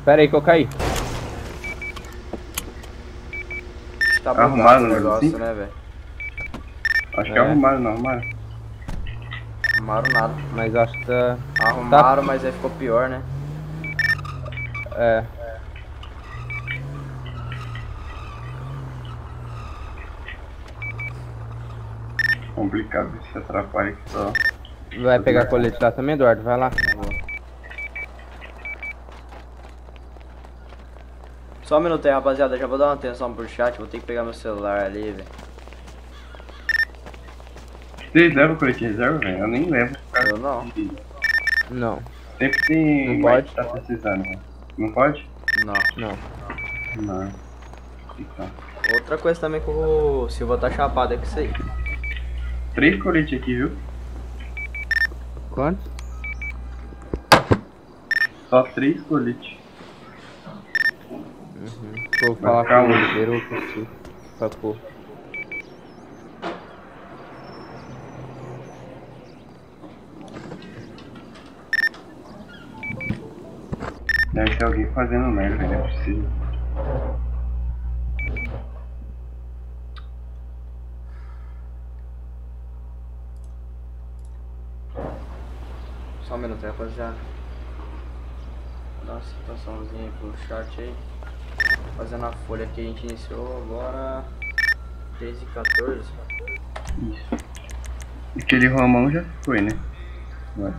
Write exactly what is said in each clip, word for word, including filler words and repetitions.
Pera aí que eu caí. Tá arrumaram o o negócio, negócio, né, velho? Acho que É. arrumaram, não arrumaram. Arrumaram nada. Mas acho que tá... Arrumaram, mas aí ficou pior, né? É. Complicado, isso atrapalha que só. Vai pegar colete lá também, Eduardo? Vai lá. Só um minuto aí, rapaziada. Já vou dar uma atenção pro chat. Vou ter que pegar meu celular ali, velho. Vocês levam colete de reserva, velho? Eu nem levo. Cara. Eu não. Não. Sempre tem Não mais pode? que tá precisando, velho. Não pode? Não. Não. Não. Então. Outra coisa também que o Silva tá chapado é que isso aí. Três coletes aqui, viu? Quanto? Só três coletes. Uhum. Vou falar com calma. o Oliveira ou com o Silvio. Pra pôr. Deve ter alguém fazendo merda, velho. Não é possível. Só um minuto aí, rapaziada. Vou dar uma situaçãozinha pro chat aí. Fazendo a folha que a gente iniciou agora. treze e quatorze. Isso. Aquele Romão já foi, né? Vai.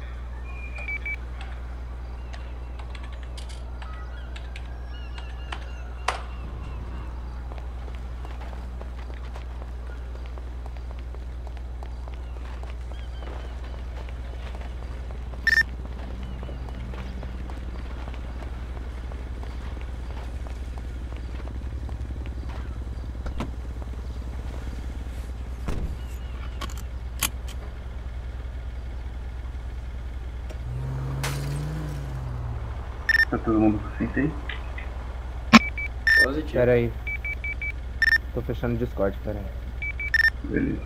Tá todo mundo com cinta aí? Positivo. Pera aí. Tô fechando o Discord, pera aí. Beleza.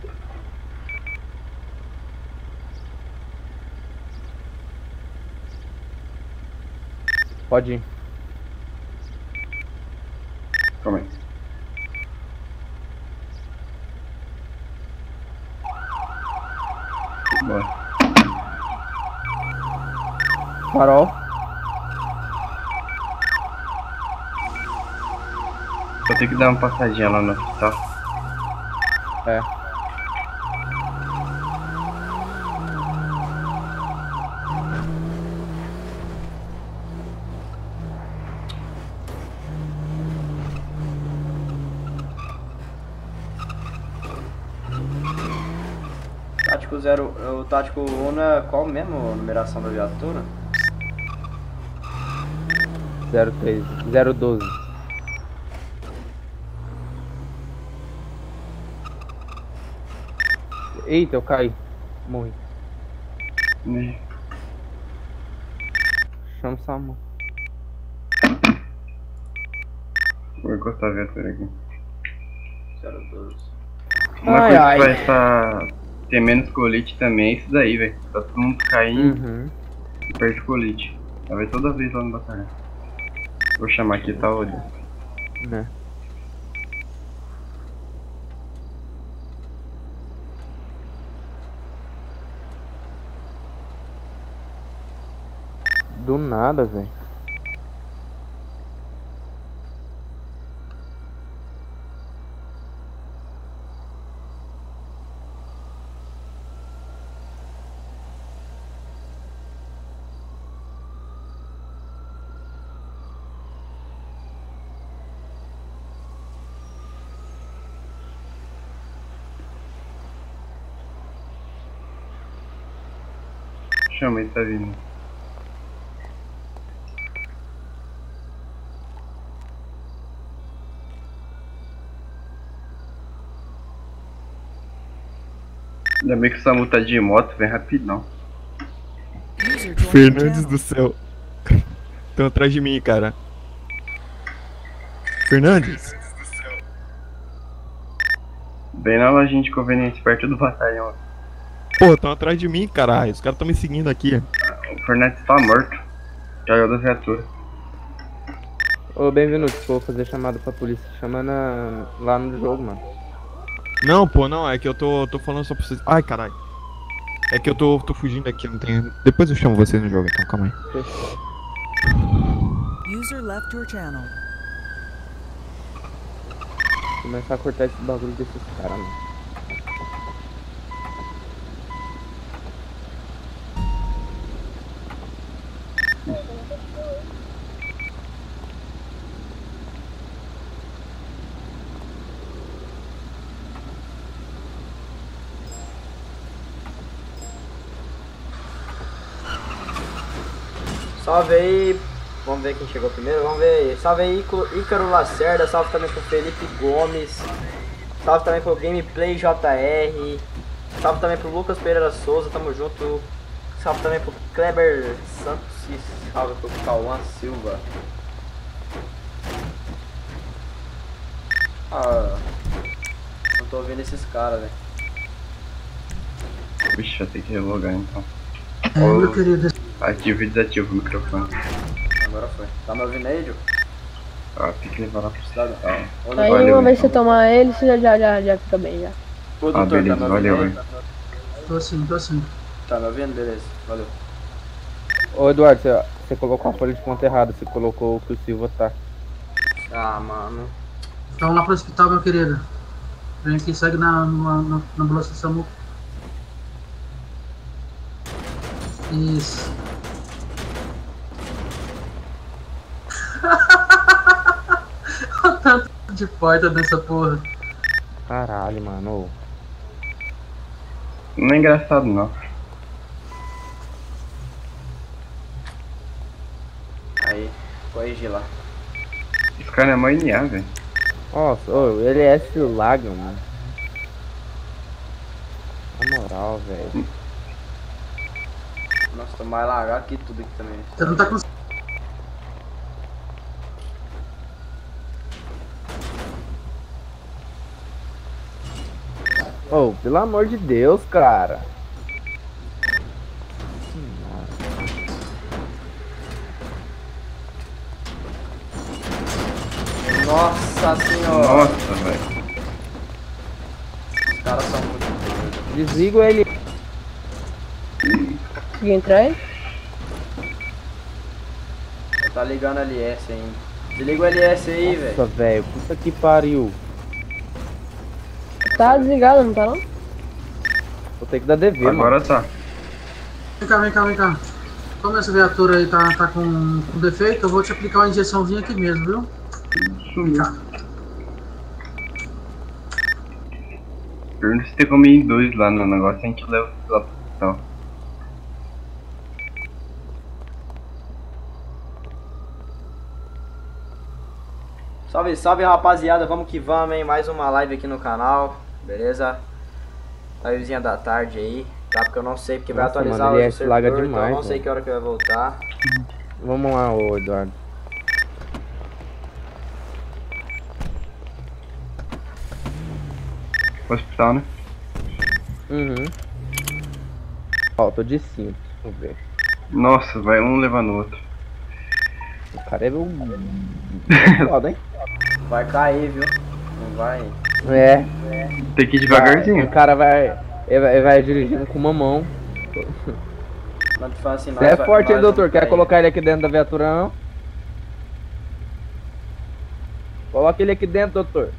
Pode ir. Calma aí. Bora. Farol. Só tem que dar uma passadinha lá no hospital. É. Tático zero, o tático um é qual mesmo a numeração da viatura? zero três. zero doze. Eita, eu caí. Morri. Né? Chama o Samu. Vou encostar a viatura aqui. zero doze. Uma Ai, coisa ai. que vai estar ter menos colete também é isso daí, velho. Tá todo mundo caindo Uhum. e perde colete. Vai toda vez lá no batalhão. Vou chamar aqui, tá olhando. Né. Do nada, velho. Chama, ele tá vindo. Ainda bem que o Samu tá de moto, vem rapidão. Fernandes do céu. Estão atrás de mim, cara. Fernandes? Bem na lojinha de conveniência, perto do batalhão. Pô, estão atrás de mim, caralho. Os caras estão me seguindo aqui. O Fernandes tá morto. Caiu da viatura. Ô, bem-vindo, se for fazer chamada pra polícia, chama na... lá no jogo, mano. Não, pô, não, é que eu tô, tô falando só pra vocês. Ai, caralho. É que eu tô, tô fugindo aqui, não tem. Depois eu chamo vocês no jogo, então, calma aí. Fechou. User left your channel. Começar a cortar esse bagulho desses caras, mano. Salve aí, vamos ver quem chegou primeiro, vamos ver aí. Salve aí, Ícaro- Ícaro Lacerda, salve também pro Felipe Gomes, salve também pro Gameplay J R, salve também pro Lucas Pereira Souza, tamo junto. Salve também pro Kleber Santos e salve pro Cauã Silva. Ah, não tô ouvindo esses caras, velho. Vixe, eu tenho que relogar então. É, meu querido, Ativo e desativo o microfone. Agora foi. Tá me ouvindo aí, Ju? Ah, tem que levar lá pro cidadão. Aí Aí Valeu, uma vez que você então. tomar ele, você já, já, já fica bem já. Ô, Ah, doutor, beleza, tá me ouvindo valeu, aí? hein. tô assim, tô assim. Tá me ouvindo? Beleza, valeu. Ô, Eduardo, você, você colocou a folha de conta errada, você colocou o que o Silva tá. Ah, mano. Então lá pro hospital, meu querido. Vem aqui, segue na, na, na, na ambulância do SAMU. Isso. Olha o tanto de porta dessa porra. Caralho, mano. Ô. Não é engraçado não. Aí, corrigi lá. Esse cara é mó N A, velho. Nossa, ô, ele é esse lago, mano. Na moral, velho. Nossa, tô mais lagar aqui tudo aqui também. Você não tá com. Ô, pelo amor de Deus, cara. Nossa senhora! Nossa, velho. Os caras são muito doidos. Desligo ele. Consegui entrar aí? Tá ligando o L S ainda. Desliga o L S aí, velho. Nossa, velho. Puta que pariu. Tá desligado, não tá não? Vou ter que dar D V, mano. Agora tá. Vem cá, vem cá, vem cá. Como essa viatura aí tá, tá com, com defeito, eu vou te aplicar uma injeçãozinha aqui mesmo, viu? Vem cá. Pergunta se tem como ir em dois lá no negócio, a gente leva lá pro hospital. Salve, salve rapaziada, vamos que vamos, hein? Mais uma live aqui no canal, beleza? Livezinha da tarde aí, tá? Porque eu não sei, porque vai Nossa, atualizar mano, hoje ele o é- laga servidor, então eu demais, não sei mano. que hora que vai voltar. Vamos lá, ô Eduardo. Hospital, né? Uhum. Ó, tô de cinto. Vamos ver. Nossa, vai um levar no outro. O cara é um. É foda, hein? Vai cair, viu? Não vai. É. Tem que ir O devagarzinho. cara vai. Ele vai, ele vai dirigindo com uma mão. Quando tu fala assim, Você é vai- forte, hein, nós doutor? vamos Quer cair. colocar ele aqui dentro da viatura, não? Coloca ele aqui dentro, doutor.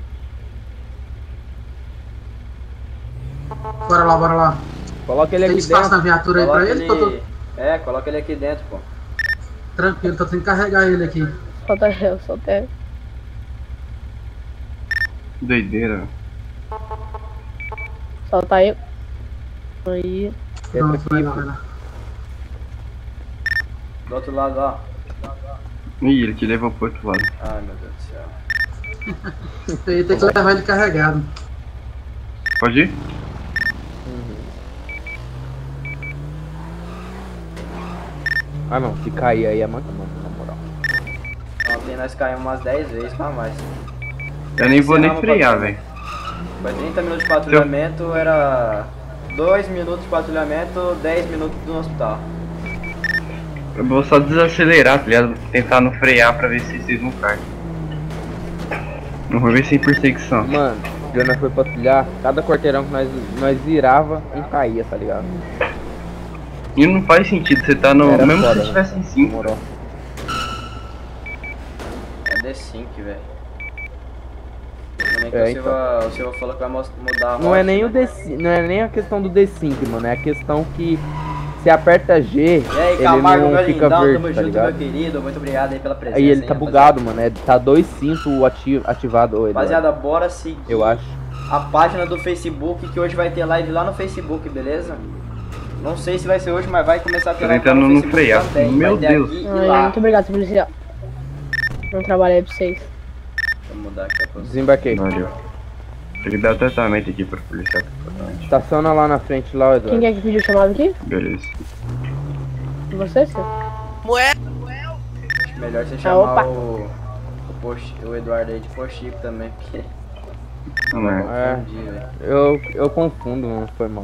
Bora lá, bora lá. Coloca ele Tem aqui espaço dentro. na viatura aí pra Coloca ele? ele... Tô, tô É, coloca ele aqui dentro, pô. tranquilo, tô tendo que carregar ele aqui. Solta eu, solta eu. Doideira, velho. Solta eu. Aí. Entra Pronto, aqui, vai lá, filho. vai lá. Do outro lado, ó. Ih, ele te levou pro outro lado. Ai, meu Deus do céu. Tem, tem que levar ele carregado. Pode ir? Ah não, se cair aí é mata, mano, na moral. Ontem nós caímos umas dez vezes pra mais. Eu nem vou nem Encerramos o frear, patrulhamento. velho. Foi trinta minutos de patrulhamento, era dois minutos de patrulhamento, dez minutos no hospital. Eu vou só desacelerar, tá ligado? Tentar não frear pra ver se vocês não caem. Não vou ver sem perseguição. Mano, quando nós foi patrulhar, cada quarteirão que nós, nós virava, um caía, tá ligado? E não faz sentido, você tá no. Era Mesmo foda, se você tivesse em cinco. Demorou. É D cinco, velho. Também que É, o, Silva, o Silva falou que vai mos- mudar a Não é rota, nem o né? D cinco, não é nem a questão do D cinco, mano. É a questão que se aperta G, E aí, ele Camargo, não meu fica lindão, verde, tamo tá junto, ligado? meu querido. Muito obrigado aí pela presença. Aí ele hein, tá rapaziada. bugado, mano. É, tá dois cinto ati ativado. Ô, Eduardo, Rapaziada, bora seguir eu acho. a página do Facebook, que hoje vai ter live lá no Facebook, beleza? Não sei se vai ser hoje, mas vai começar a ter Tô live lá tentando no não Facebook frear. também. Meu vai ter Deus. aqui e Ai, lá. muito obrigado, seu policial. Não trabalho aí pra vocês. Deixa eu mudar aqui a posição. Desembarquei. Valeu. Tem que dar tratamento aqui pro policial. Estaciona lá na frente, lá, Eduardo. Quem que é que pediu o chamado aqui? Beleza. Você, senhor? Acho melhor você Ah, chamar opa. o, o, Poch- o Eduardo aí de Pochico também, porque Não é. É, confundi, velho. eu, eu confundo, não foi mal.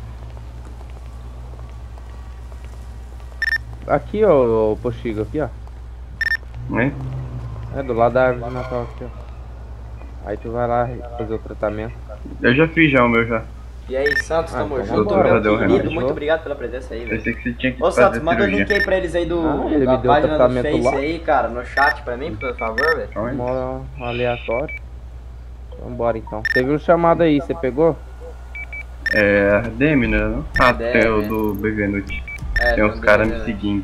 Aqui, ó, o Pochigo, aqui, ó. Né? É, do lado da árvore de Natal aqui, ó. Aí tu vai lá fazer o tratamento. Eu já fiz já o meu já. E aí, Santos, Ah, tamo então junto, vambora. meu Deu querido. remédio. Muito obrigado pela presença aí, velho. Pensei que você tinha que Ô, fazer Santos, manda o cirurgia. link aí pra eles aí do, Ah, ele da me deu página do tratamento Face lá. aí, cara, no chat pra mim, por favor, velho. Calma aí. Mora aleatório. Vambora então. Teve um chamado aí, você pegou? É, a D M, né? Não? Ah, D M, tem o né? do Bevenuti. É, Tem não uns caras deu, me né? seguindo.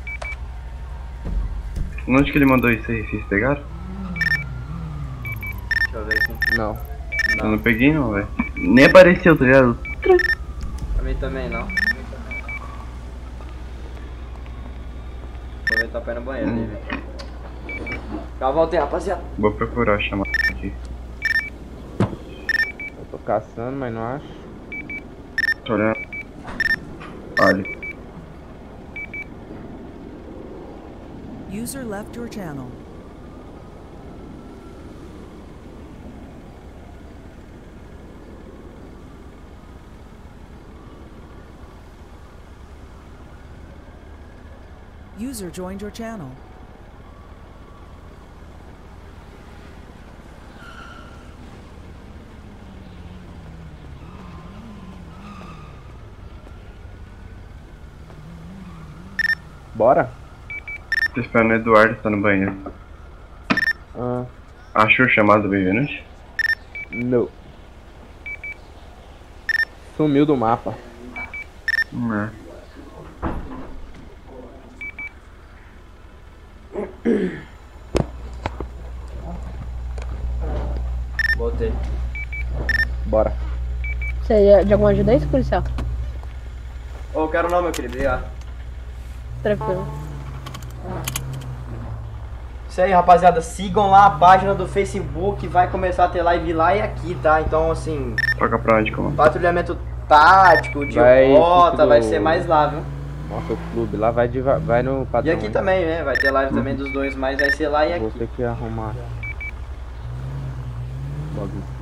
Onde que ele mandou isso aí? Vocês pegaram? Deixa eu ver aqui. Não. Eu não peguei não, velho. Nem apareceu, tá ligado? Pra mim também não. Vou ver tá pé no banheiro ali, velho. Já voltei, rapaziada. Vou procurar chamar aqui. Eu tô caçando, mas não acho. Tô olhando. Olha. User left your channel. User joined your channel. Bora? Tô esperando o Eduardo, tá no banheiro. Ah, Achou o chamado do Bevenuti? não. Sumiu do mapa. Não é. Voltei. Bora. Você é de alguma ajuda aí, seu policial? Ô, eu quero não, meu querido. Obrigado. Tranquilo. Isso aí, rapaziada. Sigam lá a página do Facebook. Vai começar a ter live lá e aqui, tá? Então, assim, Toca pra onde, como? patrulhamento tático, de Vai rota, tudo- vai ser mais lá, viu? Nossa, o clube lá vai, deva- vai no E padrão. aqui hein? também, né? Vai ter live também dos dois, mas vai ser lá e Vou aqui. ter que arrumar. Logo aqui.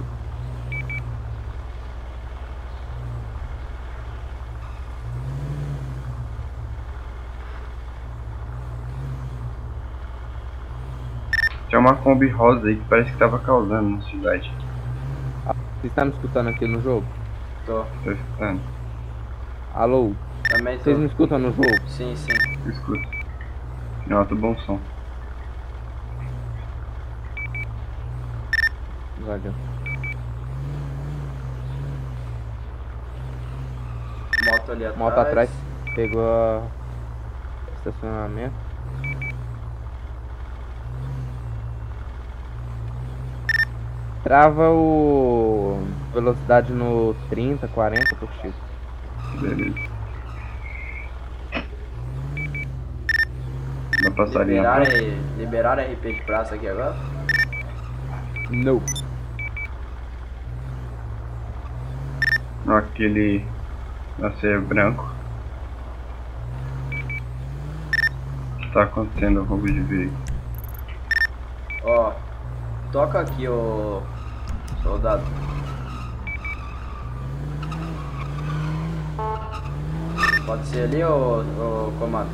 Tem uma Kombi rosa aí que parece que tava causando na cidade. Você está me escutando aqui no jogo? Tô. Tô escutando. Alô? Também tô. Vocês me escutam no jogo? Sim, sim. Escuta. Não, alto bom som. Valeu. Moto ali atrás. Moto atrás. Pegou a estacionamento. Trava o velocidade no trinta, quarenta por X. Beleza. Dá passarinho Liberaram, atrás? liberaram R P de praça aqui agora? Não. Aquele nascer branco. O que tá acontecendo roubo de veículo? Ó, toca aqui, ô soldado. Pode ser ali, ô, ô comando?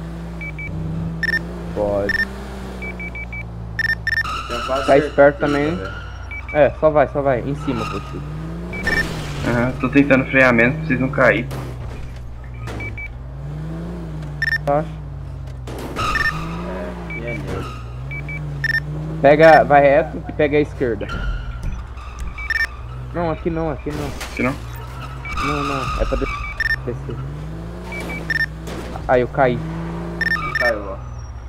Pode. Tenho quase Tá certeza, esperto também, hein? velho. É, só vai, só vai. Em cima, possível. Aham, tô tentando frear menos pra vocês não cair. Tá. É, e é neutro. Pega, vai reto e pega a esquerda. Não, aqui não, aqui não. Se não? Não, não, é pra des- descer. Aí eu caí. Caiu, ó.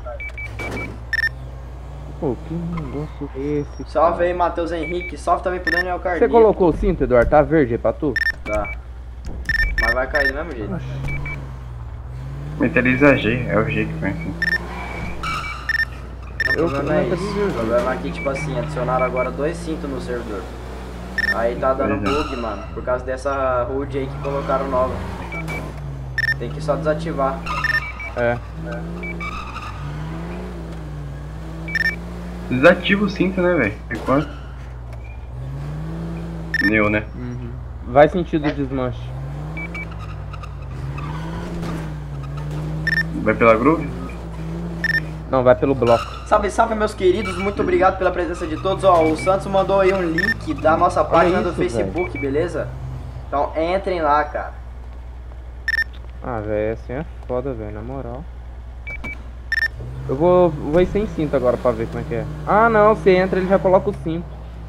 Pô, que negócio é esse? Salve aí, Matheus Henrique. Salve também pro Daniel Carneiro. Você colocou o cinto, Eduardo? Tá verde aí pra tu? Tá. Mas vai cair do mesmo jeito. Mentaliza G, é o G que põe assim. O problema é isso. O problema é que, tipo assim, adicionaram agora dois cintos no servidor. Aí tá dando Pois é. bug, mano. Por causa dessa H U D aí que colocaram nova. Tem que só desativar. É. Desativa o cinto, né, velho? Por quanto? Neu, né? Vai sentido desmanche. Vai pela groove? Não, vai pelo bloco. Salve, salve, meus queridos. Muito obrigado pela presença de todos. Ó, o Santos mandou aí um link da nossa página isso, do Facebook, beleza? Então entrem lá, cara. Ah, velho, assim é foda, velho, na moral. Eu vou, vou ir sem cinto agora pra ver como é que é. Ah, não, você entra, ele já coloca o cinto.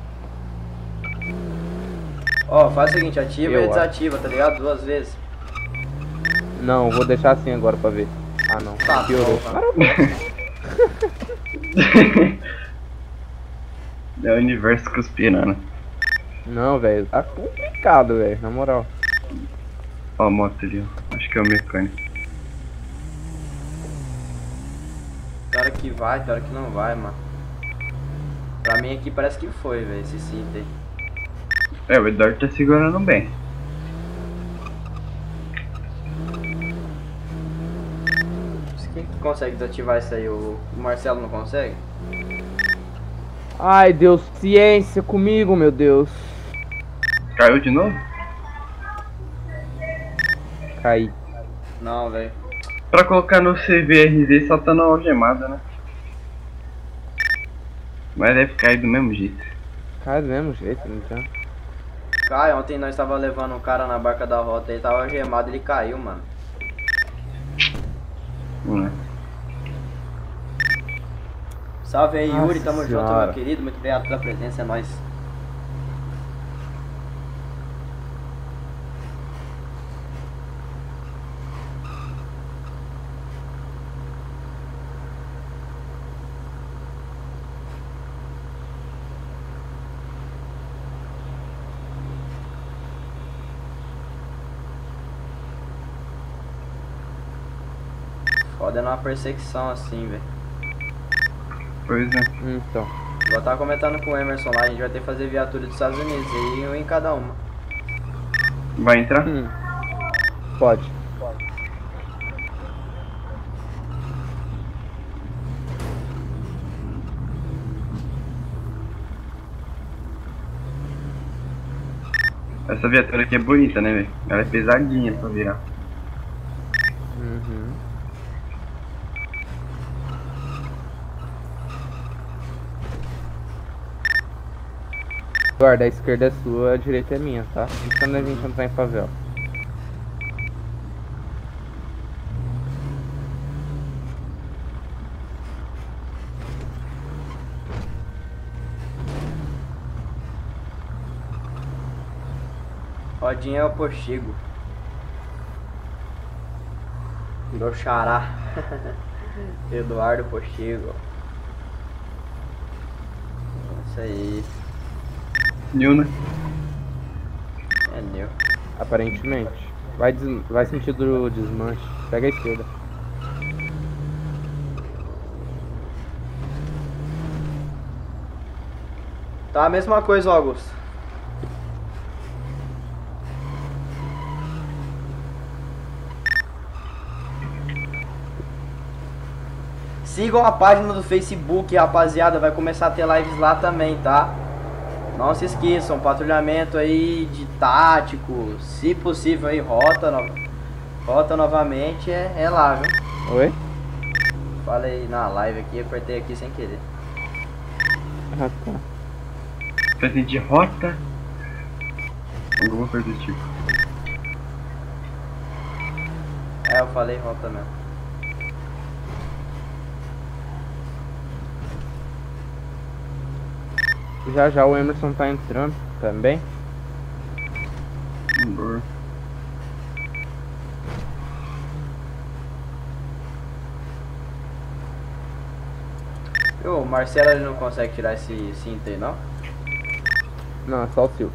Ó, faz o seguinte, ativa Eu e desativa, tá ligado? Duas vezes. Não, vou deixar assim agora pra ver. Ah, não, Tá, piorou. bom, tá. É o universo conspirando. Não, velho, tá complicado, velho, na moral. Ó a moto ali, ó. Acho que é o mecânico. Tem hora que vai, tem hora que não vai, mano. Pra mim aqui parece que foi, velho, esse cinto aí. É, o Eduardo tá segurando bem. Quem que consegue desativar isso aí? O o Marcelo não consegue? Ai, Deus, ciência comigo, meu Deus. Caiu de novo? Caí. Não, velho. Pra colocar no C V R Z só tá na algemada, né? Mas deve cair do mesmo jeito. Cai do mesmo jeito, então. Cai, ontem nós tava levando um cara na barca da rota, ele tava algemado, ele caiu, mano. Hum. Salve aí, Yuri, Nossa tamo junto, Senhora. meu querido. Muito obrigado pela presença, é nóis. Foda numa perseguição assim, velho. Pois é. Então. Eu tava comentando com o Emerson lá, a gente vai ter que fazer viatura dos Estados Unidos aí, um em cada uma. Vai entrar? Hum. Pode. Essa viatura aqui é bonita, né, velho? Ela é pesadinha pra virar. Uhum. Eduardo, a esquerda é sua, a direita é minha, tá? Isso quando a gente entrar em favela. Rodinha é o Pochigo. Meu xará. Eduardo Pochigo. Isso aí. New, né? É new. Aparentemente. Vai, des... vai sentido desmanche. Pega a esquerda. Tá a mesma coisa, Augusto. Sigam a página do Facebook, rapaziada. Vai começar a ter lives lá também, tá? Não se esqueçam, patrulhamento aí de tático. Se possível aí, rota, no... rota novamente é, é lá, viu? Oi? Falei na live aqui, apertei aqui sem querer. Ah, tá. Pretende rota? Alguma coisa do tipo. É, eu falei rota mesmo. Já já o Emerson tá entrando também. Boa. Ô, o Marcelo ele não consegue tirar esse cinto aí, não? Não, é só o Silvio.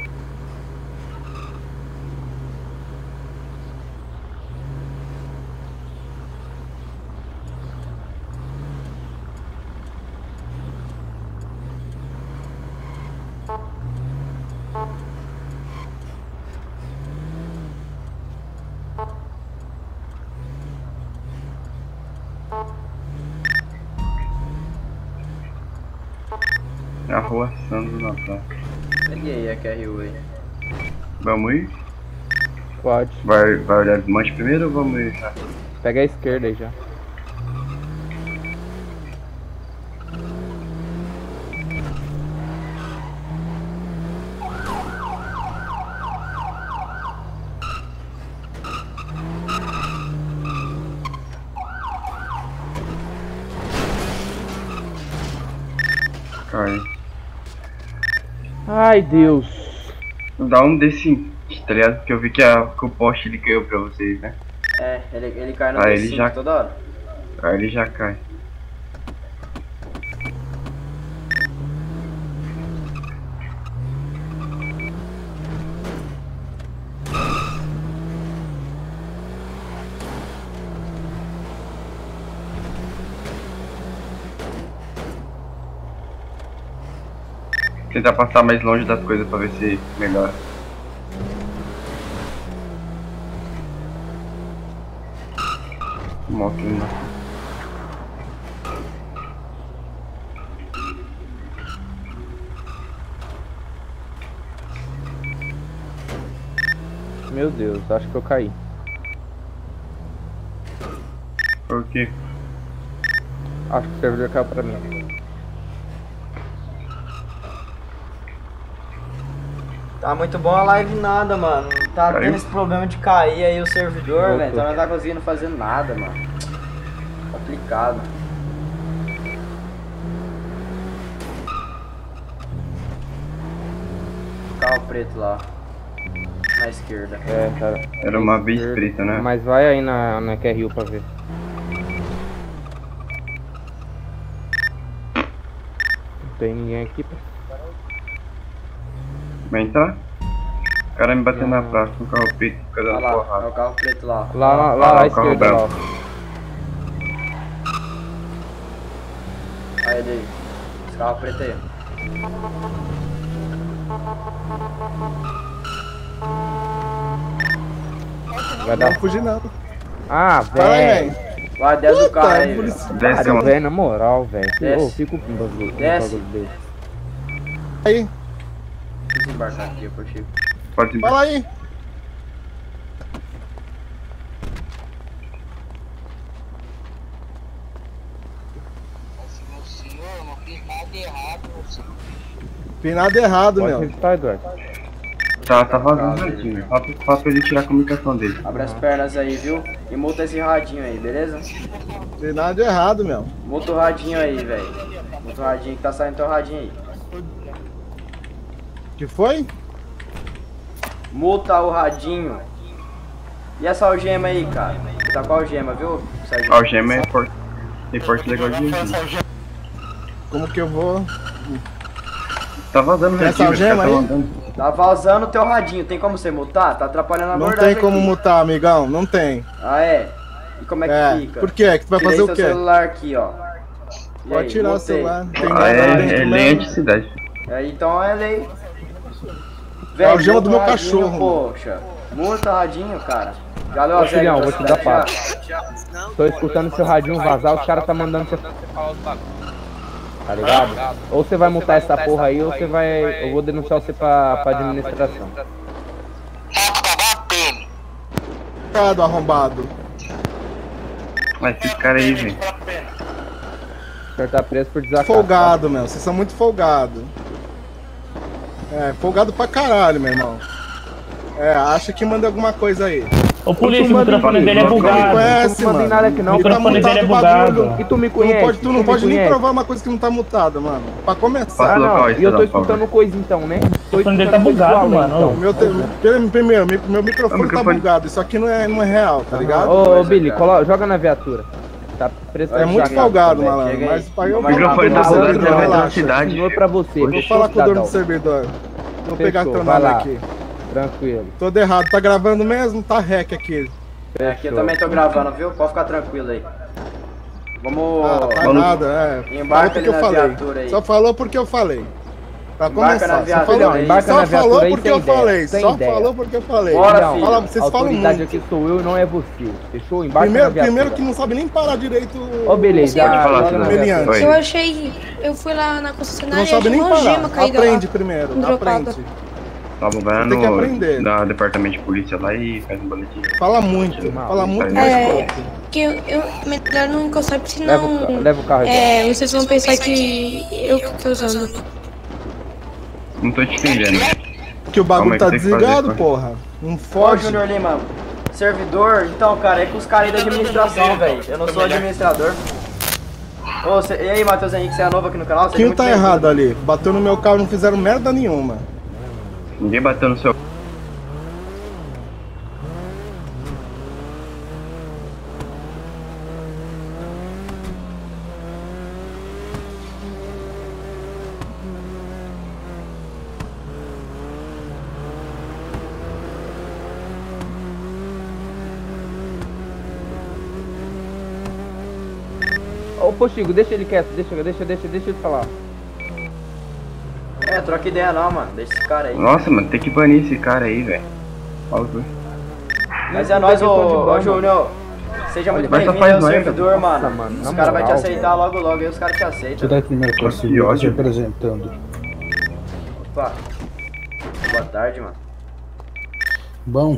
Arruaçando na praça. Peguei a Q R U aí. Vamos ir? Pode. Vai, vai olhar o desmanche primeiro ou vamos ir? Ah, Pega a esquerda aí já. cai. Ai, Deus. Dá um desse, tá ligado? Porque eu vi que, a, que o poste ele caiu pra vocês, né? É, ele, ele cai no Ah, D ele cinco já- toda hora. Aí ele já cai. Tentar passar mais longe das coisas pra ver se melhora. Moto não. Meu Deus, acho que eu caí. Por quê? Acho que o servidor caiu pra mim. Tá muito bom a live nada, mano. Tá Caiu? tendo esse problema de cair aí o servidor, Voltou. velho. Então não tá conseguindo fazer nada, mano. Complicado. Carro preto lá. Na esquerda. É, tá. Era uma vez preta, né? Mas vai aí na, na Q R U pra ver. Não tem ninguém aqui. Pô. Vai entrar? O cara me bateu na praça com o carro preto, fica Olha dando lá, é porrada. o carro preto lá. Lá, lá, lá, Ah, lá à o carro esquerda, lá. branco. Aí ele aí. Esse carro preto aí. Vai dar. Não fugir não. Ah, Fala aí, velho. velho. Vai, desce do Puta, carro aí, por velho. isso- Desce, Cara, mano. velho, na moral, velho. Desce. Eu fico com um bagulho, com um Desce. bagulho desse. Aí, Deixa eu desembarcar aqui, eu Chico. Pode ir. fala aí. Tem nada errado, Pode meu. registrar, Eduardo. Tá, tá vazando certinho. Falta, falta ele tirar a comunicação dele. Abre as pernas aí, viu? E multa esse radinho aí, beleza? Tem nada de errado, meu. Multa o radinho aí, velho. Multa o radinho que tá saindo teu radinho aí. Que foi? Multa o radinho. E essa algema aí, cara? Tá com a algema, viu, Sérgio? A algema é forte. Tem forte legal de gente. Como que eu vou? Tá vazando Tem essa redinho, os caras algema tão aí? andando. Tá vazando o teu radinho. Tem como você multar? Tá atrapalhando a Não abordagem tem como aqui. mutar, amigão. Não tem. Ah, é? E como é que É. fica? Por quê? Que tu vai Tirei fazer o seu quê? celular aqui, ó. E Pode aí, tirar o multei. celular. Não tem Ah, nada é, dentro é lei mesmo. anticidade. É, então é lei. É a algema multa do meu o radinho, cachorro. Poxa. Multa radinho, cara. Já leu a Ô, filhão, regra vou te dar velocidade papo. Tô escutando seu radinho vazar, os caras tá mandando você. Tá ligado? Ou você vai multar essa porra aí, ou você vai. Eu vou denunciar você pra, pra administração. Obrigado, arrombado. Mas esses caras aí, velho. O senhor tá preso por desacato. Folgado, meu. Vocês são muito folgados. É, folgado pra caralho, meu irmão. É, acha que manda alguma coisa aí. Ô polícia, o Tu manda microfone em dele é mim. Tu me bugado. conhece, Tu não manda em mano. nada aqui não. O Ele tá microfone dele é mutado o bagulho. bugado. E tu me Tu conhece? não pode, tu não me pode nem conhece? provar uma coisa que não tá mutada, mano. Pra começar. Ah, não. local, E eu tô cidadão, por escutando favor. coisa então, né? Tô microfone dele escutando tá coisa bugado, do além, mano. então. Meu te- Primeiro, primeiro, meu, meu microfone O microfone- tá bugado. Isso aqui não é, não é real, tá ligado? Ô, ô Coisa, Billy, cara. colo- joga na viatura. Tá prestando É muito chaca folgado, também. malandro. Chega aí. Mas pra eu O falar microfone com tá o bugado, servidor, não vai dar relaxa. cidade. Senhor pra você. Vou fechou, falar com o dono do cidadão? servidor. Vou pegar Fechou, teu vai nome lá. aqui. Tranquilo. Todo errado. Tá gravando mesmo? Tá rec aqui. É, aqui eu Fechou. também tô gravando, viu? Pode ficar tranquilo aí. Vamos. Ah, tá Vamos- nada, é. Falou Embarca porque ali eu na falei. viatura aí. Só falou porque eu falei. Pra Embarca na começar. Só viatura falou, aí. Embarca só na viatura falou aí porque sem eu ideia, falei. sem Só ideia. falou porque eu falei. Bora, Não, filho. Fala, vocês a falam autoridade muito. aqui sou eu e não é você. Fechou? Embarca Primeiro, na viatura. primeiro que não sabe nem parar direito. Ô, beleza. Pode já falar, joga na cidadão. viatura. Oi. Eu achei. Eu fui lá na Não concessionária e sabe achei nem uma gema parar. caída Aprende lá. primeiro. Dropada. Aprende. Tava vai Tem que no aprender. da departamento de polícia lá e faz um boletim. Fala muito. Fala muito mais É, pouco. que eu, eu melhor não encostar, porque Leva o, senão. ca- leva o carro aqui. É, vocês vão pensar que eu que tô usando. Não tô te entendendo. Que o Calma bagulho aí, tá que tem que fazer desligado, isso, porra. Não Ô, foge. Júnior Lima, servidor, então, cara, é com os caras aí da administração, velho. Eu não sou administrador. Ô, cê, e aí, Matheus Henrique, você é novo aqui no canal? Seja Quem muito tá bem-vindo. errado ali? Bateu no meu carro, não fizeram merda nenhuma. Ninguém bateu no seu. Ô, Postigo, deixa ele quieto. Deixa, deixa, deixa, deixa ele falar. É, troca ideia não, mano. Deixa esse cara aí. Nossa, mano, tem que banir esse cara aí, velho. Fala com ele. Mas é nóis, ô, ô Júnior. Seja muito Mas só bem-vindo faz ao merda. servidor, Nossa, mano. mano, Os na caras vão te moral, aceitar logo logo, aí os caras te aceitam. da primeira classe Que ódio. representando. Opa. Boa tarde, mano. Bom,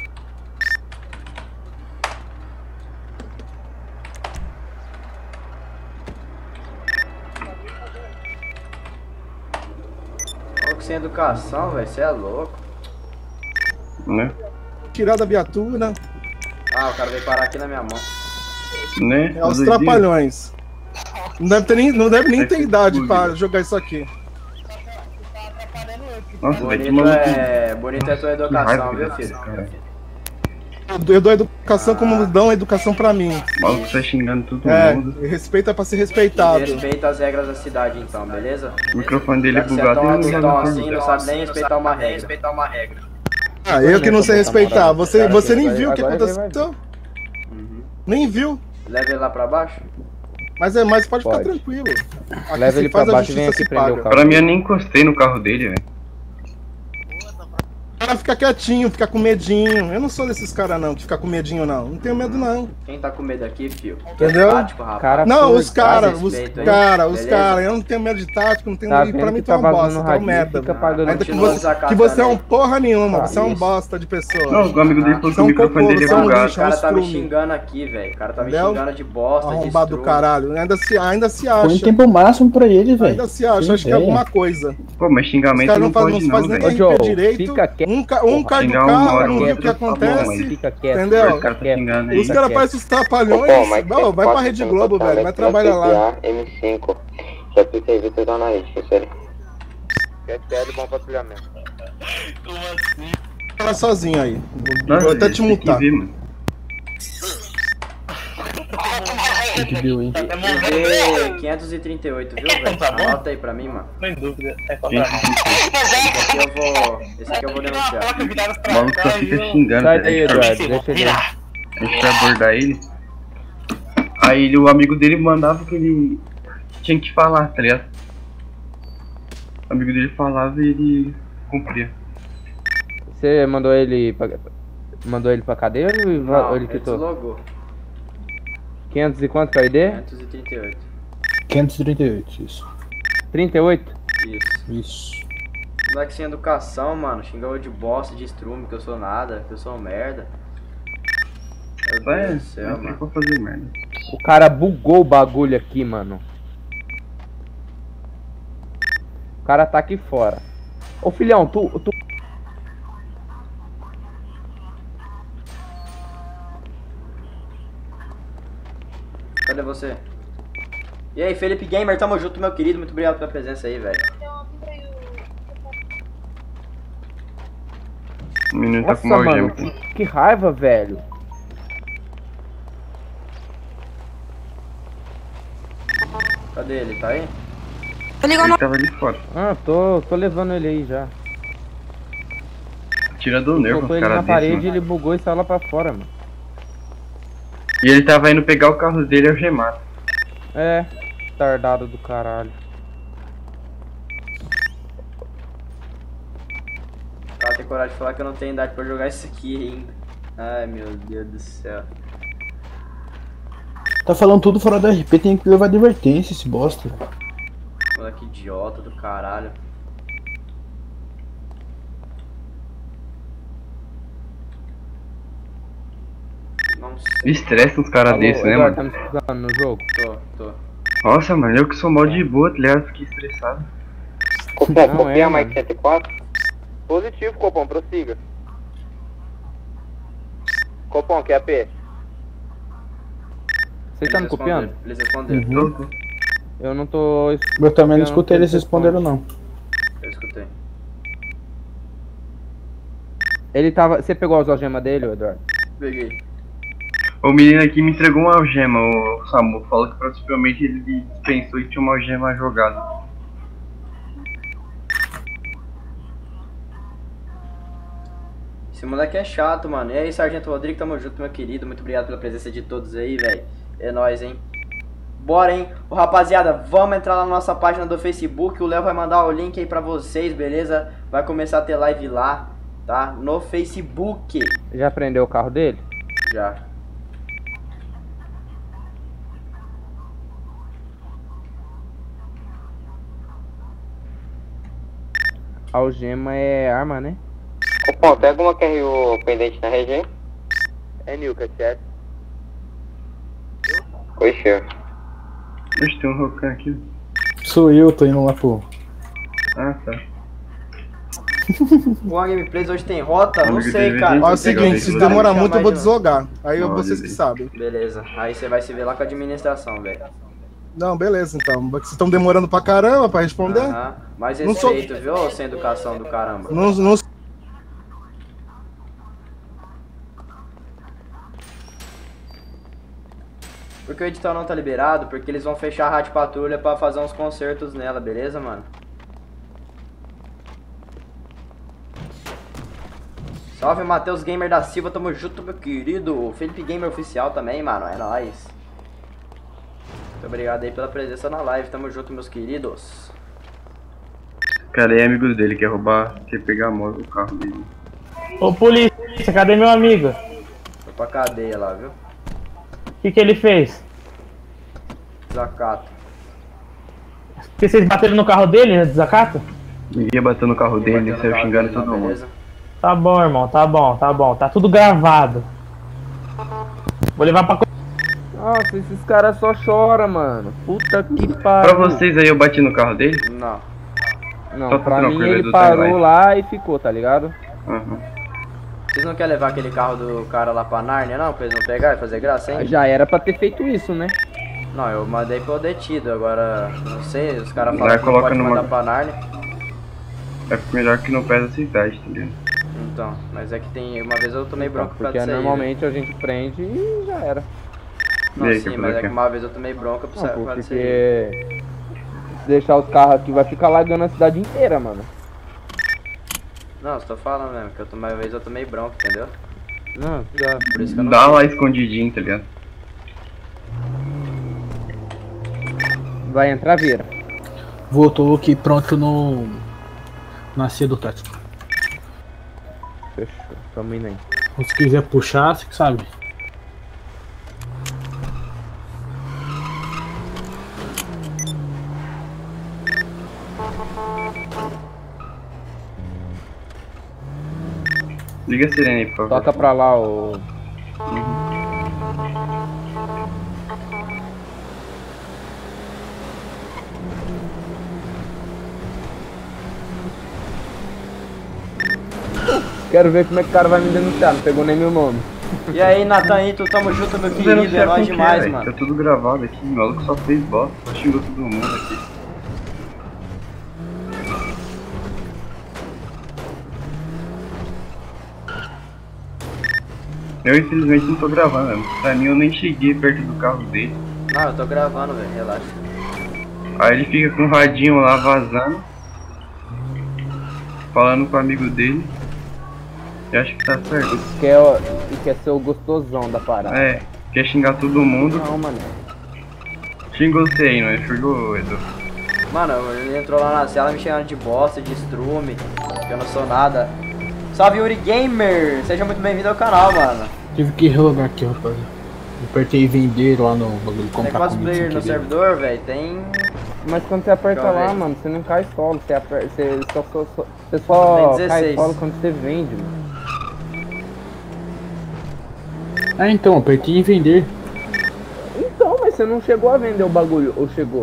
Louco sem educação, velho. Você é louco. Né? Tirar da viatura. Ah, o cara veio parar aqui na minha mão. Né? É os Todo trapalhões. Não deve, ter nem, não deve nem Deve ter ter idade tudo. pra jogar isso aqui. dia. Nossa, velho, que Bonito maluco. é, bonito é tua Que educação, raiva viu, desse filho? cara. Eu dou educação como dão educação pra mim. O maluco tá xingando todo É, mundo. respeito é pra ser respeitado. Respeita as regras da cidade, então, beleza? O microfone dele é Já que você é bugado tão e não tão vai assim, não sabe nem respeitar uma regra. Ah, eu que não sei respeitar. Você, Cara, você nem agora- viu o que agora ele vai aconteceu? Nem viu. Leva ele lá pra baixo? Mas, é, mas pode, ficar Pode. tranquilo. Aqui Leva se ele pra faz, a baixo e vem justiça aqui se prender o paga. carro. Pra mim, eu nem encostei no carro dele, velho. O cara fica quietinho, fica com medinho. Eu não sou desses caras não, que fica com medinho não. Não tenho medo não. Quem tá com medo aqui, fio? Entendeu? Tático, rapaz. Cara, Não, foi, os caras, os respeito aí, caras, os beleza? caras. Eu não tenho medo de tático, não tenho Tá medo. Pra vendo mim que tu é tá uma vazando bosta, no tu é um radinho, merda. fica pagando Ainda que Continua você, desacatando que você é um aí. porra nenhuma, Ah, você é um isso. bosta de pessoa. Não, o amigo dele falou que São o microfone cocô, dele é são bugado. O lixo. cara tá me estrume. xingando aqui, velho. O cara tá me Entendeu? xingando de bosta, de Arrombado do estrume. caralho. Ainda se, ainda se põe acha. tempo máximo pra ele, velho. Ainda se acha, Tem acho que é ideia. alguma coisa. Pô, mas Os xingamento caras não não fazem pode não faz não, nem velho. R Joe, P direito. fica quieto. Um, ca um cai do xingar um carro, hora, não vê o outro que tá bom, acontece. mas- Fica quieto. Entendeu? Os caras tá Quieto. xingando aí. Os caras parecem os trapalhões. Não, vai pra Rede Globo, velho. Vai trabalhar lá. M cinco. Já apliquei Vitor da analítica, sério. Bom patrulhamento. Fala sozinho aí. Nossa, Vou até te tem que multar. ver, mano. Tem que viu, hein? V quinhentos e trinta e oito, viu, velho? Anota aí pra mim, mano. Sem dúvida. É Tem que ver. Esse aqui eu vou. Esse aqui eu vou denunciar. O maluco só fica xingando, Sai velho. daí, A gente vai- Eduardo. Deixa ele. A gente vai abordar ele. Aí ele, o amigo dele mandava que ele tinha que falar, tá ligado? O amigo dele falava e ele cumpria. Você mandou ele pra, mandou ele pra cadeia ou ele- Não, ou ele ele quitou? deslogou. quinhentos e quanto que é o I D? quinhentos e trinta e oito. quinhentos e trinta e oito, isso. trinta e oito? Isso. Isso. Moleque sem educação, mano. Xingou eu de bosta, de estrume, que eu sou nada, que eu sou um merda. Meu Só é, Deus do céu, não tem mano. pra fazer merda. O cara bugou o bagulho aqui, mano. O cara tá aqui fora. Ô filhão, tu, tu. Cadê você? E aí, Felipe Gamer, tamo junto, meu querido. Muito obrigado pela presença aí, velho. O menino tá Nossa, com uma mano, algema que, aqui. que raiva, velho. Cadê ele? Tá aí? Ele tava ali fora. Ah, tô, tô levando ele aí já. Tira do nervo Colocou os ele na caras parede, desse, mano. ele bugou e saiu lá pra fora, mano. E ele tava indo pegar o carro dele algemado. É, tardado do caralho. O cara tem coragem de falar que eu não tenho idade pra jogar isso aqui ainda. Ai, meu Deus do céu. Tá falando tudo fora da R P, tem que levar advertência esse bosta. Moleque idiota do caralho. Não sei. Estressa uns caras Alô, desses, né, Eduardo, mano? tá me escutando no jogo? Tô, tô. Nossa, mano, eu que sou mal de boa, tá ligado? Fiquei estressado. Copom, Não, copia é, Mike mano. cento e quatro. Positivo, Copom, prossiga. Copom, que é A P? Você tá me Eles copiando? responderam, Eles responderam. Uhum. Eu não tô. Eu também não Eu escutei não eles responderam, não. Eu escutei. Ele tava. Você pegou as algemas dele, Eduardo? Peguei. O menino aqui me entregou uma algema, o Samu. Falou que possivelmente ele dispensou e tinha uma algema jogada. Esse moleque é chato, mano. E aí, Sargento Rodrigo, tamo junto, meu querido. Muito obrigado pela presença de todos aí, velho. É nóis, hein? Bora, hein? Ô, rapaziada, vamos entrar na nossa página do Facebook. O Léo vai mandar o link aí pra vocês, beleza? Vai começar a ter live lá, tá? No Facebook. Já prendeu o carro dele? Já. Algema é arma, né? Copom, tem alguma Q R U pendente na região? É Nilca, certo? Oi, chefe. Oxe, tem um Rocan aqui. Sou eu, tô indo lá pro. Ah, tá. O Gameplays hoje tem rota? Não Amigo sei, dele, cara. ele- Ó, é o Não sei seguinte, como se os caras demorar me muito eu chamam vou mais de- deslogar. Aí Olha vocês que ele. sabem. Beleza. Aí você vai se ver lá com a administração, velho. Não, beleza então. Vocês estão demorando pra caramba pra responder? Aham. Mais Não sou- respeito, viu? Sem educação do caramba. Não, não... Por que o edital não tá liberado? Porque eles vão fechar a Rádio Patrulha pra fazer uns concertos nela, beleza, mano? Salve, Matheus Gamer da Silva, tamo junto, meu querido. Felipe Gamer Oficial também, mano, é nóis. Muito obrigado aí pela presença na live, tamo junto, meus queridos. Cara, é amigo dele, quer roubar, quer pegar a moto, o carro dele. Ô polícia, cadê meu amigo? Foi pra cadeia lá, viu? O que que ele fez? Desacato. Porque vocês bateram no carro dele, desacato? Ia bater no carro dele, Bateu no saiu carro xingando dele lá, todo mundo. beleza? Tá bom, irmão, tá bom, tá bom. Tá tudo gravado. Vou levar pra... Nossa, esses caras só choram, mano. Puta que Pra pariu. vocês aí, eu bati no carro dele? Não. Não, Só tá pra mim tranquilo, ele Edu, parou timeline. lá e ficou, tá ligado? Aham. Vocês não querem levar aquele carro do cara lá pra Nárnia, não? Pra eles não pegar e fazer graça, hein? Já era pra ter feito isso, né? Não, eu mandei pro detido, agora não sei, os caras Vai, falam que não coloca pode numa- mandar pra Nárnia. É melhor que não pesa a cidade, tá ligado? Então, mas é que tem. Uma vez eu tomei bronca por causa Porque disso aí. normalmente a gente prende e já era. Não, E aí, sim, quer mas fazer é o que quê? uma vez eu tomei bronca por Não, causa pô, disso aí. porque se deixar os carros aqui vai ficar lagando a cidade inteira, mano. Não, eu tô falando mesmo, que eu tomei, uma vez eu tomei bronca, entendeu? Não, já. Por isso que eu não Dá sei. lá escondidinho, tá ligado? Vai entrar, vira. Voltou aqui pronto no. Na cia do tático. Fechou, tamo indo aí. Ou se quiser puxar, você que sabe. Liga a sirene aí, por favor. Toca pra lá o. Quero ver como é que o cara vai me denunciar, não pegou nem meu nome. E aí, Nathan, tamo junto, meu Não querido, sei é nóis com quem, demais, véi. mano. Tá tudo gravado aqui, o maluco só fez bosta, só xingou todo mundo aqui. Eu infelizmente não tô gravando, né? Pra mim eu nem cheguei perto do carro dele. Não, eu tô gravando, velho, relaxa. Aí ele fica com o radinho lá vazando, falando com o amigo dele. Eu acho que tá certo. E quer, ó, e quer ser o gostosão da parada. É, quer xingar todo mundo. Não, mano. Xingou você aí, não é? Xingou, Edu. Mano, ele entrou lá na cela me chamando de bosta, de estrume, que eu não sou nada. Salve Yuri Gamer! Seja muito bem-vindo ao canal, mano. Tive que relogar aqui, rapaz. Apertei vender lá no bagulho Tem comprar cosplayer comida no sem querer. servidor, velho? Tem... Mas quando você aperta Deixa eu lá, ver. mano, você não cai solo. Você, aper... você só, só, só... Você só Tem cai dezesseis. solo quando você vende, mano. Ah, então, apertei em vender. Então, mas você não chegou a vender o bagulho, ou chegou?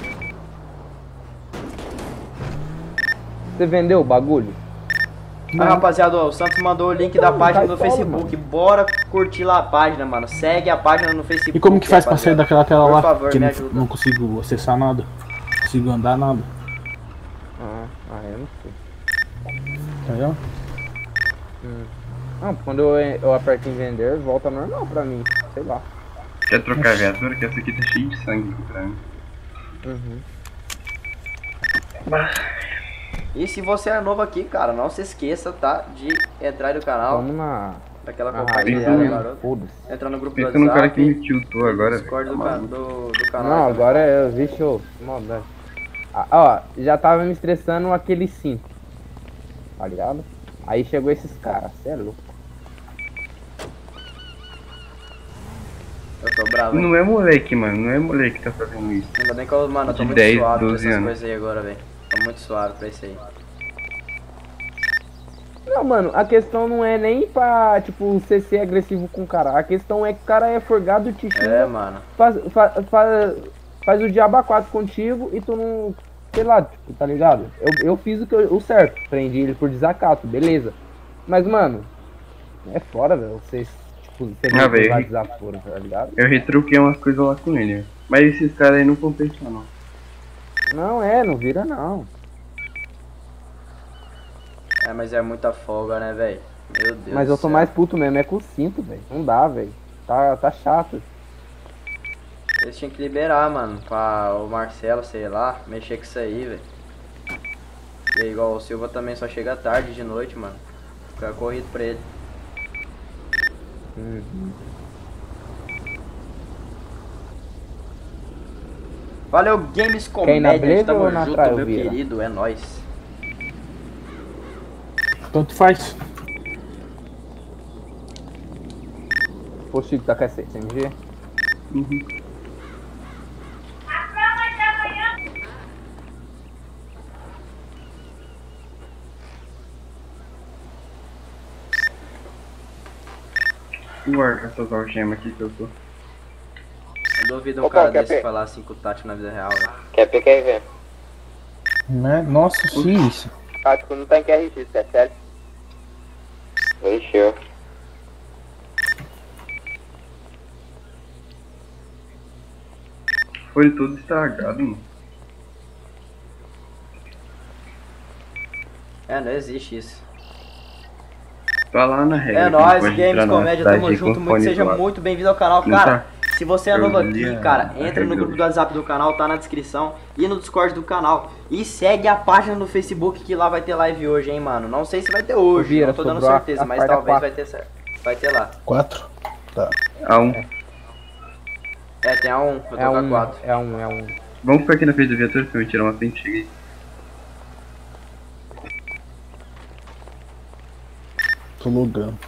Você vendeu o bagulho? Ah, rapaziada, ó, o Santos mandou o link Então, da página cai do solo, Facebook. Bora curtir lá a página, mano. Segue a página no Facebook. E como que faz pra sair rapaziada. daquela tela Por lá? favor, que me não, ajuda. não consigo acessar nada. Não consigo andar nada. Ah, ah, eu não sei. Tá vendo? Hum. Não, quando eu, eu aperto em vender, volta normal pra mim. Sei lá. Quer trocar a viatura? Que essa aqui tá cheia de sangue pra mim. Uhum. E se você é novo aqui, cara, não se esqueça, tá? De entrar no canal. Vamos na... Daquela na compartilhada, raiz, garoto. foda-se. Entrar no grupo do Pensa no cara que me WhatsApp. tiltou agora. Discord do, Tá ca- maluco. do, do canal. Não, também. agora é, vixe, ô, maldade. Ah, ó, já tava me estressando aquele cinco. Tá ligado? Aí chegou esses caras, cê é louco. Eu tô bravo, hein? Não é moleque, mano. Não é moleque que tá fazendo isso. Ainda bem que eu, mano, eu tô De muito dez, suave pra doze essas anos. coisas aí agora, velho. Tô muito suave pra isso aí. Não, mano, a questão não é nem pra, tipo, você ser agressivo com o cara. A questão é que o cara é forgado, te xinga, É, mano. faz, faz, faz, faz o diabo a quatro contigo e tu não... Sei lá, tipo, tá ligado? Eu, eu fiz o, que eu, o certo, prendi ele por desacato, beleza. Mas, mano, é fora, velho, vocês, tipo, você Ah, velho. vai desaforo, tá ligado? Eu retruquei umas coisas lá com ele. velho. Mas esses caras aí não compensam, não. Não é, não vira não. É, mas é muita folga, né, velho? Meu Deus Mas do eu tô céu. mais puto mesmo, é com o cinto, velho. Não dá, velho. Tá, tá chato. Eles tinham que liberar, mano, pra o Marcelo, sei lá, mexer com isso aí, velho. E aí, igual o Silva também só chega tarde de noite, mano. Fica corrido pra ele. Uhum. Valeu, Games Quer ir na Comédia, Breve tamo ou na junto, Trail, meu Vieira? querido, é nóis. Tanto faz. Pô, Chico, tá com essa S M G? Uhum. Guarda essas algemas aqui que eu tô. Eu duvido um Opa, cara quer desse pe- falar assim com o Tati na vida real, velho. Quer P Q V? Né? Nossa, sim, isso. Tático não tá em Q R X, é sério? Encheu. Foi todo estragado, mano. É, não existe isso. Tá lá na regra. É que não nóis, pode Games entrar na Comédia, cidade tamo com junto, muito, fone seja do lado. muito bem-vindo ao canal. Não Cara, tá? se você é Eu novo li aqui, a- cara, a entra no regra. grupo do WhatsApp do canal, tá na descrição, e no Discord do canal. E segue a página no Facebook que lá vai ter live hoje, hein, mano. Não sei se vai ter hoje, Vira, não tô dando sobrou a- certeza, a mas farda talvez quatro. vai ter certo. Vai ter lá. Quatro? Tá. A um. É, tem a um, eu tô É com a um, quatro. é um, é um. Vamos ficar aqui na frente da viatura pra eu tirar uma frente e cheguei. Tô logando.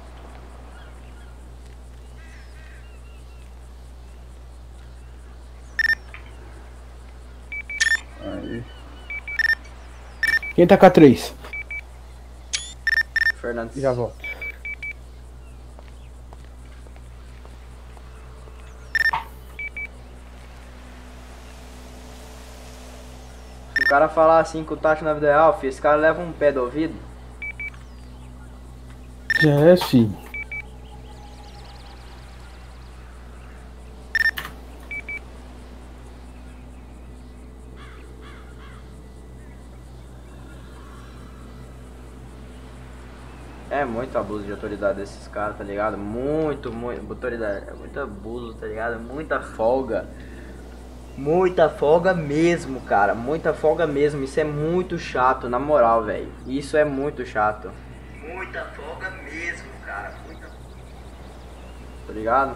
Aí. Quem tá com a três? Fernandes. Já volto. Se o cara falar assim com o Tati na vida real, filho, esse cara leva um pé do ouvido. Jeff. É muito abuso de autoridade desses caras, tá ligado? Muito, muito, autoridade, é muito abuso, tá ligado? Muita folga. Muita folga mesmo, cara. Muita folga mesmo. Isso é muito chato, na moral, velho. Isso é muito chato. Muita folga mesmo, cara. Muita... Tá ligado?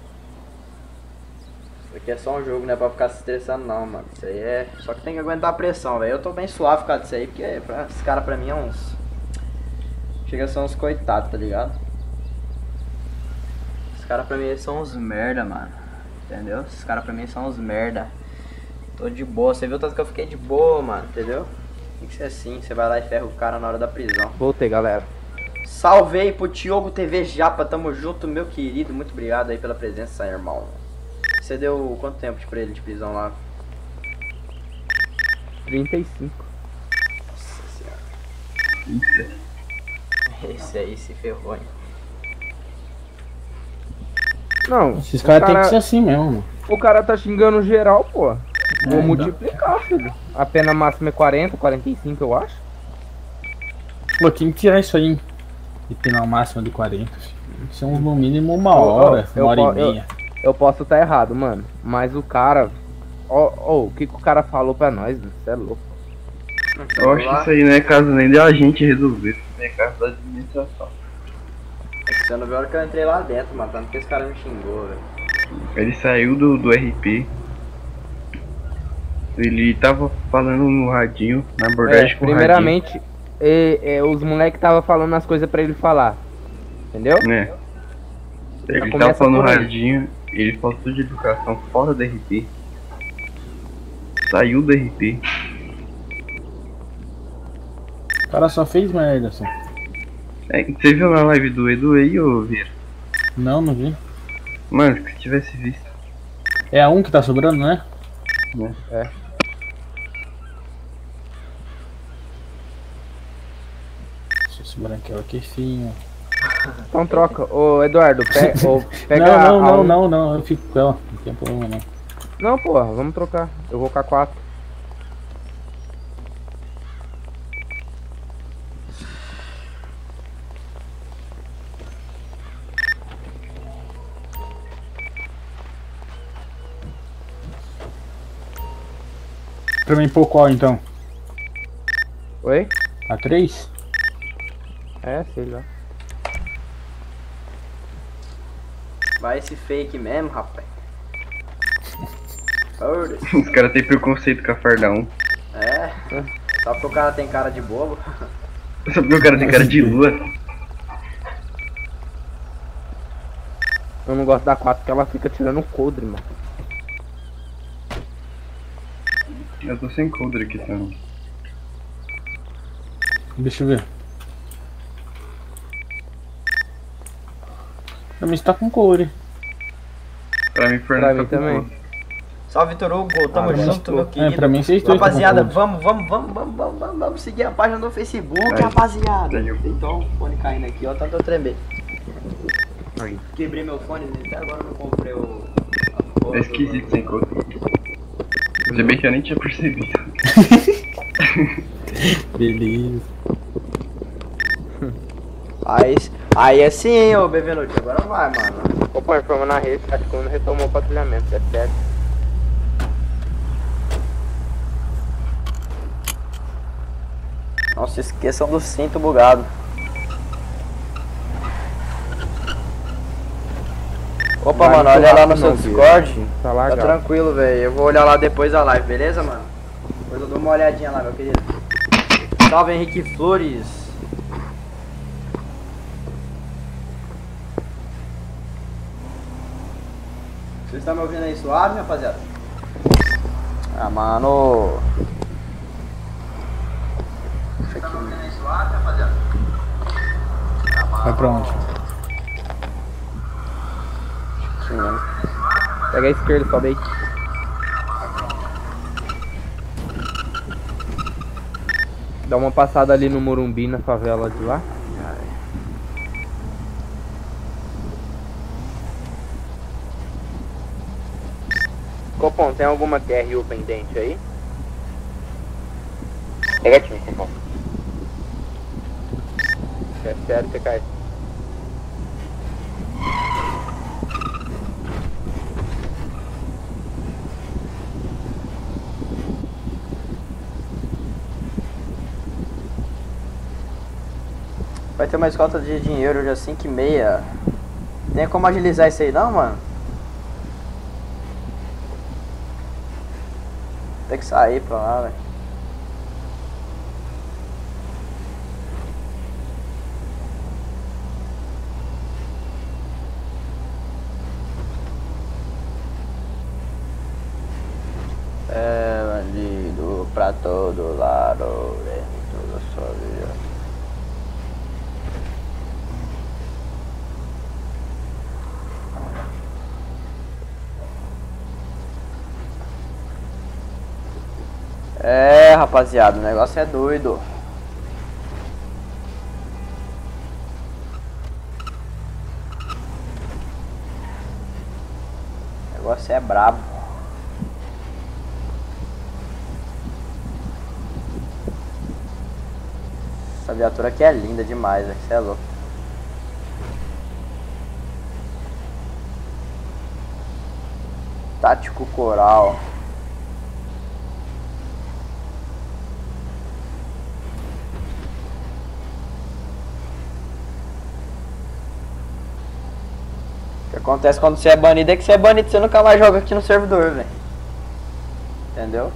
Isso aqui é só um jogo, não é pra ficar se estressando não, mano. Isso aí é... Só que tem que aguentar a pressão, velho. Eu tô bem suave por causa disso aí, porque pra... esses caras pra mim é uns... Chega a ser uns coitados, tá ligado? Esses caras pra mim são uns merda, mano. Entendeu? Esses caras pra mim são uns merda. Tô de boa. Você viu tanto que eu fiquei de boa, mano. Entendeu? Tem que ser assim. Você vai lá e ferra o cara na hora da prisão. Voltei, galera. Salve aí pro Tiogo T V Japa. Tamo junto, meu querido. Muito obrigado aí pela presença, irmão. Você deu quanto tempo pra ele de prisão lá? trinta e cinco. Nossa senhora. Esse aí se ferrou, hein? Não, esses caras tem que ser assim mesmo, mano. O cara tá xingando geral, pô. Vou É, multiplicar, filho. A pena máxima é quarenta, quarenta e cinco, eu acho. Pô, tem que tirar isso aí. De pena máxima de quarenta, filho. Isso é um, no mínimo uma Eu- hora, eu- uma hora eu- e meia. Eu, eu posso estar errado, mano. Mas o cara. Ó, ó, o que, que o cara falou pra nós? Você é louco. Eu acho que isso aí não é caso nem de a gente resolver, isso é caso da administração. É que você não viu a hora que eu entrei lá dentro, mano. Tanto que esse cara me xingou, velho. Ele saiu do, do R P. Ele tava falando no radinho, na abordagem É, com primeiramente, é, é, os moleques tava falando as coisas pra ele falar. Entendeu? o radinho. Né? Ele tava começa falando no por aí. radinho, ele faltou de educação fora do R P. Saiu do R P. O cara só fez merda, assim. É, você viu na live do Edu aí, ô Vieira? Não, não vi. Mano, se tivesse visto. É a um que tá sobrando, né? Né? É. Deixa eu segurar aquela aqui, finho. Então troca. Ô, Eduardo, pe ô, pega Não, a não, não, um. não, não, eu fico com ela. Não tem problema não. Não, porra, vamos trocar. Eu vou com a quatro. Pra mim, pôr qual então? Oi? A três? É, sei lá. Vai esse fake mesmo, rapaz. Foda-se. Os caras têm preconceito com a farda um. É. Só porque o cara tem cara de bobo. Só porque o cara tem cara de lua. Eu não gosto da quatro porque ela fica tirando coldre, mano. Eu tô sem coldre aqui também. Deixa eu ver. Pra mim você tá com coure. Pra mim, Pra Fernando mim tá com também. coldre. Salve, Vitor Hugo. Tamo Ah, junto, meu É, querido. pra mim vocês dois Rapaziada, estão com vamos, vamos, vamos, vamos, vamos, vamos, vamos seguir a página do Facebook, Aí. rapaziada. Aí. Então, o fone caindo aqui, ó, tanto eu tremer. Quebrei meu fone, até agora eu não comprei o... a porra É do- esquisito sem coldre. Se bem que eu nem tinha percebido. Beleza. Aí, aí é sim, hein, ô Bevenuti, agora vai, mano. Opa, informa na rede, acho que quando retomou o patrulhamento, é sério. Não se esqueçam do cinto bugado. Opa, Vai mano, no olha lá no churrasco seu não, Discord. Bia. Tá Tá largado. tranquilo, velho. Eu vou olhar lá depois da live, beleza, mano? Depois eu dou uma olhadinha lá, meu querido. Salve, Henrique Flores. Vocês estão me ouvindo aí suave, rapaziada? Ah, mano. Vocês estão me ouvindo aí suave, rapaziada? Vai pra onde? Pega a esquerda, sobe aí. Dá uma passada ali no Morumbi, na favela de lá. Copom, tem alguma Q R U pendente aí? Negativo, Copom. Sério, T K S. Vai ter uma escolta de dinheiro hoje às cinco e meia. Tem como agilizar isso aí não, mano? Tem que sair pra lá, velho. É bandido pra todo lado, dentro da sua vida. É, rapaziada, o negócio é doido. O negócio é brabo. Essa viatura aqui é linda demais, velho. Você é louco. Tático Coral. O que acontece quando você é banido é que você é banido, você nunca mais joga aqui no servidor, velho. Entendeu?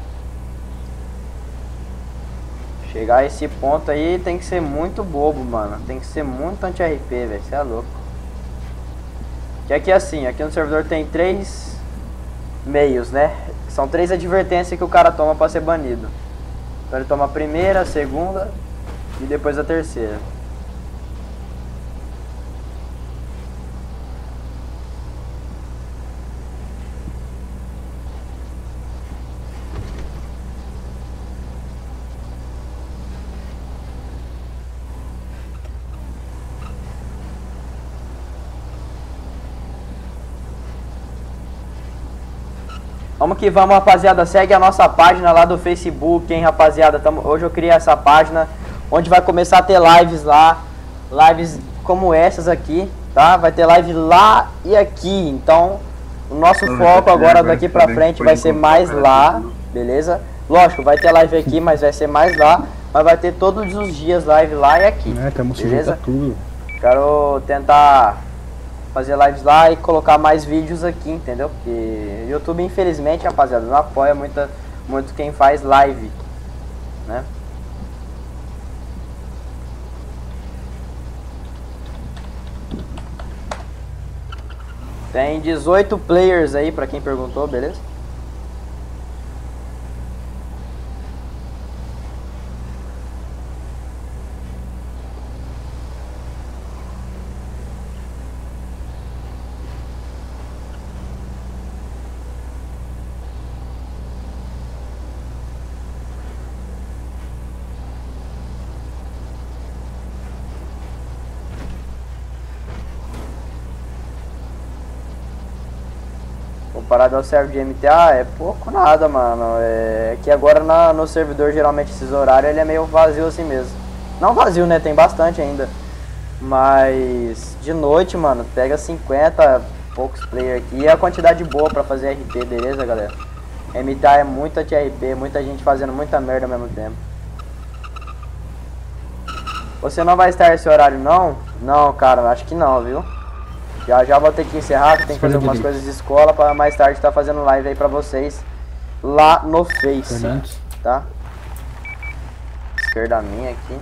Chegar a esse ponto aí tem que ser muito bobo, mano. Tem que ser muito anti-R P, velho. Você é louco. Que aqui é assim, aqui no servidor tem três meios, né? São três advertências que o cara toma pra ser banido. Então ele toma a primeira, a segunda e depois a terceira. Vamos que vamos, rapaziada. Segue a nossa página lá do Facebook, hein, rapaziada. Tamo... Hoje eu criei essa página onde vai começar a ter lives lá. Lives como essas aqui, tá? Vai ter live lá e aqui. Então, o nosso foco agora daqui pra frente vai ser mais lá, beleza? Lógico, vai ter live aqui, mas vai ser mais lá. Mas vai ter todos os dias live lá e aqui, É, tamo sujeito beleza? a tudo. Quero tentar fazer lives lá e colocar mais vídeos aqui, entendeu? Porque YouTube, infelizmente, rapaziada, não apoia muita, muito quem faz live, né? Tem dezoito players aí, pra quem perguntou, beleza? Comparado ao server de M T A, é pouco nada, mano. É que agora na, no servidor, geralmente, esses horários, ele é meio vazio assim mesmo. Não vazio, né? Tem bastante ainda. Mas de noite, mano, pega cinquenta poucos players aqui. E a quantidade boa pra fazer R P, beleza, galera? M T A é muita T R P, muita gente fazendo muita merda ao mesmo tempo. Você não vai estar esse horário, não? Não, cara, acho que não, viu? Já já vou ter que encerrar, que tem que fazer algumas coisas de escola para mais tarde estar fazendo live aí pra vocês lá no Face, tá? Esquerda minha aqui.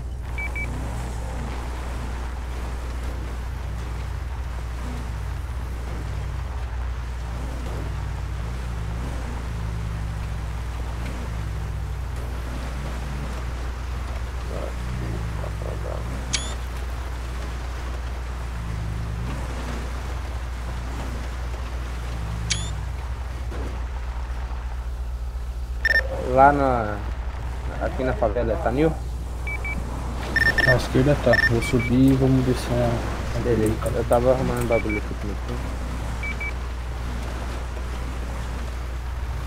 Lá na... aqui na favela, tá Nil? À esquerda tá. Vou subir e vamos descer a... Beleza, eu tava arrumando bagulho aqui comigo.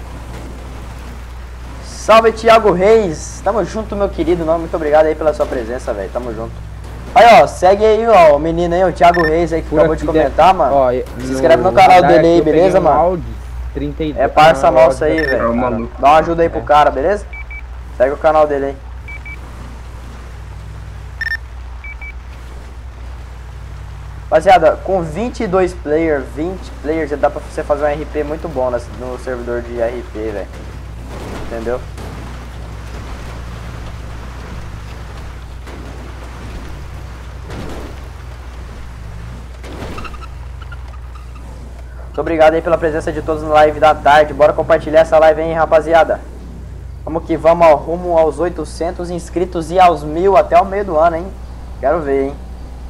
Salve, Thiago Reis. Tamo junto, meu querido. Não, muito obrigado aí pela sua presença, velho. Tamo junto. Aí, ó, segue aí, ó, o menino aí, o Thiago Reis aí, que Por acabou de aqui comentar, mano. Ó, Se inscreve no canal radar dele aí, aqui eu peguei beleza, um mano? Audi trinta e dois. É parça Ah, nossa Audi aí, da- velho. É o maluco. Dá uma ajuda aí pro cara, beleza? Segue o canal dele aí. Rapaziada, com vinte e dois players, vinte players, já dá pra você fazer um R P muito bom nesse- no servidor de R P, velho. Entendeu? Muito obrigado aí pela presença de todos na live da tarde. Bora compartilhar essa live aí, rapaziada. Vamos que vamos ao rumo aos oitocentos inscritos e aos mil até o meio do ano, hein? Quero ver, hein?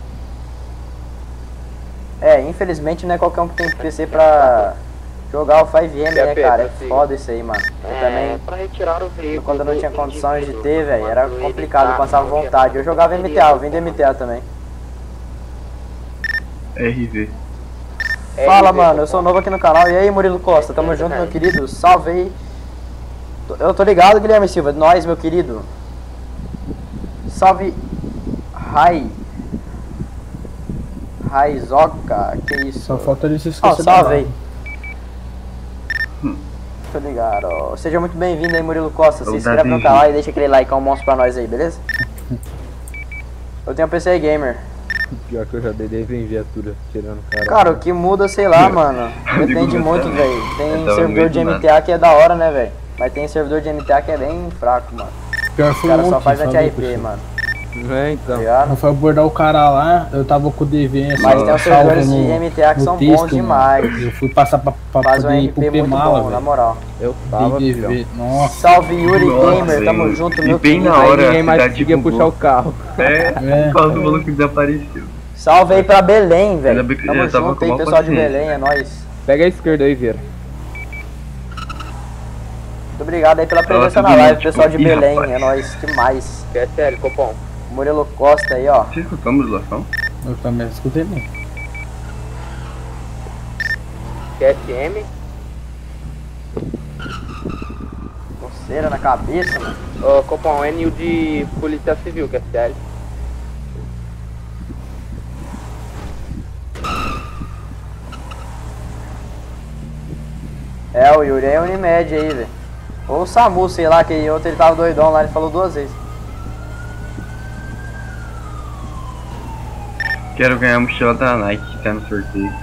É, infelizmente não é qualquer um que tem P C pra jogar o cinco M, né, cara? É foda isso aí, mano. Eu também, Pra retirar o veículo. quando eu não tinha condições de ter, velho, era complicado, eu passava vontade. Eu jogava M T A, eu vendo M T A também. R V. Fala, mano, eu sou novo aqui no canal. E aí, Murilo Costa, tamo junto, meu querido. Salve aí. Eu tô ligado, Guilherme Silva. Nós, meu querido. Salve. Rai. Raizoca, que isso? Só falta ele se Ó, esquecer. salve aí. Tô ligado, ó. Seja muito bem-vindo aí, Murilo Costa. Se Eu inscreve no Davi. canal e deixa aquele like, é um monstro pra nós aí, beleza? Eu tenho um P C Gamer. Pior que eu já dei deve em viatura, tirando o cara. Cara, o que muda, sei lá, mano. Depende muito, velho. Tem Eu tava servidor de muito M T A que é da hora, né, velho? Mas tem servidor de M T A que é bem fraco, mano. Pior Os foi caras só ontem, fazem falei anti-R pra P, você. mano. É, então. Tá ligado? Eu fui abordar o cara lá, eu tava com o D V Mas salvo tem os servidores de no- M T A que no são texto, bons demais. mano. Eu fui passar pra, pra Faz um poder ir R pro P muito P-Mala, bom, na velho. moral. Eu tava, Dei filhão. D V, nossa. Salve Yuri Nossa, Gamer, tamo velho. junto, E meu bem querido. na hora. Aí ninguém mais cidade conseguia bugou. puxar o carro. É, É. por causa do maluco que desapareceu. Salve aí pra Belém, Ainda velho. bem que Tamo eu tava junto com aí, uma pessoal de paciência. Belém, é nóis. Pega a esquerda aí, Vieira. Muito obrigado aí pela presença tudo na live, bem, pessoal de tipo, ih, Belém, rapaz. é nóis demais. É sério, Copom. Murilo Costa aí, ó. Você escutou a modulação? Eu também escutei bem. Q S M. Coceira na cabeça, mano. Ô, Copom, N U de Polícia Civil, Q S L. É, o Yuri é Unimed aí, velho. Ou o Samu, sei lá, que ontem ele tava doidão lá, ele falou duas vezes. Quero ganhar a mochila da Nike que tá no sorteio.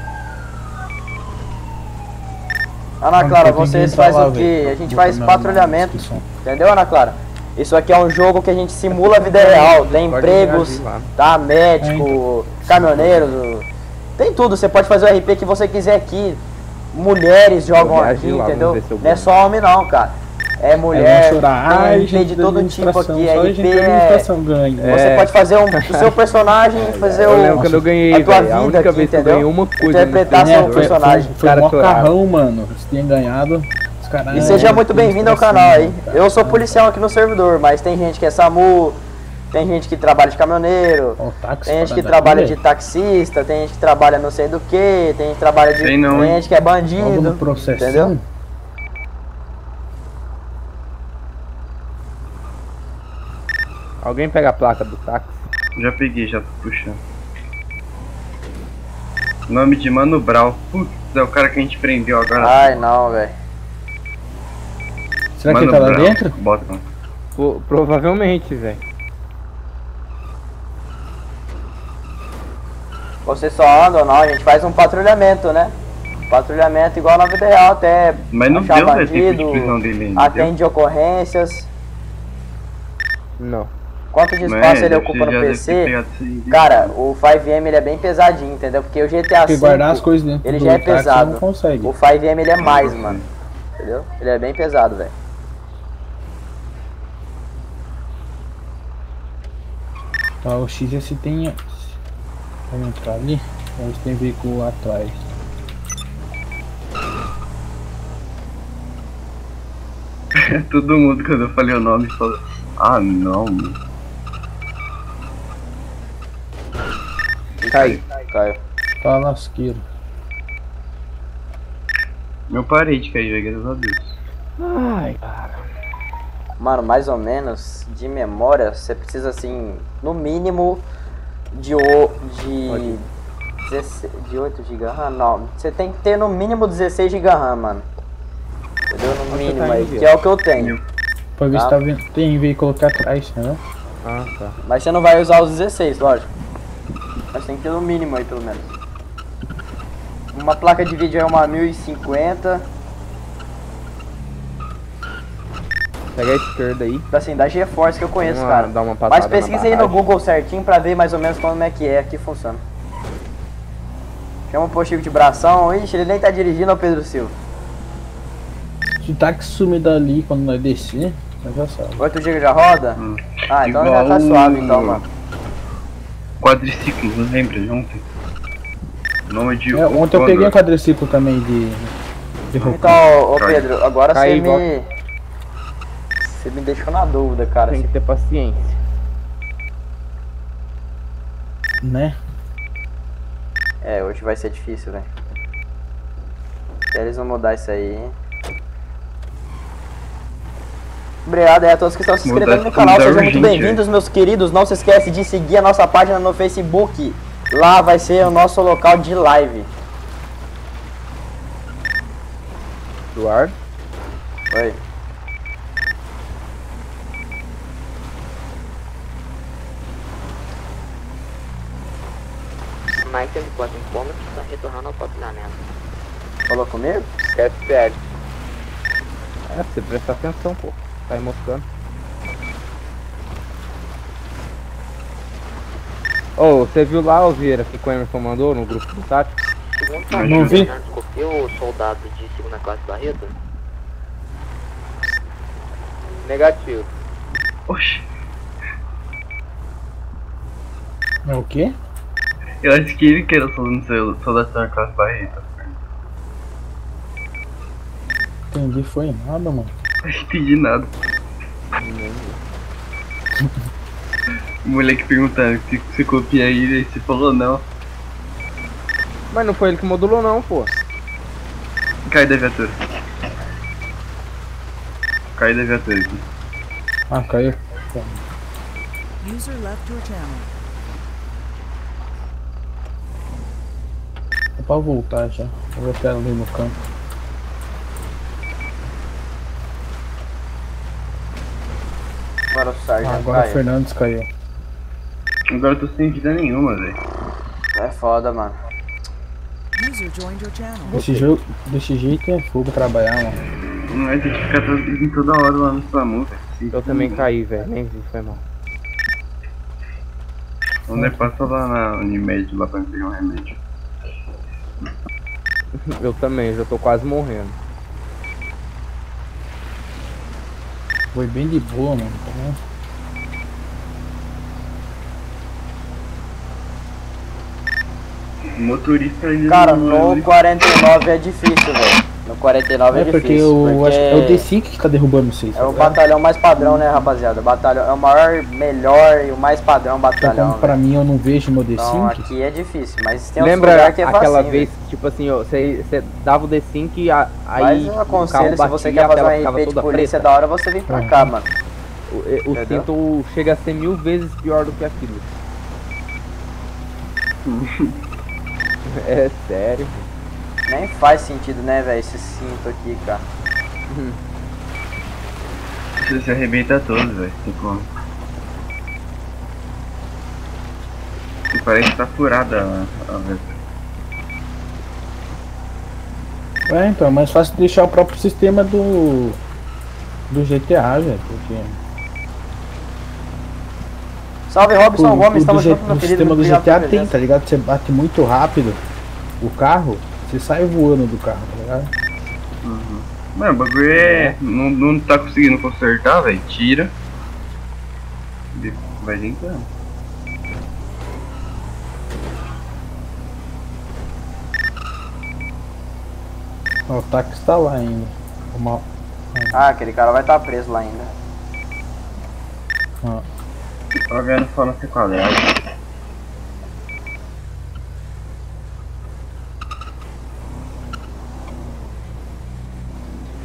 Ana Mano, Clara, eu tenho que vocês entrar fazem lá, o quê? velho. A gente Vou faz tomar uma patrulhamento. discussão. Entendeu, Ana Clara? Isso aqui é um jogo que a gente simula a vida real. Tem Pode empregos, reagir lá. tá? Médico, caminhoneiros. Tem tudo. Você pode fazer o R P que você quiser aqui. Mulheres jogam Vou aqui, reagir lá, entendeu? vamos ver se eu Não é ganho. só homem não, cara. É Aí mulher, vão chorar. tem Ai, R P gente de da todo tipo administração, aqui. só R gente P da é... administração ganha. Você É. pode fazer um, o seu personagem, fazer Eu o, lembro quando eu ganhei, a tua velho. A vida única aqui, vez que eu entendeu? ganhei uma coisa. Interpretar no seu servidor, foi, personagem. foi, foi cara mó chorava. carrão, mano. Você tinha ganhado. Os caras. E seja muito bem-vindo ao canal aí. Eu sou policial aqui no servidor, mas tem gente que é SAMU, tem gente que trabalha de caminhoneiro, Ó, o táxi, tem gente que parada trabalha aqui, de taxista, tem gente que trabalha não sei do que, tem gente que trabalha de. Sei não, Tem hein? gente que é velho. Logo bandido. no processo. Entendeu? Alguém pega a placa do táxi? Já peguei, já tô puxando. Nome de Mano Brown. Putz, é o cara que a gente prendeu agora. Ai não, velho. Será que Mano ele tá lá Brown. dentro? Bota. Pô, provavelmente, velho. Você só anda ou não, a gente faz um patrulhamento, né? Patrulhamento igual na vida real, até Mas não achar deu, velho, tempo de bandido, prisão dele ainda. atende ocorrências. Não. Quanto de Mas espaço ele deve ocupa ser- no já P deve ter C? pegado isso aí. Cara, o cinco M ele é bem pesadinho, entendeu? Porque o G T A Porque guardar as cinco, coisas dentro ele do já é táxi pesado. não consegue. O cinco M ele é mais, mano. Entendeu? Ele é bem pesado, velho. Tá, o X S tem. Vamos entrar ali. Vamos tem veículo lá atrás. Todo mundo, quando eu falei o nome, falou: Ah, não, mano. Cai. Caiu. Tá lasqueiro. Eu parei de cair, velho, graças a Deus. Ai, cara. Mano, mais ou menos, de memória, você precisa, assim, no mínimo de, o, de, dezesseis, de oito gigas RAM, não. Você tem que ter no mínimo dezesseis gigas RAM, mano. Entendeu? No mínimo tá aí, indo, que é o que eu tenho. Pra ver Tá? se tá vendo. Tem veículo aqui atrás, né? Ah, tá. Mas você não vai usar os dezesseis, lógico. Mas tem que ter no mínimo aí, pelo menos. Uma placa de vídeo é uma mil e cinquenta. Pega a esquerda aí. Assim, da GeForce que eu conheço, Uma- cara. dá uma Mas passada na pesquisa aí no barragem. Google certinho pra ver mais ou menos como é que é, que funciona. Chama o postigo de bração. Ixi, ele nem tá dirigindo, ó, Pedro Silva. Se o táxi sumir dali quando nós descer, nós já sabe. oito gigas já roda? Hum. Ah, então Igual já tá suave então, mano. Quadriciclo, não lembra de ontem? O nome de É, ontem eu peguei um quadriciclo também de. de Rocan. Então, ô Pedro, agora você Cai, me. Você me deixou na dúvida, cara. Tem que ter paciência. Né? É, hoje vai ser difícil, velho. Até eles vão mudar isso aí. Obrigado aí a todos que estão se inscrevendo no canal, sejam muito bem-vindos, meus queridos. Não se esquece de seguir a nossa página no Facebook. Lá vai ser o nosso local de live. Eduardo? Oi. Mike teve quatro informes que está retornando ao patrulhamento. Falou comigo? F P L. É, você presta atenção, pô. Tá aí mostrando. Ô, você viu lá, ô Vieira, que o Emerson mandou no grupo do tático? Não vi. Desculpe, o soldado de segunda classe Barreto? Negativo. Oxi, É o quê? eu acho que ele que era o soldado da classe Barreto. Entendi, foi nada, mano. Não entendi nada. O moleque perguntando se você copia ele, aí você falou não. Mas não foi ele que modulou não, pô. Cai da viatura. Cai da viatura aqui. Ah, caiu. User left your channel. É pra voltar já. Eu vou até ali no campo. Agora o sargento Ah, agora o caiu. Fernandes caiu. Agora eu tô sem vida nenhuma, velho. É foda, mano. User joined your channel. Desse, jogo, desse jeito é fogo trabalhar, mano. Não vai ter que ficar todo, toda hora lá no SAMU, velho. Eu também caí, velho. Nem vi, foi mal. Quando é passa lá na Unimed lá pra me pegar um remédio. Eu também, já tô quase morrendo. Foi bem de boa, mano. Tá vendo? O motorista ainda Cara, não- no quarenta e nove é difícil, velho. No quarenta e nove é, É porque difícil. eu acho que é o D cinco que tá derrubando vocês. É o batalhão mais padrão, né, rapaziada? Batalhão é o maior, melhor e o mais padrão Então, batalhão. como pra mim eu não vejo meu D cinco. Então aqui é difícil, mas tem outros Lembra lugares que é aquela facinho, vez, velho. tipo assim, ó, você, você dava o D cinco e a, Mas aí eu o carro aconselho, se batia você e quer a fazer tela uma ficava I P de toda polícia preta. da hora, você vem pra Uhum. cá, mano. O, o Entendeu? cinto chega a ser mil vezes pior do que aquilo. É sério. Nem faz sentido, né, velho, esse cinto aqui, cara. Você se arrebenta todo, velho. Tem como. E parece que tá furada a, a versão. É, então, é mais fácil deixar o próprio sistema do. do G T A, velho. Porque. Salve, Robson O, Gomes, o estamos do, G- juntos, meu do querido. sistema do Obrigado G T A pela tem, presença. tá ligado? Você bate muito rápido o carro, você sai voando do carro, tá ligado? Uhum. Mano, o bagulho é. Não, não tá conseguindo consertar, velho. Tira. E vai tentando. Ó, o táxi tá lá ainda. Uma... Ah, aquele cara vai estar preso lá ainda. Ó. Ó, ganhando fora C quadrado.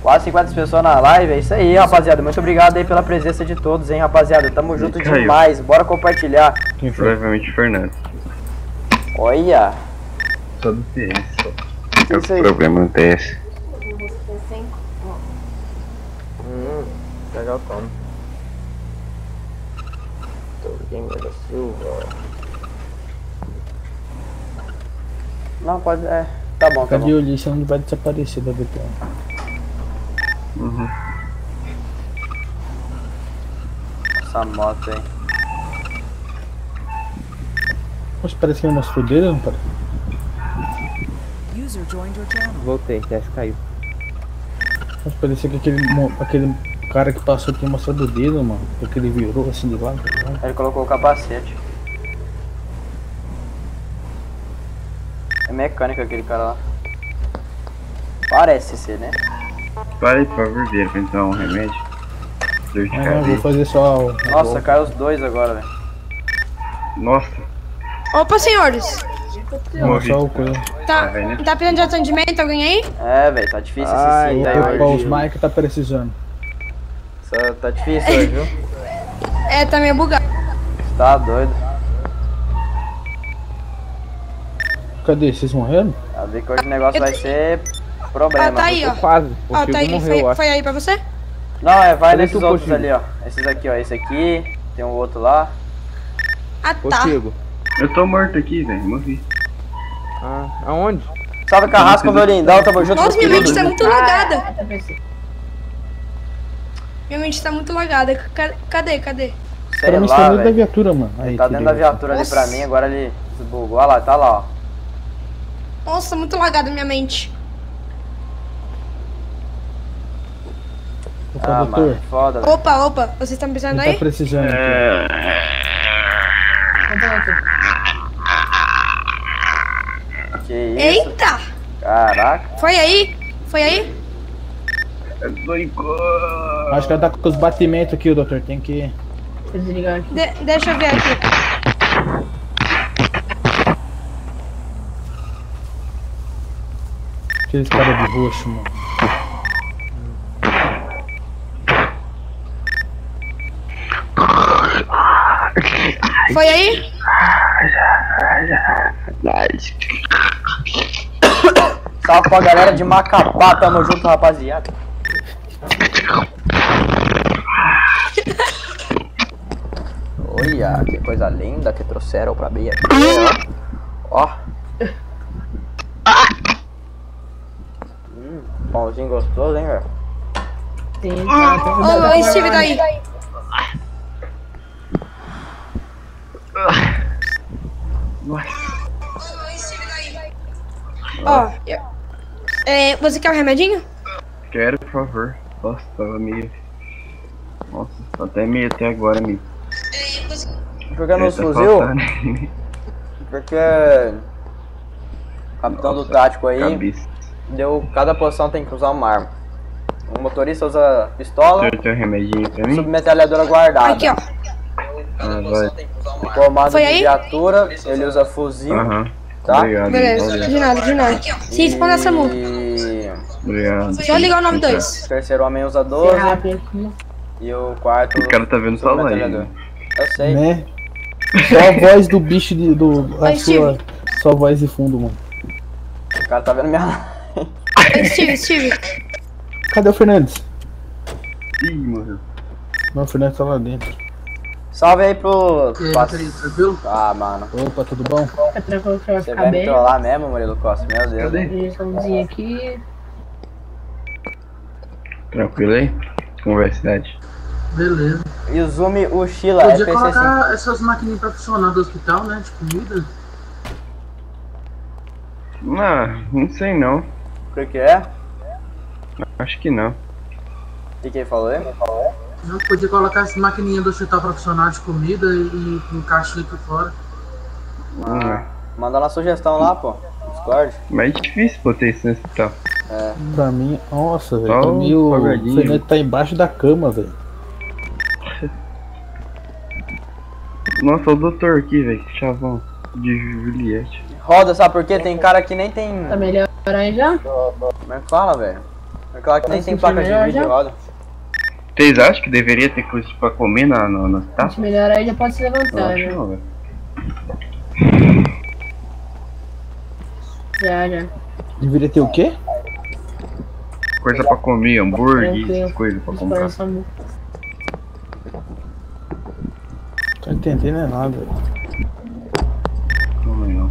Quase cinquenta pessoas na live, é isso aí, rapaziada. Muito obrigado aí pela presença de todos, hein, rapaziada. Tamo junto Caiu. demais, bora compartilhar. Provavelmente o Fernando. Olha. Só do T S, só. Que É o isso aí? problema no T S. Hum, legal como. Gamer da Silva. Não, pode. É. Tá bom, tá Cadê bom. o lixo? Onde vai desaparecer da V T N? Uhum. Essa moto aí. Poxa, parece que é mostrou dele, não parece? User joined your channel. Voltei, T S caiu. Mas parecia que aquele, mo- aquele cara que passou tinha mostrado o dedo, mano. Porque ele virou assim de lado. tá ligado? Ele colocou o capacete. É mecânico aquele cara lá. Parece ser, né? Para aí, por favor, ver pra entrar um remédio. Dor de Ah, vou cabeça. fazer só o. Nossa, caiu os dois agora, velho. Nossa, Opa, senhores. Não, morri. só o coisa. Tá, Ah, velho, né? tá precisando de atendimento? Alguém aí? É, velho, tá difícil Ai, esse sim, ai, tá ai. Opa, os hoje. Mike tá precisando. Só tá difícil hoje, viu? É, tá meio bugado. Tá doido. Cadê? Vocês morreram? A ver que hoje o negócio vai ser problema. Ah, tá aí, ó. Quase. O Ó, Chico tá aí. morreu, Foi, acho. foi aí pra você? Não, é, vai Cadê nesses tu, outros Pochigo? ali, ó. Esses aqui, ó. Esse aqui, tem um outro lá. Ah, Ô, tá. Chico. Eu tô morto aqui, velho, morri. Ah, aonde? Salve Carrasco, meu lindão, tamo junto. Nossa, meu minha mente querido. tá muito lagada. Minha mente tá muito lagada. Ca- Cadê, cadê? Sei Pra mim tá lá, dentro da velho. viatura, mano. Aí, Ele tá que dentro da deu. viatura ali pra Nossa. mim, agora ele desbugou. Olha lá, tá lá, ó. Nossa, muito lagada minha mente. Opa, Ah, doutor. mano, foda, velho. Opa, opa. Vocês estão precisando Ele tá aí? precisando aqui. Que isso? Eita! Caraca. Foi aí? Foi aí? Acho que ela tá com os batimentos aqui, o doutor. Tem que. Desligar aqui. De- deixa eu ver aqui. Aqueles caras de roxo, mano. Foi aí? Salve pra galera de Macapá, tamo junto, rapaziada. Olha, que coisa linda que trouxeram pra mim aqui, ó. Ó. Hum, pãozinho gostoso, hein, velho? Sim, tá. tá Ô, ô, Steve, daí. Ó, eu- é, você quer um remedinho? Quero, por favor. Nossa, tava meio. Nossa, tô até meio até agora, amigo. Jogando os Tá fuzil, faltando. porque o capitão do tático aí Cabeça. deu. Cada posição tem que usar uma arma. O motorista usa pistola, Tem um remedinho pra mim? submetralhadora guardada. Aqui, ó. Ah, vai. O comando Foi de aí? viatura, ele usa fuzil, Aham. tá? Obrigado. Beleza, valeu. de nada, de nada. Se responda essa multa. E Obrigado. Deixa eu ligar o nove dois. o terceiro homem usa Ser doze rápido aqui. e o quarto O cara tá vendo sua live. submetralhadora. Eu sei. Né? Só a voz do bicho de, do. A Oi, sua, sua voz de fundo, mano. O cara tá vendo minha. Oi, Steve, Steve. Cadê o Fernandes? Ih, morreu. Não, o Fernandes tá lá dentro. Salve aí pro. E aí, querido, tranquilo? Ah, mano. Opa, tudo bom? Fica tranquilo que vai Você ficar vai me bem. trollar mesmo, Murilo Costa? Meu Deus. Injeçãozinha aqui. Tranquilo aí? Conversidade. Beleza. Izumi Ushila, Podia F P C cinco. colocar essas maquininhas pra funcionar do hospital, né? De comida. Ah, não sei não. O que que é? Acho que não. O que que ele falou aí? Não, podia colocar essas maquininhas do hospital pra funcionar de comida e com caixa aqui fora. Ah, manda uma sugestão lá, pô. Discord. Mas é difícil botar isso no hospital. É. Pra mim, nossa, velho. Só Pra o mim o salgadinho. Fernandes tá embaixo da cama, velho. Nossa, o doutor aqui, velho. Chavão. De Juliette. Roda, sabe por quê? Tem cara que nem tem. Tá melhor aí já? Como é que fala, velho? É claro que nem Mas tem isso placa de melhor vídeo já? roda. Vocês acham que deveria ter coisa pra comer na, na, na Se tábua? melhorar aí já pode se Eu levantar, acho né? não, velho. Já, já. Deveria ter o quê? Coisa pra comer, hambúrguer, Tranquilo. essas coisas pra Espera comprar. essa mu- Tô entendendo é nada. Não, não.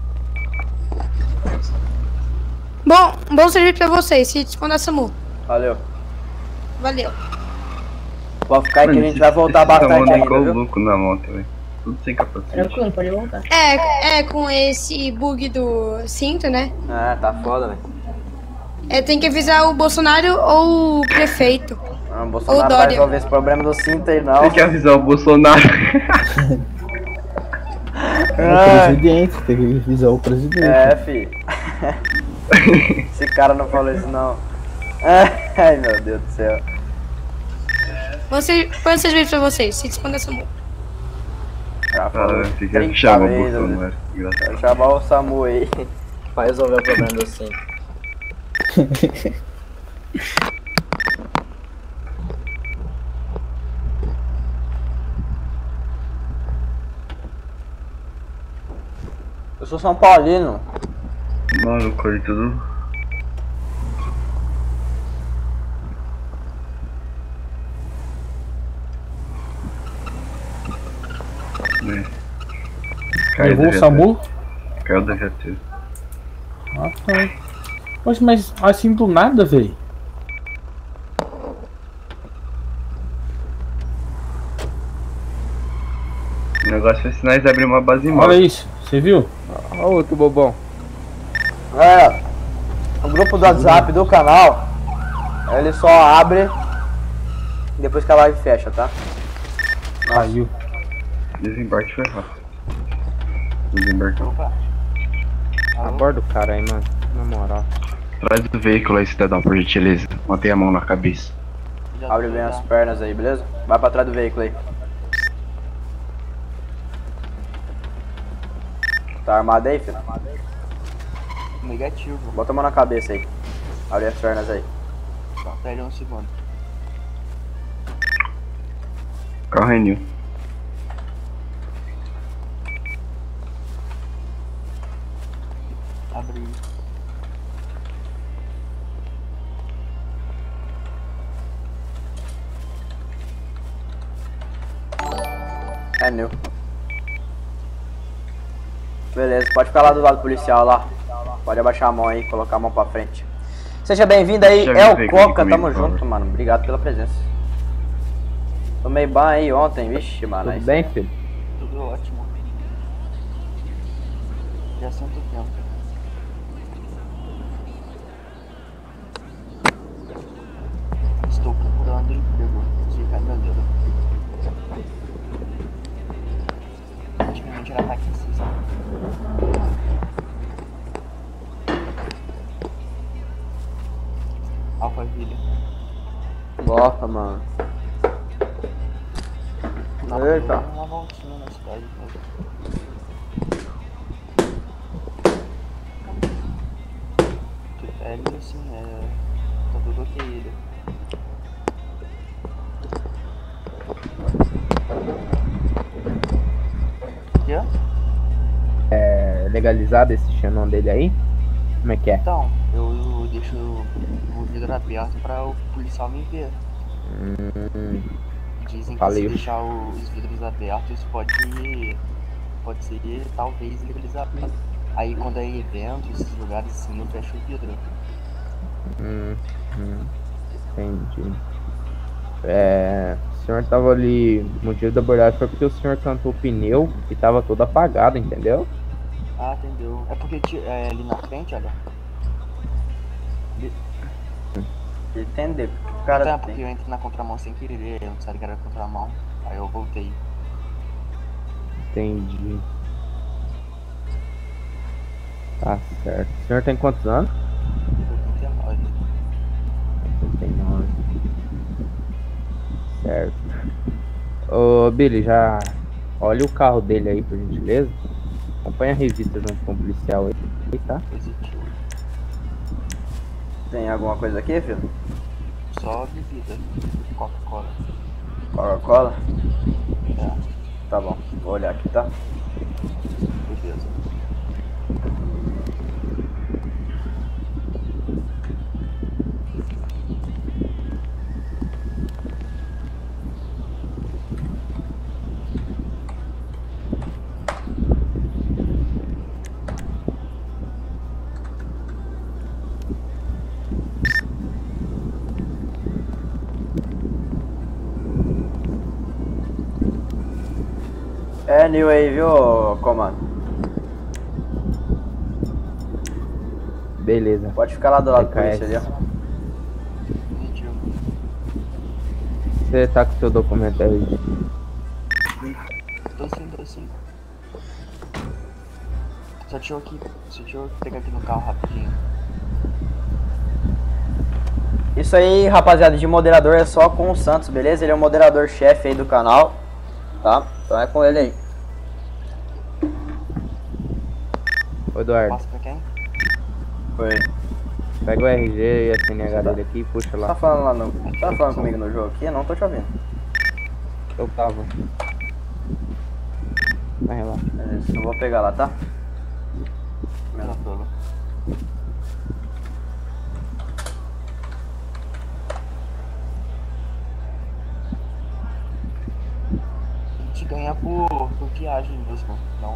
Bom, bom serviço pra vocês. Se dispondo a SAMU. Valeu. Valeu. Pode ficar que a gente vai voltar Esse bastante tamanho ainda, igual viu? louco na moto, velho. Tudo sem capacete. Tranquilo, pode voltar. É, é, com esse bug do cinto, né? É, tá foda, velho. É, tem que avisar o Bolsonaro ou o prefeito. Ah, o Ô, Bolsonaro vai Dória. resolver esse problema do cinto aí, não. Tem que avisar o Bolsonaro. É o presidente, tem que avisar o presidente. É, fi. Esse cara não falou isso, não. Ai, meu Deus do céu. Bom serviço pra vocês. Se dispondo a SAMU. Já Ah, falou fica que trinta chama o vezes, Bolsonaro. Engraçado. Vou chamar o Samu aí pra resolver o problema do cinto. Eu sou São Paulino. Mano, corre tudo. É. Caiu Levou da o viatura. SAMU? Caiu da viatura. Ah, tá. Mas, mas assim do nada, velho. O negócio é se nós abrir uma base móvel. Olha isso, você viu? Olha outro bobão. É, o grupo do WhatsApp do canal, ele só abre depois que a live fecha, tá? Caiu. Desembarque foi rápido. Desembarcou. Aborda o cara aí, mano. Na moral. Atrás do veículo aí, cidadão, por gentileza. Mantenha a mão na cabeça. Abre bem as pernas aí, beleza? Vai pra trás do veículo aí. Tá armado aí, filho? Negativo. Bota a mão na cabeça aí. Abre as pernas aí. Pera um segundo. Carro Renil. Abre. É new. Beleza, pode ficar lá do lado policial lá. Pode abaixar a mão aí, colocar a mão pra frente. Seja bem-vindo aí, Já é o vem Coca, comigo, tamo por junto, favor. mano. Obrigado pela presença. Tomei banho aí ontem, vixe, mano. Tudo aí- bem, filho? Tudo ótimo. Já sinto tempo. Estou procurando emprego de caminhoneiro. Antigamente era taxista. Alphaville. Bota, mano. Eita. Uma voltinha na cidade mesmo. É ali assim, é. Tá tudo ok ele. Quê? É legalizado esse xenon dele aí? Como é que é? Então, eu, eu deixo o vidro aberto para o policial me ver. Hum, Dizem que Valeu. se deixar os vidros abertos pode, pode ser talvez legalizado. Aí quando é evento, esses lugares assim, eu fecho o vidro. hum, hum, entendi. É, o senhor tava ali, o motivo da abordagem foi porque o senhor cantou o pneu e tava todo apagado, entendeu? Ah, entendeu. É porque ti- é, ali na frente, olha. Entender, porque o Então, cara é porque tem. eu entrei na contramão sem querer, eu não sabia que era contramão. Aí eu voltei. Entendi. Tá certo. O senhor tem quantos anos? trinta e nove. trinta e nove. Certo. Ô, Billy, já olha o carro dele aí, por gentileza. Acompanha a revista junto com o policial aí, tá? Positivo. Tem alguma coisa aqui, filho? Só bebida. Coca-Cola. Coca-Cola? É. Tá bom, vou olhar aqui, tá? Beleza. É new aí, viu, comando? Beleza. Pode ficar lá do lado da polícia ali, ó. Você tá com seu documento aí? Tô sim, tô sim. Só deixa eu aqui. Só deixa eu pegar aqui no carro rapidinho. Isso aí, rapaziada, de moderador é só com o Santos, beleza? Ele é o moderador-chefe aí do canal, tá? Então é com ele aí. Ô, Eduardo. Passa pra quem? Foi. Pega o R G e a C N H dele aqui e puxa lá. Tá falando lá no... Tá falando comigo no jogo aqui? Não tô te ouvindo. Eu tava. Vai lá. Beleza, eu vou pegar lá, tá? Ela pega. A gente ganha por, por viagem mesmo, não.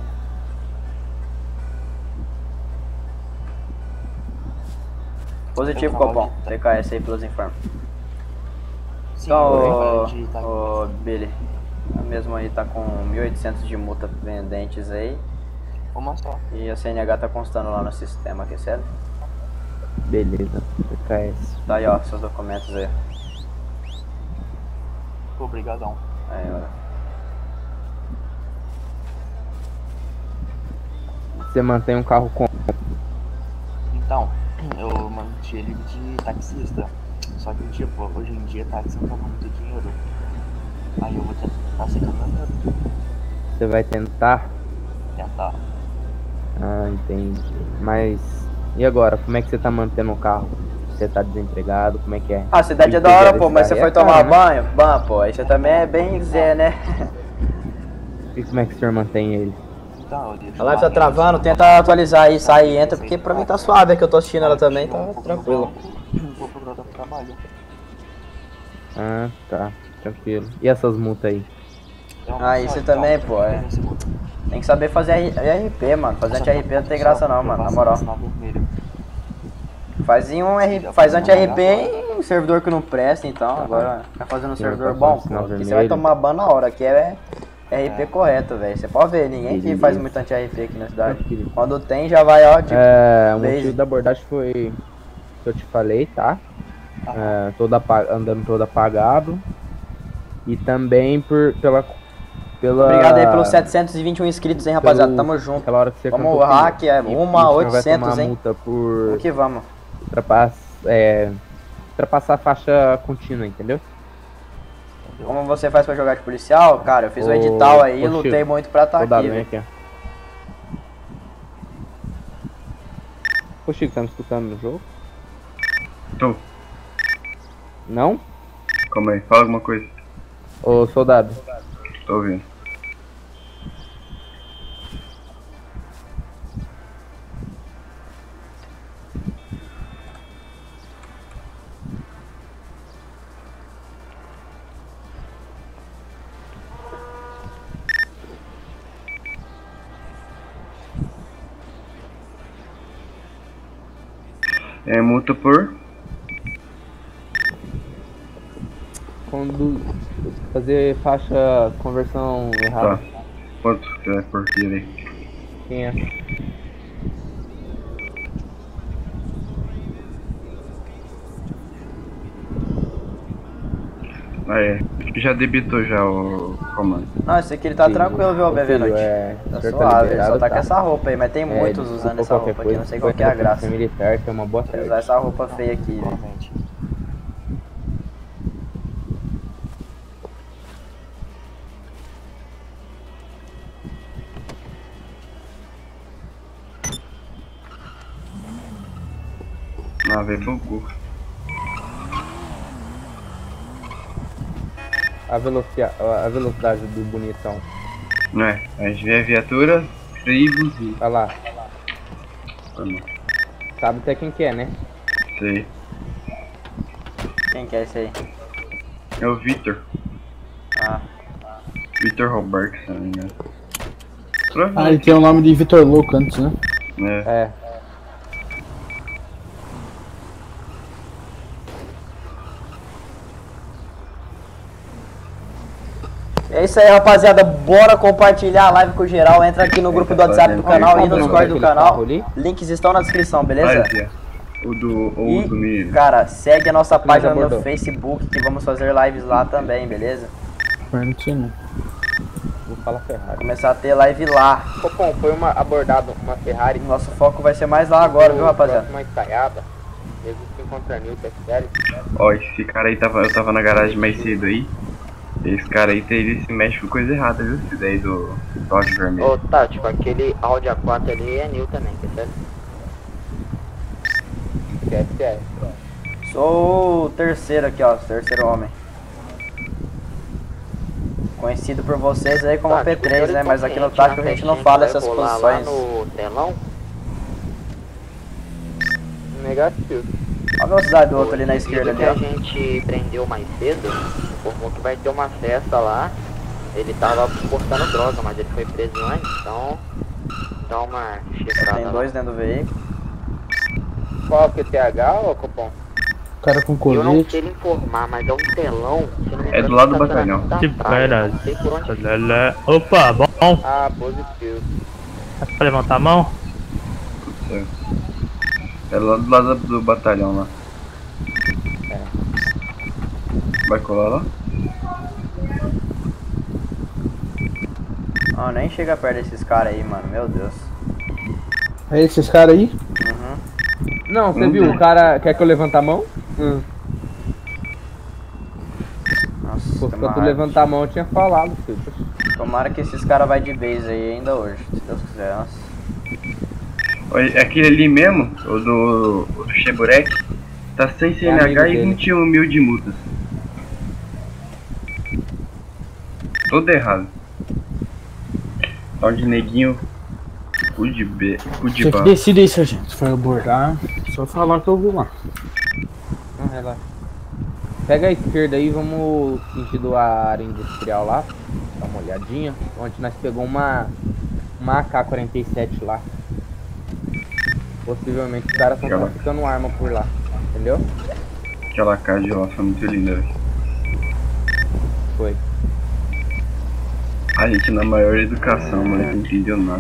Positivo, Copom. T K S aí pelos informes. Sim, Então, de tá ô, ô, Billy, a mesma aí tá com mil e oitocentos de multa pendentes aí. Uma só. E a C N H tá constando lá no sistema aqui, certo? Beleza, T K S. Tá aí, ó, seus documentos aí. Obrigadão. Aí, ó. Você mantém um carro com... Então, eu mantive ele de taxista. Só que, tipo, hoje em dia táxi não dá muito dinheiro. Aí eu vou tentar ser caminhoneiro. Você vai tentar? Tentar. Ah, entendi. Mas... E agora? Como é que você tá mantendo o carro? Você tá desempregado? Como é que é? Ah, a cidade é da hora, pô, mas você foi tomar banho? Ban, pô, aí você também é bem Zé, né? E como é que o senhor mantém ele? Então, eu deixo A live tá travando, tenta atualizar aí, sai e entra, porque pra mim tá suave, é que eu tô assistindo ela também, tá tranquilo. Vou procurar outro trabalho. Ah, tá. Tranquilo. E essas multas aí? Ah, isso também, pô, é. Tem que saber fazer R P, mano. Fazer anti-R P não tem graça não, mano, na moral. Faz em um R... Faz anti-R P em um servidor que não presta, então. Agora tá fazendo um servidor bom, pô. Porque você vai tomar ban na hora, que é R P correto, velho. Você pode ver, ninguém que faz muito anti-R P aqui na cidade. Quando tem, já vai, ó, tipo... É, o motivo da abordagem foi... que eu te falei, tá? É, toda, andando todo apagado. E também por, pela... Pela... Obrigado aí pelos setecentos e vinte e um inscritos, hein, rapaziada. Pelo... Tamo junto. Aquela hora que você vamos cantou, hack, é e, uma e oitocentos, vai hein? multa por... Vamos que vamos. Ultrapass... É... Ultrapassar a faixa contínua, entendeu? Como você faz pra jogar de policial? Cara, eu fiz o edital aí e lutei muito pra estar tá aqui, velho. aqui. Ô Chico, tá me escutando no jogo? Tô. Não? Calma aí, fala alguma coisa. Ô soldado. Tô ouvindo. É multa por? Quando fazer faixa conversão errada. Tá. Quanto que é por dia aí? Quem é? Aí, já debitou já o comando. Não, esse aqui ele tá Sim, tranquilo, viu, bebê noite. É, tá tá suave, ele só liberado, tá tá. com essa roupa aí, mas tem É, muitos usando essa roupa aqui, coisa, não sei qual que é a graça. Militar, que é uma boa Tem que tarde. usar essa roupa feia aqui, velho. Ah, velho, bugou. A velocidade, a velocidade do bonitão. Não é? A gente vê a viatura, freio e buzina. Olha lá. Vamos. Sabe até quem que é, né? Sei. Quem que é esse aí? É o Victor. Ah. Victor Roberto, se não me engano. Ah, ele tem o nome de Vitor Louco antes, né? É. É. É isso aí, rapaziada. Bora compartilhar a live com geral. Entra aqui no grupo do WhatsApp do canal e no Discord do canal. Links estão na descrição, beleza? O do, ou E, do menino. cara, segue a nossa página no abordou. Facebook que vamos fazer lives lá também, beleza? Quarentena. Vou falar Ferrari. Vai começar a ter live lá. Copom, foi uma abordada, uma Ferrari. Nosso foco vai ser mais lá agora, viu, rapaziada? Uma estaiada. Mesmo que encontra Newton, é sério. Ó, esse cara aí tava. Eu tava na garagem mais cedo aí. Esse cara aí, ele se mexe com coisa errada, viu? Esse daí do Dodge vermelho. Ô, Tático, aquele Audi A quatro ali é Newton também, que é sério? Esquece, é. Sou o terceiro aqui, ó. Terceiro homem. Conhecido por vocês aí como P três, né? Mas aqui no Tático a gente não fala essas posições. Lá no telão? Negativo. Olha a velocidade do outro ali na esquerda ali, que ó. a gente prendeu mais cedo, informou que vai ter uma festa lá. Ele tava portando droga, mas ele foi preso antes, então dá uma chifrada. Tem dois dentro do veículo. Qual que é T H ou Copom? O cara com Eu não colete. quero informar, mas é um telão. Se não me É engano, do lado do tá batalhão. na- Que tá atrás, pera. não sei por onde. Lelé. Opa, bom. Ah, positivo. Dá pra levantar a mão? É do lado do, lado do batalhão lá. É. Vai colar lá? Ó, nem chega perto desses caras aí, mano. Meu Deus. É esses caras aí? Uhum. Não, você Não viu? tem. O cara quer que eu levante a mão? Hum. Nossa, Se fosse pra tu tomara, levantar a mão, eu tinha falado, filho. tomara que esses caras vai de base aí ainda hoje, se Deus quiser. Nossa. Olha, aquele ali mesmo, o do, o do Cheburek, tá sem C N H amigo e dele. vinte e um mil de multas. Todo errado. Tal de neguinho. Cu de B. Cu de Você que barro. decide aí, sargento. Se for abordar, só falar que eu vou lá. Não, relaxa. Pega a esquerda aí, vamos sentido a área industrial lá. Dá uma olhadinha. Ontem nós pegou uma, uma A K quarenta e sete lá. Possivelmente os caras estão Aquela- traficando arma por lá. Entendeu? Aquela casa de lá foi muito linda, velho. Foi. A gente na maior educação, mano, não entendeu nada.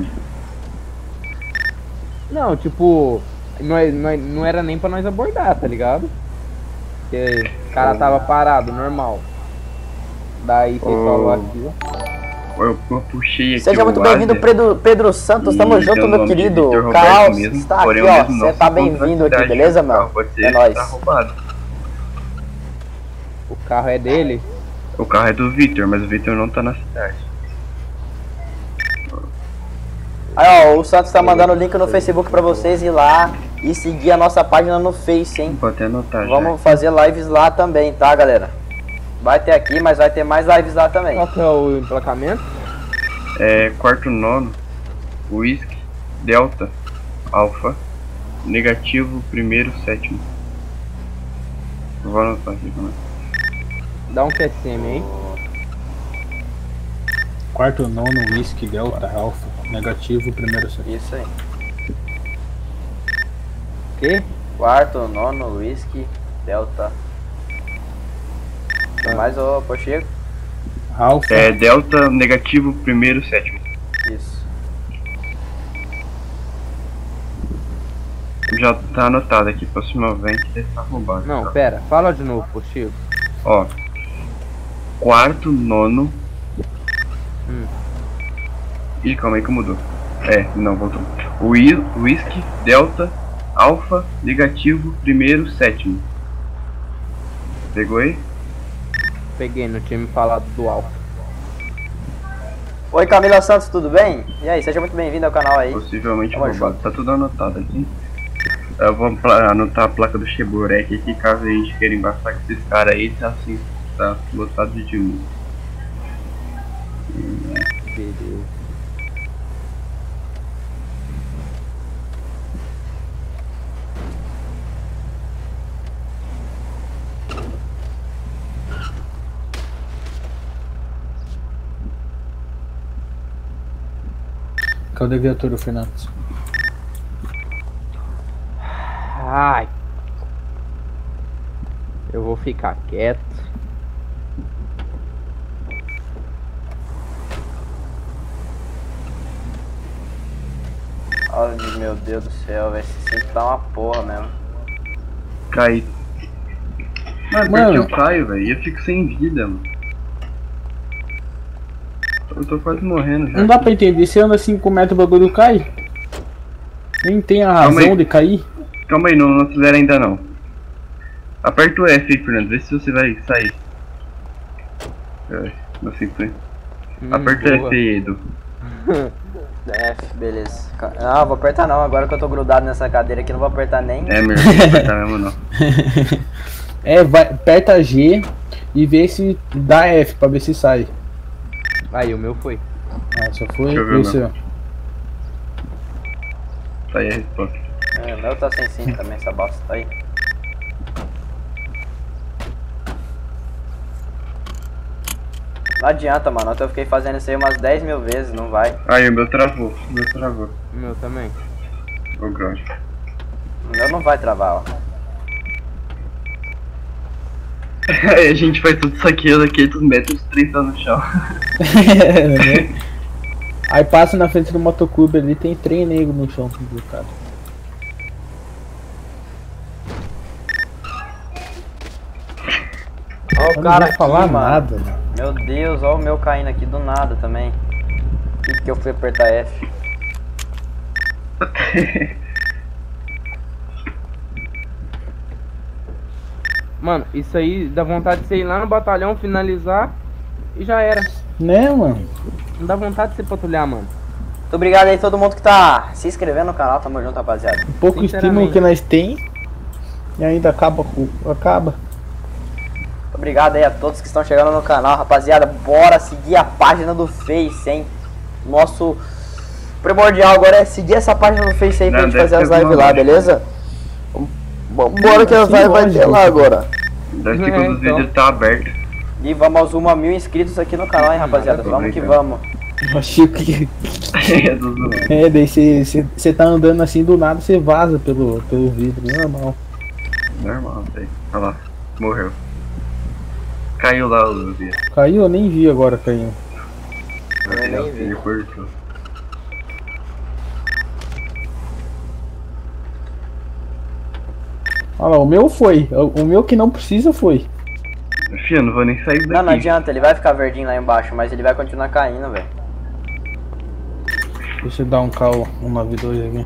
Não, tipo, não, é- não, é- não era nem pra nós abordar, tá ligado? Porque o cara tava parado, normal. Daí fez Ô. falou aqui. Eu, eu puxei aqui Seja o muito bem-vindo, Ader, Pedro, Pedro Santos. e Tamo tem junto, o meu nome de querido. Vitor Roberto Carl mesmo, está aqui, porém o ó. mesmo Você não tá por conta da bem-vindo aqui, cidade, beleza, o carro meu? pode ser É que nóis. tá roubado. O carro é dele. O carro é do Victor, mas o Victor não tá na cidade. Aí, ó, o Santos tá mandando o link no Facebook pra vocês ir lá e seguir a nossa página no Face, hein? Vou até anotar já. Vamos fazer lives lá também, tá, galera? Vai ter aqui, mas vai ter mais lives lá também. Qual que é o emplacamento? É quarto nono, Whisky, Delta, Alpha, negativo, primeiro, sétimo. Vou anotar aqui também. Dá um Q S M aí. Quarto, nono, whisky, delta, alfa, negativo, primeiro, segundo. Isso aí. Que? Quarto, nono, whisky, delta. Tem mais, ô, Pochico? Alfa. É Delta, negativo, primeiro, sétimo. Isso. Já tá anotado aqui, próximo evento deve estar roubado. Não, tá? pera, fala de novo, pô, Chico. Ó. Quarto, nono. Hum. Ih, calma aí que mudou. É, não, voltou. Whi- Whisky, Delta, Alpha, negativo, primeiro, sétimo. Pegou aí? Peguei, não tinha me falado do Alfa. Oi, Camila Santos, tudo bem? E aí, seja muito bem-vindo ao canal aí. Possivelmente Tamo roubado. Tá tudo anotado aqui. Eu vou pla- anotar a placa do Cheburek aqui, caso a gente queira embaçar com esses caras aí, tá assim, tá lotado de um. Beleza. Cadê a viatura, Fernandes? Ai. Eu vou ficar quieto. Olha, meu Deus do céu, velho. Esse cinto tá uma porra mesmo. Caí. Mano, Mano. porque eu caio, velho, e eu fico sem vida, mano. Eu tô quase morrendo já. Não dá pra entender, se anda cinco metros o bagulho cai. Nem tem a Calma razão aí. de cair. Calma aí, não, não acelera ainda não. Aperta o F aí, Fernando, vê se você vai sair. É, não sei por aí. Hum, Aperta o boa. F aí, Edu. F, beleza. Ca- Ah, vou apertar não. Agora que eu tô grudado nessa cadeira aqui, não vou apertar nem. É, melhor não apertar mesmo não. É, vai, aperta G e vê se dá F pra ver se sai. Aí, o meu foi. Ah, só foi. Deixa eu ver Vê o se- meu. Tá aí a resposta. É, o meu tá sem cinto também, essa bosta tá aí. Não adianta, mano. Eu fiquei fazendo isso aí umas dez mil vezes, não vai. Aí, o meu travou, o meu travou. O meu também. Ô, grosso. O meu não vai travar, ó. Aí a gente faz tudo isso aqui, daqui quinhentos metros, três tá no chão. Né? Aí passa na frente do motoclube ali, tem trem negro no chão do cara. Ó Eu o não cara vou aqui, falar mano. nada, mano. Meu Deus, ó o meu caindo aqui do nada também. Por que que eu fui apertar F? Mano, isso aí dá vontade de você ir lá no batalhão, finalizar e já era. Né, mano? Não dá vontade de você patrulhar, mano. Muito obrigado aí todo mundo que tá se inscrevendo no canal. Tamo junto, rapaziada. Um pouco estímulo que nós tem e ainda acaba com. Acaba. Muito obrigado aí a todos que estão chegando no canal, rapaziada. Bora seguir a página do Face, hein? Nosso primordial agora é seguir essa página do Face aí pra Não, gente deve fazer as ter lives alguma lá, lógica. beleza? Bora que as Sim, lives vai ter lógico. lá agora. Deve ser É, quando os então. vídeos tá aberto. E vamos aos uma mil inscritos aqui no canal, hein, rapaziada. Nada, Vamos que então. vamos. Eu achei que. É, do zoom. É, daí você tá andando assim do nada, você vaza pelo, pelo vidro, normal. Normal, velho. Olha lá, morreu. Caiu lá o vídeo. Caiu? Eu nem vi agora caindo. nem vi. Ele cortou. Olha lá, o meu foi. O o meu que não precisa foi. Fia, não vou nem sair daqui. Não, não adianta, ele vai ficar verdinho lá embaixo, mas ele vai continuar caindo, velho. Deixa eu dar um K um nove dois aqui.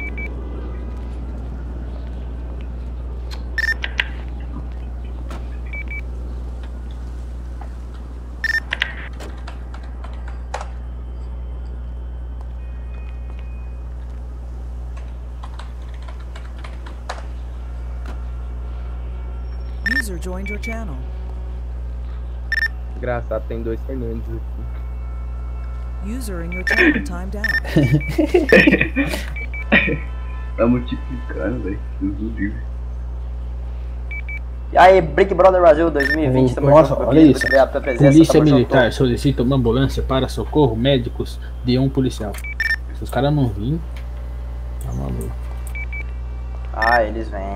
User joined your channel. Engraçado, tem dois Fernandes aqui. User in your channel timed out. Tá multiplicando, velho. Deus do livre. E aí, Brick Brother Brasil dois mil e vinte, tamo Nossa, junto, olha meu isso. querido. Obrigado pela presença, Polícia tamo junto. Militar solicita uma ambulância para socorro médicos de um policial. Se os caras não virem, tá maluco. Ah, eles vêm.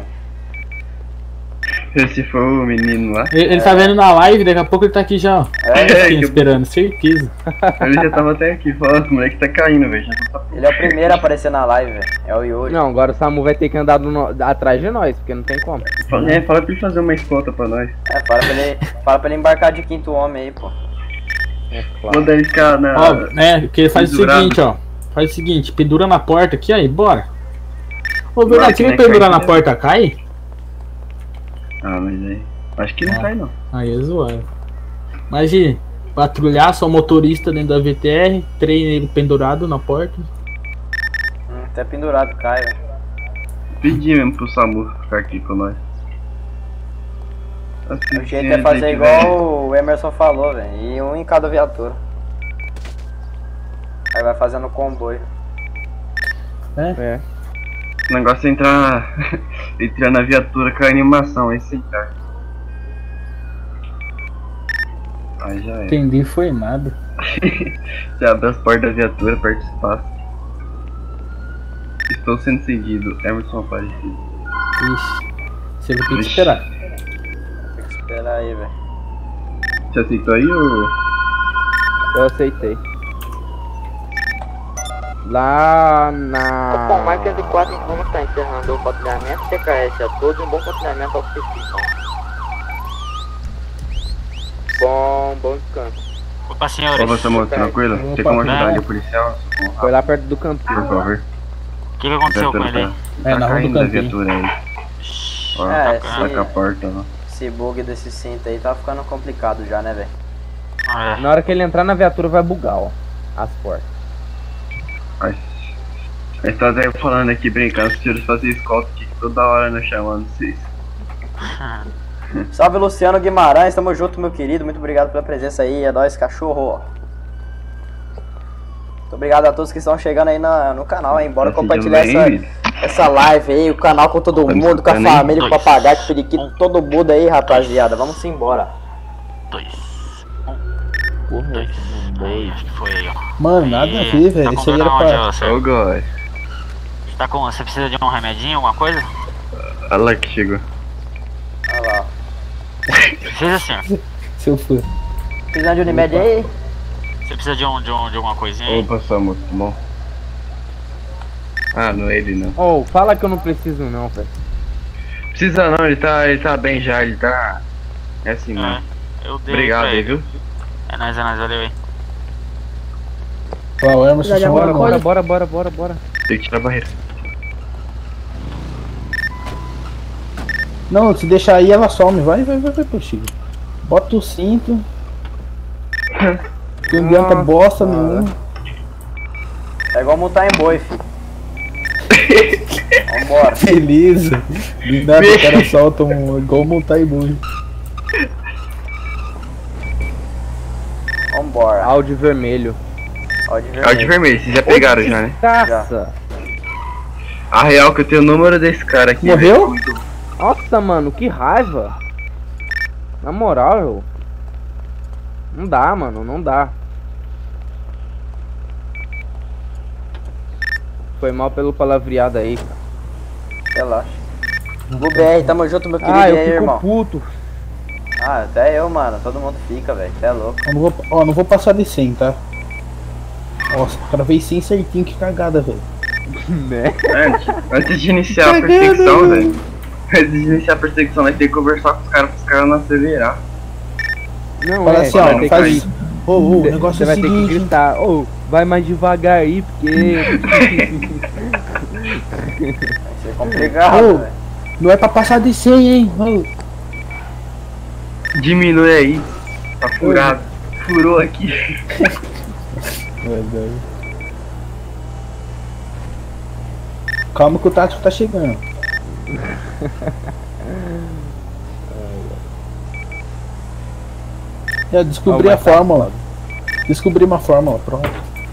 Se for o menino lá. Ele, ele tá vendo na live, daqui a pouco ele tá aqui já, ó. É, Aqui, que esperando, certeza. Ele já tava até aqui falando, o moleque tá caindo, velho. Já tá Ele é o primeiro a aparecer na live, velho. É o Yuri. Não, agora o Samu vai ter que andar do no- atrás de nós, porque não tem como. Fala, é, fala pra ele fazer uma escolta pra nós. É, fala pra ele, fala pra ele embarcar de quinto homem aí, pô. É claro. Manda ele ficar na. Ó, né, que ele faz o pendurado. seguinte, ó. Faz o seguinte, pendura na porta aqui, aí, bora. Ô, Bora, verdade, que se ele nem pendurar cai, na né? porta, cai? Ah, mas aí. Acho que não Ah. cai não. Aí é zoado. Imagina, patrulhar, só motorista dentro da V T R, trem ele pendurado na porta. Hum, até pendurado cai, velho. Pedir mesmo pro Samu ficar aqui com nós. Assim, O jeito é fazer igual o Emerson falou, velho. E um em cada viatura. Aí vai fazendo comboio. É? É. O negócio é entrar, entrar na viatura com a animação, aí sentar. Aí já é. Entendi, foi nada. Já abre as portas da viatura, aperta o espaço. Estou sendo seguido, Emerson Aparecido. Ixi, você vai ter que esperar. Tem que esperar aí, velho. Você aceitou aí ou... Eu aceitei. Lá na... Bom, mais de quatro, então vamos estar encerrando o patrulhamento. C K S a todos, um bom patrulhamento ao que vocês ficam. Bom, bom descanso. Opa, senhores. Ô, você, moço, tranquilo? Tem como ajudar ali o policial? Foi lá perto do campinho. Por favor. O que, que aconteceu com ele aí? Tá, É, tá na rua do caindo da campinho. viatura aí. Ó, É, tá com a porta lá. Esse bug desse cinto aí tá ficando complicado já, né, velho? É. Na hora que ele entrar na viatura vai bugar, ó. As portas. Mas... A gente tá até falando aqui, brincando, os senhores fazem escolta aqui toda hora, né, chamando vocês. Salve Luciano Guimarães, tamo junto, meu querido. Muito obrigado pela presença aí, é nóis, cachorro. Muito obrigado a todos que estão chegando aí na, no canal, hein? Bora Tá compartilhar sentindo essa, bem, essa live aí, o canal com todo Tá me mundo, com a escutando aí? família, com o Dois. papagaio, com o periquito, todo mundo aí, rapaziada. Vamos embora. Dois. Porra, Dois. Aí, acho que foi aí, ó. Mano, nada a ver, velho. Tá Isso com aí dor era aonde, pra. ó, você? Ô, God. Você tá com... Você precisa de um remedinho, alguma coisa? Olha lá que chegou. Olha lá. Fez assim, ó. Seu fã. Precisando de Unimed aí? Você precisa de, um, de, um, de alguma coisinha aí? Opa, só moço, bom. Ah, não é ele não. Ô, oh, fala que eu não preciso não, velho. Precisa não, ele tá, ele tá bem já, ele tá... É assim, mano. É, eu dei Obrigado pra aí, ele. viu? É nóis, é nóis, valeu aí. Ó, o Emerson Já de chamou alguma agora. Bora, bora, bora, bora, bora. Tem que tirar a barreira. Não, se deixar aí ela some. Vai, vai, vai, vai, Chico. Bota o cinto. Não adianta bosta nenhuma. É igual montar em boi, filho. Vambora. Beleza. De nada, o cara solta um. Igual montar em boi. Vambora. Áudio vermelho. Áudio vermelho. Áudio vermelho, vocês já pegaram já, né? Caça. A real que eu tenho o número desse cara aqui. Morreu? velho. Nossa, mano, que raiva. Na moral, eu... Não dá, mano, não dá. Foi mal pelo palavreado aí, cara. Relaxa. Go B R, tamo junto, meu querido. Ah, E eu aí, fico irmão? puto. Ah, até eu, mano. Todo mundo fica, velho. Você é louco. Eu não vou, ó, não vou passar de cem, tá? Nossa, o cara veio cem certinho, que cagada, velho. Né? Antes, antes de iniciar a Cagada, perseguição, velho. velho. Antes de iniciar a perseguição, nós temos que conversar com os caras, para os caras não acelerar. Não, Fala é, assim, você ó, vai ter faz que- isso. Ô, ô, o Cê- negócio Você é o vai ter que seguinte. gritar, ô, vai mais devagar aí, porque... Vai ser complicado, Ô, velho. não é pra passar de cem, hein? Ô. Diminui aí. Tá furado. Furou aqui. Verdade. Calma que o tático tá chegando. Eu descobri Ó, a vai tá fórmula. Descobri uma fórmula, pronto.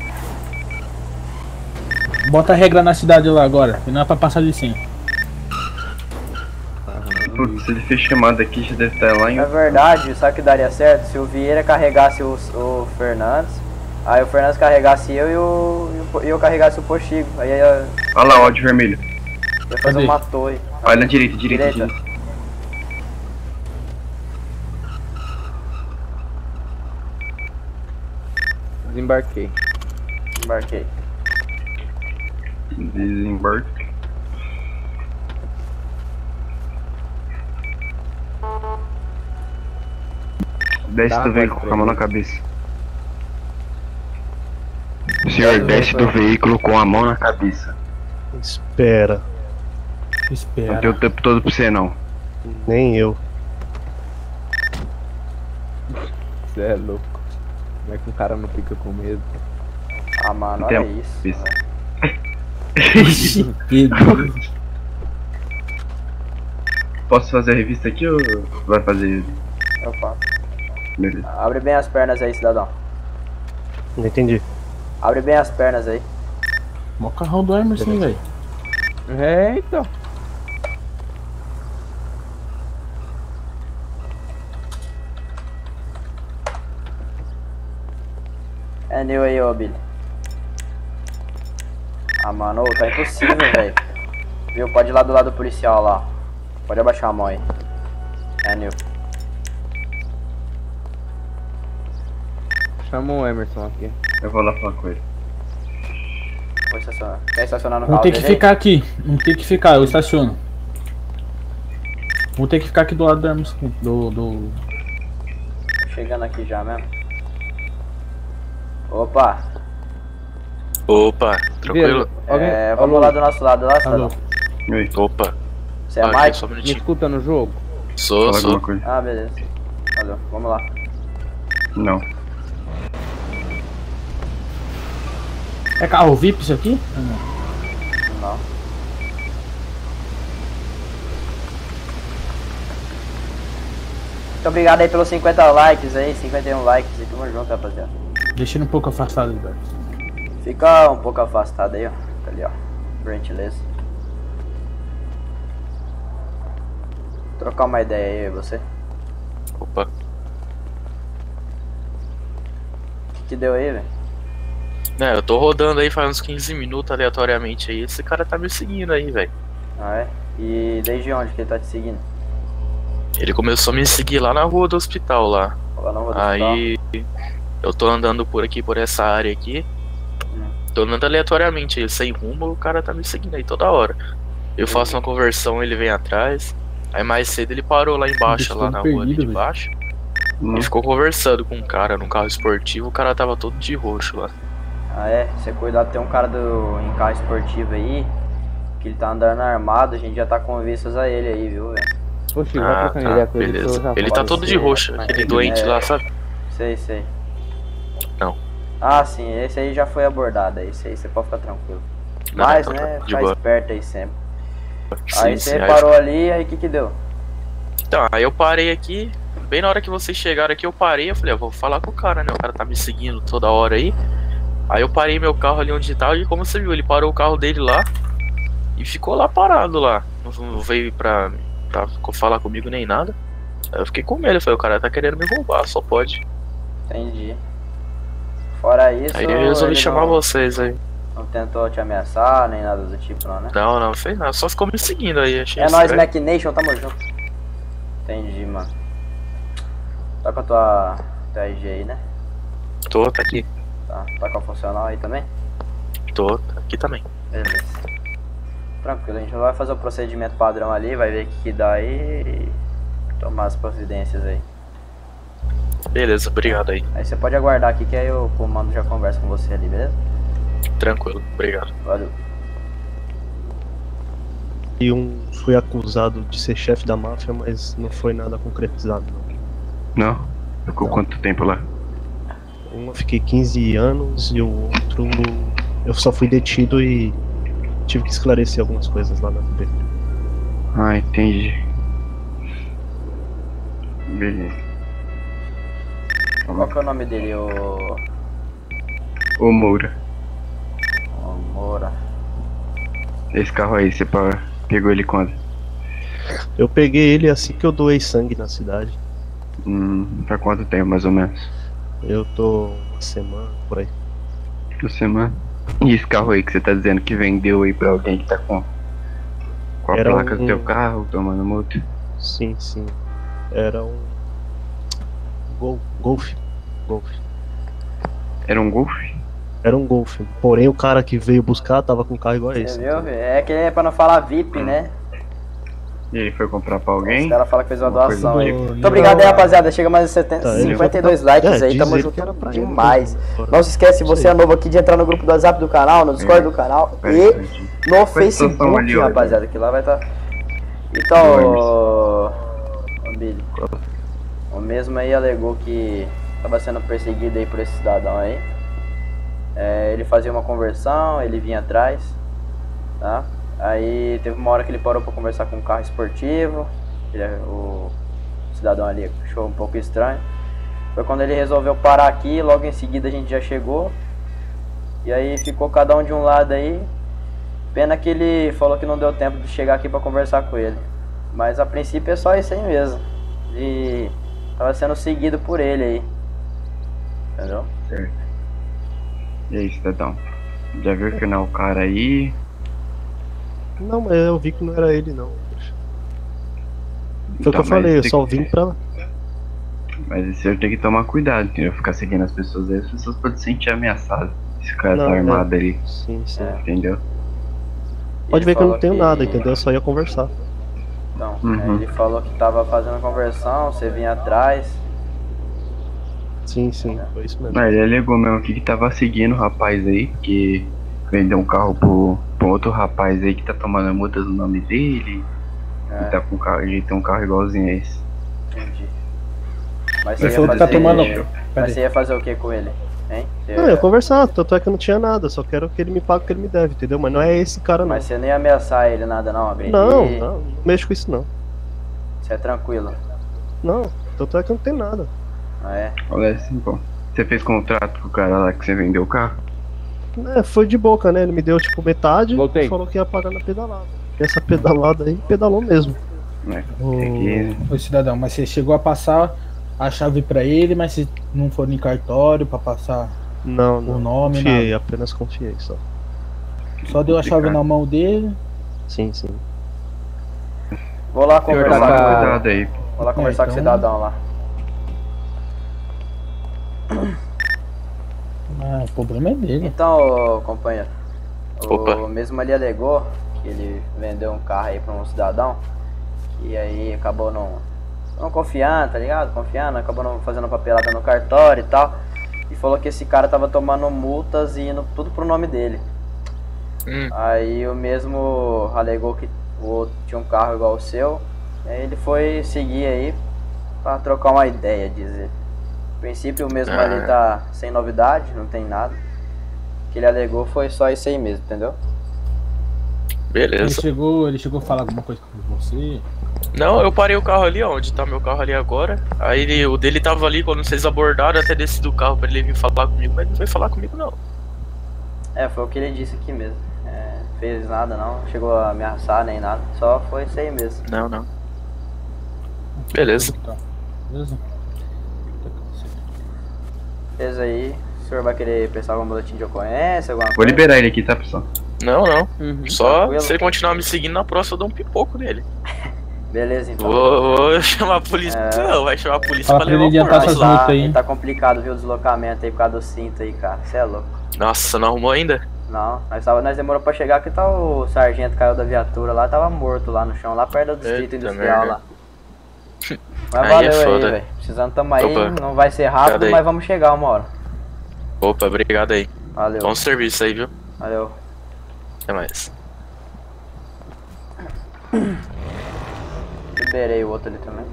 Bota a regra na cidade lá agora, que não é pra passar de cem. Putz, se ele fez chamada aqui, já deve estar lá em... É verdade, sabe o que daria certo? Se o Vieira carregasse o, o Fernandes, aí o Fernandes carregasse eu e, o, e o- e eu carregasse o Pochigo. Aí ia, Olha lá o áudio vermelho. ia fazer Cadê? uma torre. Olha na direita, direita, Direita. direita. Desembarquei. Embarquei. Desembarque. Desce Dá do uma veículo voz com a mão pra na cabeça. Senhor, desce do veículo com a mão na cabeça. Espera. Não Espera. tem o tempo todo pra você não. Nem eu. Você é louco. Como é que um cara não fica com medo? Ah, mano, Tem olha a- isso. isso. velho. Ixi, Pedro. posso fazer a revista aqui ou vai fazer? Eu faço. Beleza. Abre bem as pernas aí, cidadão. Não entendi. Abre bem as pernas aí. Mó carrão do Emerson, velho. É, então. É new aí, ô Billy. Ah, mano, ô, tá impossível, velho. Viu? Pode ir lá do lado do policial lá. Pode abaixar a mão aí. É new. Chama o Emerson aqui. Eu vou lá falar com ele. Vou estacionar. Quer estacionar no Vou carro ter que dele aí? ficar aqui. Vou ter que ficar, eu estaciono. Vou ter que ficar aqui do lado do Emerson. Do. do... Tô chegando aqui já mesmo. Opa! Opa, tranquilo? É, vamos lá do nosso lado lá, cidadão. Oi. Opa. Você é Ah, Mike? só um Me minutinho. escuta no jogo? Sou, Fala sou. alguma coisa. Ah, beleza. Valeu, vamos lá. Não. É carro V I P isso aqui? Ou não? Não. Muito obrigado aí pelos cinquenta likes aí, cinquenta e um likes e tamo junto, rapaziada. Deixa ele um pouco afastado, velho. Fica um pouco afastado aí, ó. Fica ali, ó. Por gentileza. Trocar uma ideia aí, eu e você. Opa. O que, que deu aí, velho? É, eu tô rodando aí faz uns quinze minutos aleatoriamente aí. Esse cara tá me seguindo aí, velho. Ah, é? E desde onde que ele tá te seguindo? Ele começou a me seguir lá na rua do hospital lá. Lá na rua do Aí eu tô andando por aqui, por essa área aqui. Tô andando aleatoriamente aí, sem rumo, o cara tá me seguindo aí toda hora. Eu faço uma conversão, ele vem atrás. Aí mais cedo ele parou lá embaixo, lá na rua ali de baixo. E ficou conversando com um cara num carro esportivo, o cara tava todo de roxo lá. Ah, é? Você cuidado, tem um cara do, em carro esportivo aí, que ele tá andando armado, a gente já tá com vistas a ele aí, viu, velho? Poxa, vai Ah, trocando tá, ideia com ele. beleza. que eu já Ele tá falo. todo de roxo, aquele doente lá, sabe? Sei, sei. Não. Ah, sim, esse aí já foi abordado, esse aí você pode ficar tranquilo. Não, Mas, tá, né, tá, de ficar boa. esperto aí sempre. Sim, Aí sim, você aí- parou ali, aí o que que deu? Então, aí eu parei aqui, bem na hora que vocês chegaram aqui, eu parei, eu falei, eu vou falar com o cara, né? O cara tá me seguindo toda hora aí. Aí eu parei meu carro ali onde tava e como você viu, ele parou o carro dele lá e ficou lá parado lá. Não, não veio pra, pra falar comigo nem nada. Aí eu fiquei com medo, eu falei, o cara tá querendo me roubar, só pode. Entendi. Fora isso, Aí eu resolvi ele chamar não, vocês aí. não tentou te ameaçar, nem nada do tipo, não, né? Não, não, fez nada, só ficou me seguindo aí, achei É nóis, estranho. Mac Nation, tamo junto. Entendi, mano. Tá com a tua, tua R G aí, né? Tô, tá aqui. Tá, tá com a funcional aí também? Tô, tá aqui também. Beleza. Tranquilo, a gente vai fazer o procedimento padrão ali, vai ver o que, que dá aí e tomar as providências aí. Beleza, obrigado aí. Aí você pode aguardar aqui que aí o comando já conversa com você ali, beleza? Tranquilo, obrigado. Valeu. E um foi acusado de ser chefe da máfia, mas não foi nada concretizado, não. Não? Ficou quanto tempo lá? Um eu fiquei quinze anos e o outro eu só fui detido e tive que esclarecer algumas coisas lá na T B. Ah, entendi. Beleza. Qual que é o nome dele, o... Ô Moura, o Moura? esse carro aí, você pa- pegou ele quando? Eu peguei ele assim que eu doei sangue na cidade. Hum, pra quanto tempo mais ou menos? Eu tô uma semana por aí. Uma semana? E esse carro aí que você tá dizendo que vendeu aí pra alguém que tá com, com a Era placa do um- teu carro, tomando multa? Sim, sim. Era um Gol, Golf. Golf. Era um Golf? Era um Golf. Porém o cara que veio buscar tava com um carro igual a Você esse. viu? É que é pra não falar V I P, né? E ele foi comprar pra alguém? Os caras falam que fez uma Uma coisa doação do aí. tipo. Muito obrigado aí, rapaziada. Chega mais de setenta, Tá, ele cinquenta e dois foi- likes é, aí, tamo dizer junto que era pra ele, demais. né? Não se esquece, se você é novo aqui, de entrar no grupo do WhatsApp do canal, no Discord do canal e no Facebook, ali, ó, rapaziada, que lá vai estar. Então, ô, ô Billy, o mesmo aí alegou que estava sendo perseguido aí por esse cidadão aí. É, ele fazia uma conversão, ele vinha atrás, tá? Aí teve uma hora que ele parou pra conversar com um carro esportivo. ele, o cidadão ali achou um pouco estranho. Foi quando ele resolveu parar aqui, logo em seguida a gente já chegou. E aí ficou cada um de um lado aí. Pena que ele falou que não deu tempo de chegar aqui pra conversar com ele. Mas a princípio é só isso aí mesmo. E tava sendo seguido por ele aí. Entendeu? Certo. E aí, cidadão? Já viu que não é o cara aí? Não, mas eu vi que não era ele, não. Foi o Então, que eu falei, eu tem só que- vim pra. Mas esse senhor tem que tomar cuidado, entendeu? Ficar seguindo as pessoas aí, as pessoas podem se sentir ameaçadas. Esse cara Não, tá é. armado ali. Sim, sim. Entendeu? Pode Ele ver que eu não falou tenho que- nada, entendeu? Eu só ia conversar. Então, Uhum. ele falou que tava fazendo conversão, você vinha atrás. Sim, sim, foi isso mesmo. Mas ele alegou mesmo aqui que tava seguindo o rapaz aí, que vendeu um carro pro, pro outro rapaz aí que tá tomando multas no nome dele. É. E tá com um carro, ele tem um carro igualzinho a esse. Entendi. Mas Ele você ia falou que fazer... tá tomando- Mas Peraí. você ia fazer o que com ele? Hein? Você- Não, eu ia conversar, tanto é que eu não tinha nada, só quero que ele me pague o que ele me deve, entendeu? Mas não é esse cara, não. Mas você nem ia ameaçar ele nada não, agredir? Não, não, não mexo com isso, não. Você é tranquilo? Não, tanto é que eu não tenho nada. Ah, é? Olha assim, pô. Você fez contrato com o cara lá que você vendeu o carro? É, foi de boca, né? Ele me deu tipo metade Voltei. e falou que ia pagar na pedalada. E essa pedalada aí, pedalou mesmo. É. Ô, que- ô, cidadão, mas você chegou a passar a chave pra ele, mas você não foi no cartório pra passar Não, o não. nome, Confiei, nada. apenas confiei só. Só deu a chave na mão dele. Sim, sim. Vou lá Senhor, conversar toma com cuidado aí. Vou lá conversar É, com o então- cidadão lá. Ah, o problema é dele. Então, ô, companheiro, Opa. o mesmo ali alegou que ele vendeu um carro aí pra um cidadão e aí acabou não, não confiando, tá ligado? Confiando, acabou não fazendo papelada no cartório e tal. E falou que esse cara tava tomando multas e indo tudo pro nome dele. Hum. Aí o mesmo alegou que o outro tinha um carro igual o seu. Aí ele foi seguir aí pra trocar uma ideia, dizer. No princípio o mesmo Ah. ali tá sem novidade, não tem nada. O que ele alegou foi só isso aí mesmo, entendeu? Ele Beleza. chegou, ele chegou a falar alguma coisa com você. Não, eu parei o carro ali, ó, onde tá meu carro ali agora. Aí ele- o dele tava ali, quando vocês abordaram, eu até desci do carro pra ele vir falar comigo, mas ele não veio falar comigo não. É, foi o que ele disse aqui mesmo. É, fez nada não, chegou a ameaçar nem nada, só foi isso aí mesmo. Não, não. Beleza. Tá. Beleza? Beleza aí, o senhor vai querer prestar algum boletim de ocorrência, alguma Vou coisa? liberar ele aqui, tá, pessoal? Não, não. Uhum, Só tranquilo. se ele continuar me seguindo na próxima, eu dou um pipoco nele. Beleza então. Vou, vou chamar a polícia. É. Não, vai chamar a polícia Fala pra pra ele levar o adiantar porte essas lá. multas aí. Tá complicado, viu, o deslocamento aí por causa do cinto aí, cara. Você é louco. Nossa, não arrumou ainda? Não, nós, tava, nós demorou pra chegar, que tá o sargento caiu da viatura lá, tava morto lá no chão, lá perto do distrito Eita industrial merda. lá. Mas Aí valeu é aí, foda. velho. Precisando tamo aí, Opa. não vai ser rápido, Obrigado aí. mas vamos chegar uma hora. Opa, obrigado aí. Valeu. Bom serviço aí, viu? Valeu. Até mais. Liberei o outro ali também.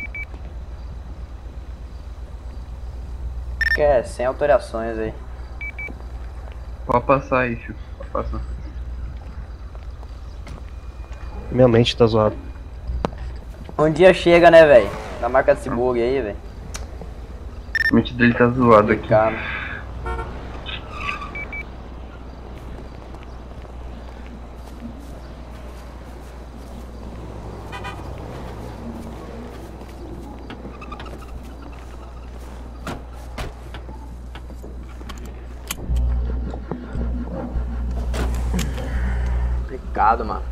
Acho que é sem alterações aí. Pode passar aí, filho. Pode passar. Minha mente tá zoada. Um dia chega, né, velho? Na marca desse bug aí, velho. A mente dele tá zoada aqui. Cara. Complicado, mano.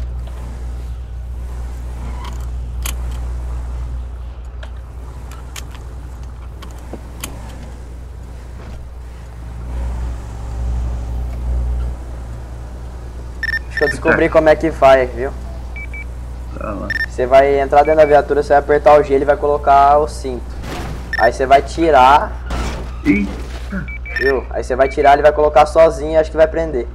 Acho que eu descobri como é que faz, viu? Tá lá. Você vai entrar dentro da viatura, você vai apertar o G, ele vai colocar o cinto. Aí você vai tirar, Eita. viu? Aí você vai tirar, ele vai colocar sozinho e acho que vai prender.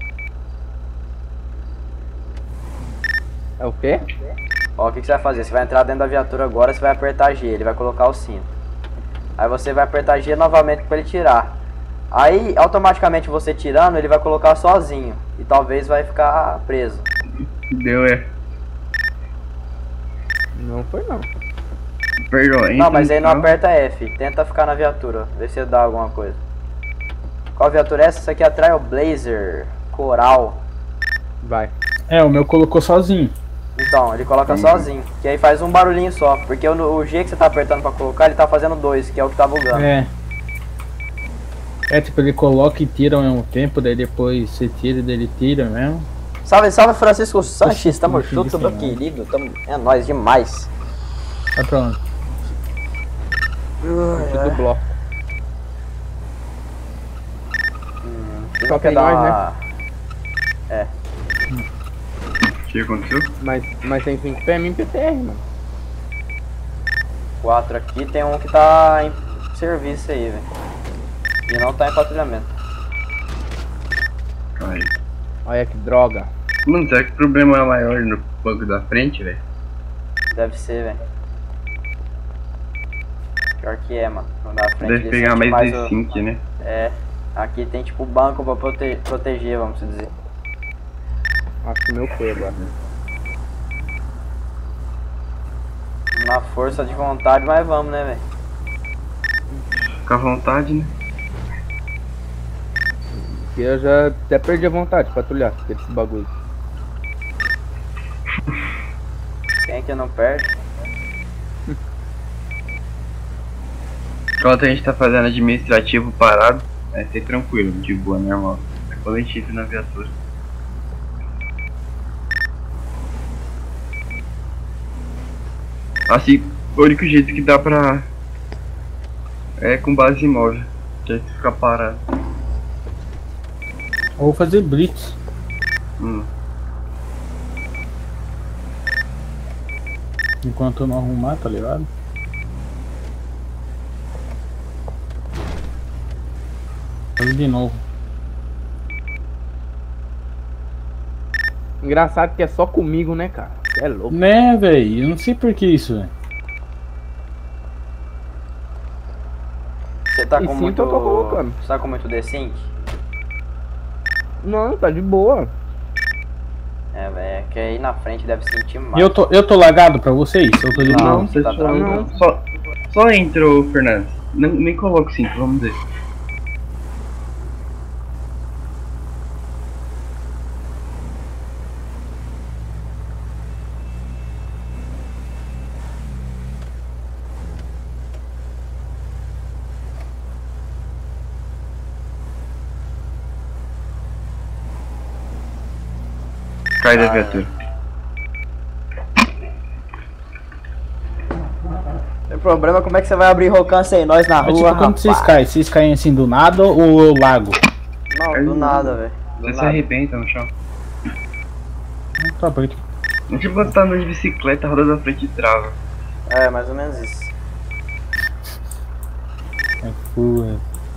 É o quê? Ó, o que, que você vai fazer? Você vai entrar dentro da viatura agora, você vai apertar G, ele vai colocar o cinto. Aí você vai apertar G novamente para ele tirar. Aí, automaticamente você tirando, ele vai colocar sozinho. E talvez vai ficar preso. Deu, é. Não foi não. Perdão, Não, mas aí não então. aperta F. Tenta ficar na viatura. Vê se dá alguma coisa. Qual viatura é essa? Essa aqui é a Trailblazer Coral. Vai. É, o meu colocou sozinho. Então, ele coloca Hum. sozinho. Que aí faz um barulhinho só. Porque o, o G que você tá apertando pra colocar, ele tá fazendo dois, que é o que tá bugando. É. É, tipo, ele coloca e tira ao mesmo tempo, daí depois você tira e daí ele tira mesmo. Salve, salve Francisco Sanches, tamo Nossa, junto, isso meu não. querido. Tamo... É nóis demais. Vai pra onde? Do bloco. Hum, Só não tem quer dar nós, uma... É. O que aconteceu? Mas, mas tem cinco P M em P T R, mano. Quatro aqui, tem um que tá em serviço aí, velho. E não tá em patrulhamento. Aí. Olha que droga. Mano, será que o problema é maior no banco da frente, velho? Deve ser, velho. Pior que é, mano. Não dá frente. Deve ele pegar sente mais o- D cinco, né? É. Aqui tem tipo banco pra prote- proteger, vamos dizer. Acho que o meu foi agora. Na força de vontade, mas vamos, né, velho? Fica à vontade, né? Porque eu já até perdi a vontade de patrulhar com esse bagulho. Quem é que não perde? Enquanto a gente tá fazendo administrativo parado, vai ser tranquilo, de boa, normal. É quando a gente entra na viatura. Assim, o único jeito que dá pra... é com base imóvel, que é ficar parado. Ou fazer blitz. Hum. Enquanto eu não arrumar, tá ligado? Faz de novo. Engraçado que é só comigo, né, cara? Cê é louco. Né, velho? Eu não sei por que isso, velho. Você tá E com sim, muito. eu tô colocando. Você tá com muito D cinco? Não, tá de boa. É, velho. É que aí na frente deve sentir E mais. eu tô, eu tô lagado pra vocês? Eu tô de Não, boa? você tá tranquilo. Só, só entra, ô Fernando. Não, nem coloque cinco, vamos ver. Cai da viatura. O problema é como é que você vai abrir Rocan sem nós na Mas, rua, tipo, como rapaz. vocês caem? Vocês caem assim do nada ou eu lago? Não, do nada, velho. Do Você se nada. arrebenta no chão. Tá, porque... É tipo quando tá andando de bicicleta, a roda da frente trava. É, mais ou menos isso. É porra.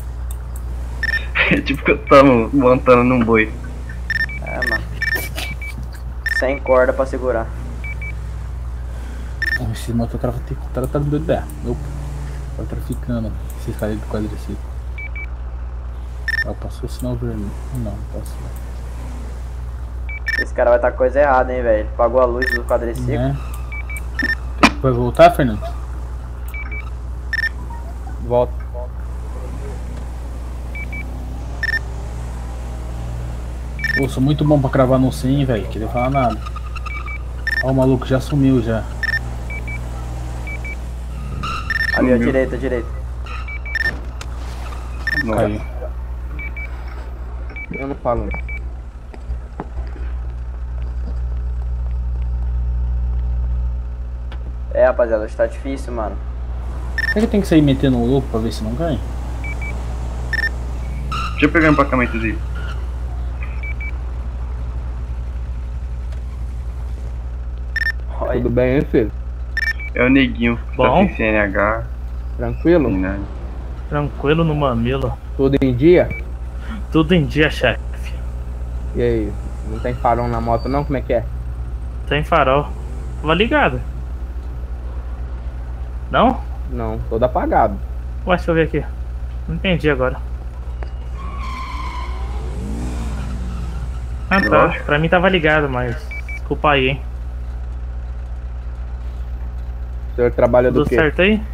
É tipo quando tá montando num boi. É, mano. Sem corda pra segurar. Oh, esse motocarro tá tá doido, é. Opa. Tá traficando esses caras do quadriciclo. Ah, passou o sinal vermelho. Não, passou. Esse cara vai estar tá coisa errada, hein, velho. Pagou a luz do quadriciclo. É. Vai voltar, Fernando? Volta. Pô, sou muito bom pra cravar no cem, velho. Queria falar nada. Ó, o maluco já sumiu já. Ali, à direita, à direita. Caiu. Eu não falo. É, rapaziada, hoje tá difícil, mano. Será que tem que sair metendo um louco pra ver se não cai? Deixa eu pegar o empacamento dele. Tudo bem, hein, filho? É o neguinho que tá Bom. sem C N H. Tranquilo? Sem nada. Tranquilo no mamilo. Tudo em dia? Tudo em dia, chefe. E aí? Não tem farol na moto não? Como é que é? Tem farol. Tava ligado. Não? Não, todo apagado. Ué, deixa eu ver aqui. Não entendi agora. Ah, tá. Lógico. Pra mim tava ligado, mas... Desculpa aí, hein. O senhor trabalha do Tudo quê? certo aí?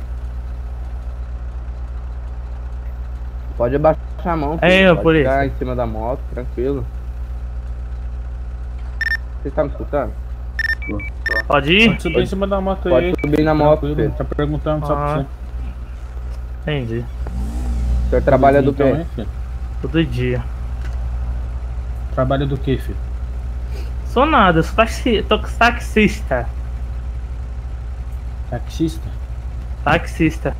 Pode abaixar a mão, filho. Aí, Pode polícia. ficar em cima da moto, tranquilo. Você tá me escutando? Pode ir? Pode subir em cima da moto Pode aí. subir na moto, Tranquilo, filho. tá perguntando só pra Ah. você. Entendi. O senhor trabalha do Então, quê? hein, filho? Todo dia. Trabalha do que, filho? Sou nada, eu sou taxi... tô taxista. Taxista? Taxista.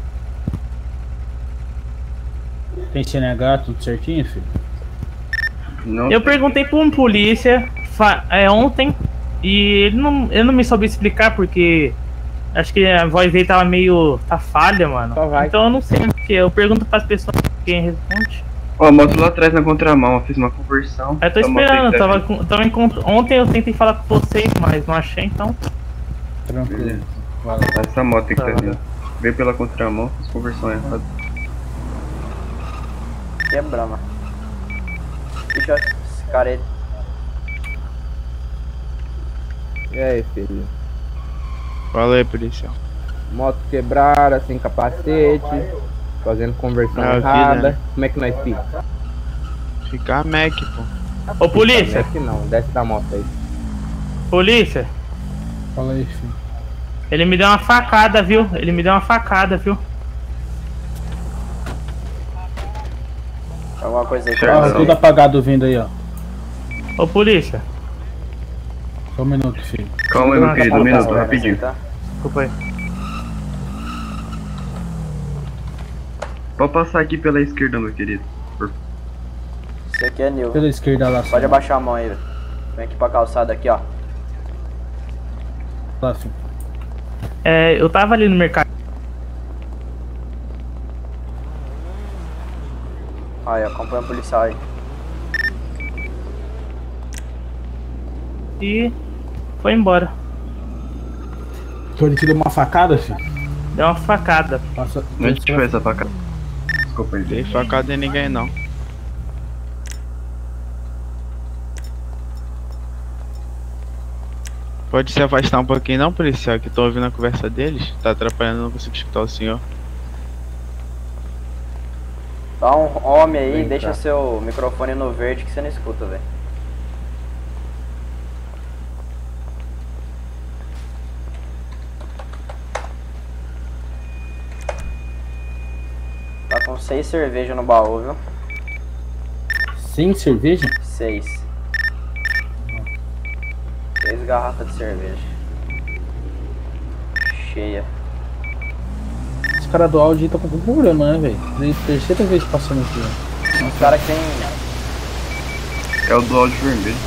Tem C N H, tudo certinho, filho? Não Eu sei. perguntei pra um polícia fa- é, ontem e ele não, ele não me soube explicar porque acho que a voz dele tava meio. tá falha, mano. Só vai. Então eu não sei porque. Eu pergunto pras pessoas quem responde. Ó, a moto lá atrás na contramão, eu fiz uma conversão. Aí eu tô Essa moto aí esperando, tá tava, vindo. com- tava encont- ontem eu tentei falar com vocês, mas não achei, então. Tranquilo. Beleza. Vai lá. Essa moto aí que tá Tá. vindo. Veio pela contramão, fiz conversão errada. Quebrar, mano. Deixa esse cara aí. E aí, filho? Fala aí, policial. Moto quebrada, sem capacete, fazendo conversão Ah, errada. vida, né? Como é que nós fica? Ficar Mac, pô. Ô polícia! Como é que não? Desce da moto aí. Polícia! Fala aí, filho. Ele me deu uma facada, viu? Ele me deu uma facada, viu? Alguma coisa aí Certo. pra Ó, você. tudo apagado vindo aí, ó. Ô polícia! Só um minuto, filho. Calma aí, meu Não, querido, tá um bom, minuto, tá bom, rapidinho. Tá? Desculpa aí. Pode passar aqui pela esquerda, meu querido. Por- Esse aqui é Nil. Pela esquerda lá, Pode abaixar a mão aí, velho. Vem aqui pra calçada aqui, ó. lá, filho. É, eu tava ali no mercado. Aí, ó, acompanha o policial aí. E foi embora. Foi ele te deu uma facada, filho? Deu uma facada. Passa. Onde que foi essa facada? Desculpa aí. Tem facada em ninguém, não. Pode se afastar um pouquinho, não, policial, que tô ouvindo a conversa deles. Tá atrapalhando, não consigo escutar o senhor. Dá um homem aí, Vem deixa cá. seu microfone no verde que você não escuta, velho. Tá com seis cervejas no baú, viu? Sem cerveja? Seis. Seis garrafas de cerveja. Cheia. Esse cara do áudio aí tá com algum problema, né, velho? É a terceira vez passando aqui, ó. Os caras que tem. É o do áudio vermelho.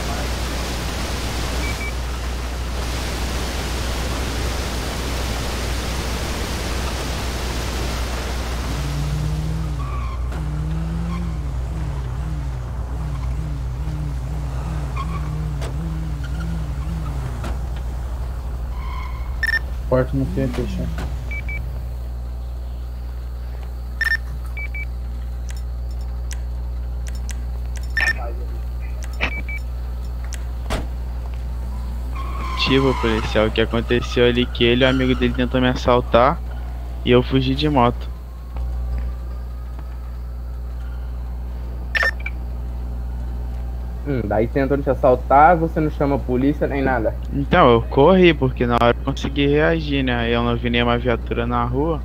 Porta não tem fechar. Tipo, policial, o que aconteceu ali que ele e o amigo dele tentou me assaltar e eu fugi de moto. Hum, daí tentam te assaltar, você não chama a polícia nem nada. Então, eu corri porque na hora eu consegui reagir, né? Eu não vi nenhuma viatura na rua.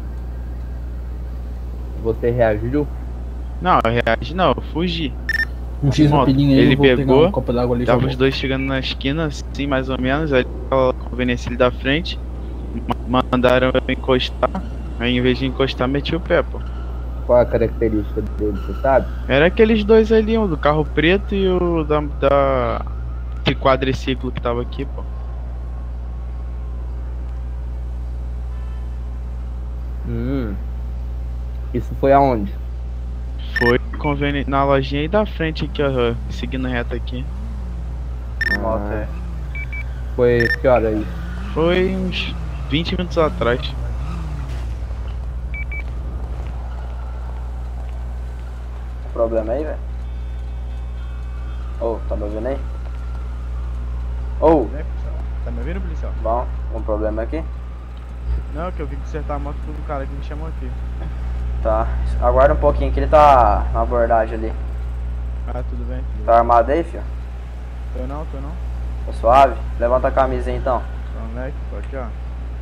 Você reagiu? Não, eu reagi não, eu fugi. Um X Moto. rapidinho aí, Ele eu vou pegar pegou, um copo d'água ali e já tava os volto. dois chegando na esquina, assim, mais ou menos, aí a conveniência da frente, ma- mandaram eu encostar, aí em vez de encostar, meti o pé, pô. Qual a característica dele, você sabe? Era aqueles dois ali, um do carro preto e o da, da de quadriciclo que tava aqui, pô. Hum. Isso foi aonde? Foi conveni na lojinha aí da frente aqui, ó, seguindo reto aqui. Moto, é. Foi que hora aí? Foi uns vinte minutos atrás. Problema aí, velho? Ô, tá me ouvindo aí? Ô, Tá me ouvindo, policial? bom, algum problema aqui? Não, que eu vim consertar a moto do cara que me chamou aqui. Tá, aguarda um pouquinho que ele tá na abordagem ali. Ah, tudo bem. Tudo Tá bem. armado aí, filho? Tô não, tô não. Tá suave? Levanta a camisa aí então. Então, moleque, pô, aqui ó.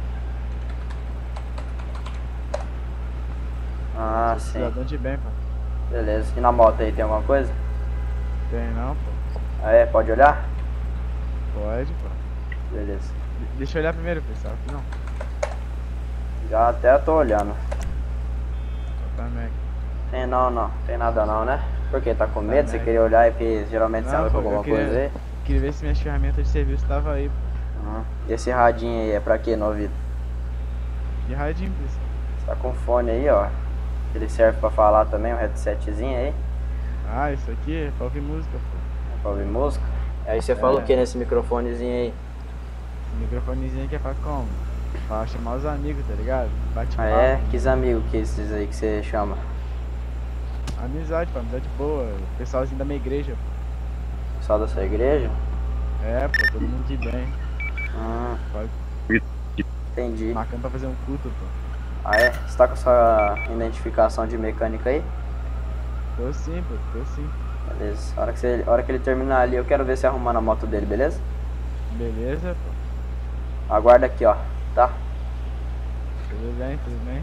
Ah, Sou sim. cidadão de bem, pô. Beleza. E na moto aí tem alguma coisa? Tem não, pô. Ah, é? Pode olhar? Pode, pô. Beleza. De- Deixa eu olhar primeiro, pessoal. Aqui não. Já até tô olhando. Tá, Mac. Tem não, não. Tem nada não, né? Por quê? Tá com medo? Tá, Você né? queria olhar aí porque geralmente você Não, anda com pô, alguma eu queria- coisa aí? Queria ver se minhas ferramentas de serviço estavam aí, pô. Uhum. E esse radinho aí é pra quê no ouvido? De radinho, pessoal. Você tá com fone aí, ó. Ele serve pra falar também, um headsetzinho aí. Ah, isso aqui é pra ouvir música, pô. Pra ouvir música. Aí você É. fala o que nesse microfonezinho aí? Esse microfonezinho aqui é pra como? Pra chamar os amigos, tá ligado? Bate Ah, é? Que amigos que esses aí que você chama? Amizade, pô, amizade boa. O pessoalzinho da minha igreja, pô. Pessoal da sua igreja? É, pô, todo mundo de bem. Hum, Pode. entendi. Marcando pra fazer um culto, pô. Ah, é? Você tá com a sua identificação de mecânica aí? Tô sim, pô, tô sim. Beleza. A hora que, você, a hora que ele terminar ali, eu quero ver você arrumando a moto dele, beleza? Beleza, pô. Aguarda aqui, ó. Tá? Tudo bem, tudo bem.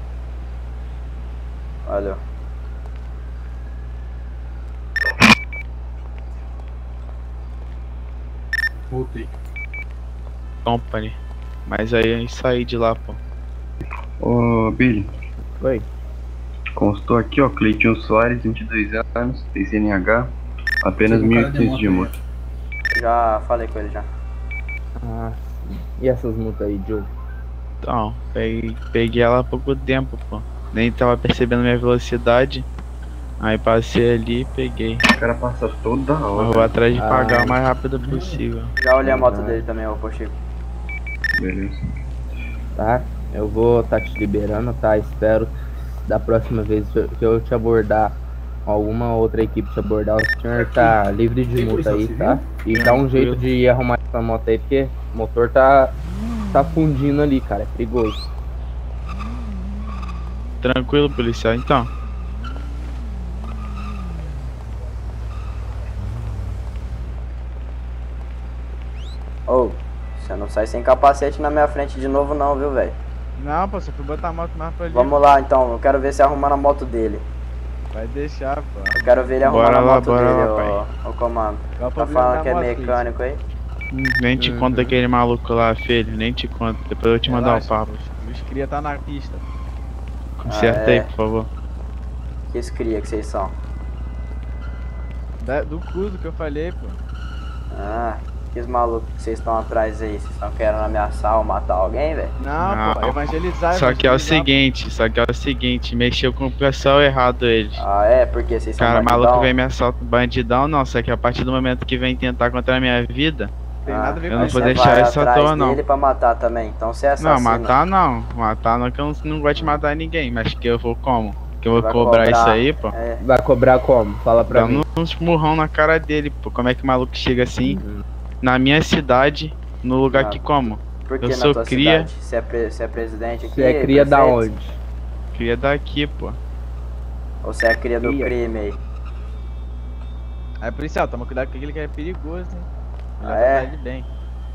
Valeu. Voltei. Company. Mas aí eu saí de lá, pô. Ô, Billy. Oi. Constou aqui, ó, Cleiton Soares, vinte e dois anos, tem C N H, apenas Chegou o mil e cara de quinhentos de moto multa. Já falei com ele já. Ah, e essas multas aí, Joe? Então, peguei, peguei ela há pouco tempo, pô. Nem tava percebendo minha velocidade. Aí passei ali e peguei. O cara passa toda hora. Eu vou atrás de Ah. pagar o mais rápido possível. Já olhei a moto Ah. dele também, ô Chico. Beleza. Tá? Eu vou tá te liberando, tá? Espero da próxima vez que eu te abordar, alguma outra equipe te abordar, o senhor tá livre de multa aí, tá? E dá um jeito de arrumar essa moto aí, porque o motor tá, tá fundindo ali, cara, é perigoso. Tranquilo, policial, então. Ô, você não sai sem capacete na minha frente de novo não, viu, velho? Não, pô, só fui botar a moto mais pra ali. Vamos lá então, eu quero ver você arrumando a moto dele. Vai deixar, pô. Eu quero ver ele arrumando Bora a lá, moto bora dele, lá, ô, ô comando. Qual o Tá problema falando da que é moto, mecânico aí? Nem te Uhum. conto daquele maluco lá, filho. Nem te conto. Depois eu vou te mandar Relaxa, o papo. Os cria tá na pista. Conserta Ah, é? aí, por favor. Que cria que vocês são? Da- do cuso que eu falei, pô. Ah, que os malucos que vocês estão atrás aí? Vocês estão querendo ameaçar ou matar alguém, velho? Não, pô, evangelizar, evangelizar, Só que é o pô. seguinte, só que é o seguinte, mexeu com o pessoal errado eles. Ah, é? Porque vocês são Cara, o bandidão? maluco vem me assaltar, bandidão não, só que a partir do momento que vem tentar contra a minha vida, Ah, eu não vou você deixar vai isso à atrás toa não. dele pra matar também, então você é assassino. Não, matar não, matar não, que eu não, não gosto de matar ninguém, mas que eu vou como? Que eu vou Vai cobrar, cobrar, isso aí, pô? É. Vai cobrar como? Fala pra mim. Dando uns murrão na cara dele, pô. Como é que o maluco chega assim, na minha cidade, no lugar Ah, que como? Por que eu na sou tua cria, cidade? Você é, pre- você é presidente aqui? Você é cria da prefeito? onde? cria daqui, pô. Ou você é cria do Cria. crime aí? Aí, policial, toma cuidado com aquele que é perigoso, hein? Ah, é? Ele bem.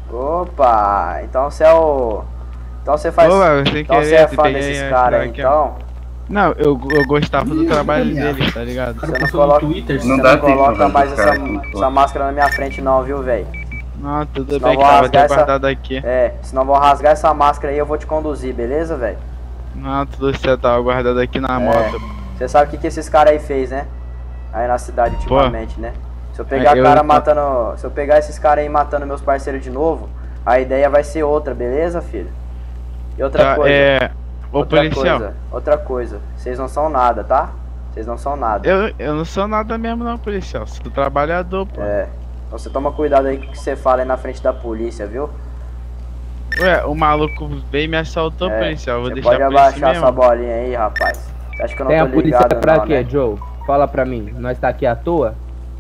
Opa, então você é o... Então você faz... Ô, velho, sem então você querer, é fã peguei desses a- caras aí, aqui, então? Não, eu, eu gostava do trabalho dele, tá ligado? Você não coloca, você não coloca mais essa, essa máscara na minha frente não, viu, velho? Não, tudo Senão bem que vou tava rasgar até essa- guardado aqui. É, senão vou rasgar essa máscara aí e eu vou te conduzir, beleza, velho? Não, tudo certo, tava guardado aqui na É. moto. Você sabe o que, que esses caras aí fez, né? Aí na cidade ultimamente, né? Se eu pegar É, eu- cara matando. Se eu pegar esses caras aí matando meus parceiros de novo, a ideia vai ser outra, beleza, filho? E outra Tá, coisa. é... Ô, outra policial. coisa, outra coisa. Vocês não são nada, tá? Vocês não são nada. Eu, eu não sou nada mesmo não, policial. Sou trabalhador, pô. É. Então você toma cuidado aí com o que você fala aí na frente da polícia, viu? Ué, o maluco veio e me assaltou, É, policial. Eu vou você deixar pode por isso abaixar mesmo. essa bolinha aí, rapaz. Você acha que eu não Tem tô a polícia ligado pra não, quê, né? Joe? Fala pra mim. Nós tá aqui à toa?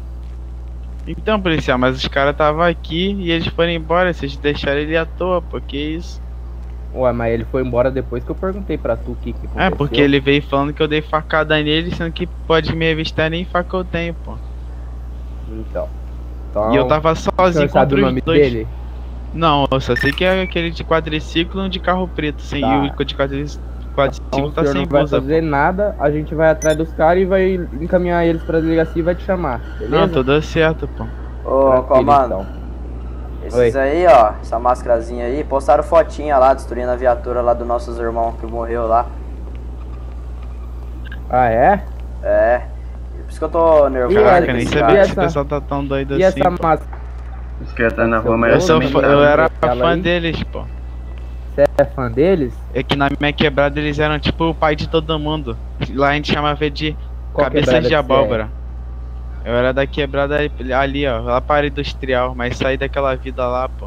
Então, policial, mas os caras estavam aqui e eles foram embora. Vocês deixaram ele à toa, pô. Que isso? Ué, mas ele foi embora depois que eu perguntei pra tu o que que aconteceu. É, porque ele veio falando que eu dei facada nele, sendo que pode me revistar nem faca eu tenho, pô. Então. então E eu tava sozinho sabe contra o os nome dois. dele? Não, eu só sei que é aquele de quadriciclo e um de carro preto, sem, Tá. e o de quadric- quadriciclo Então, o tá senhor sem não vai blusa, fazer nada, a gente vai atrás dos caras e vai encaminhar eles pra delegacia e vai te chamar, beleza? Não, tudo certo, pô. Ô, Tranquilo, comando. então. Esses Oi. aí, ó, essa máscarazinha aí, postaram fotinha lá, destruindo a viatura lá dos nossos irmãos que morreu lá. Ah, é? É. Por isso que eu tô nervoso. Caraca, com nem esse sabia cara. que esse pessoal tá tão doido E assim, essa pô. máscara? Os caras tá na rua, mas Eu, eu sou também fã- não- eu era Ela fã aí? deles, pô. Você é fã deles? É que na minha quebrada eles eram tipo o pai de todo mundo. Lá a gente chamava de Qual cabeças quebrada de que você é? abóbora. Eu era da quebrada ali, ó, lá para industrial, mas saí daquela vida lá, pô.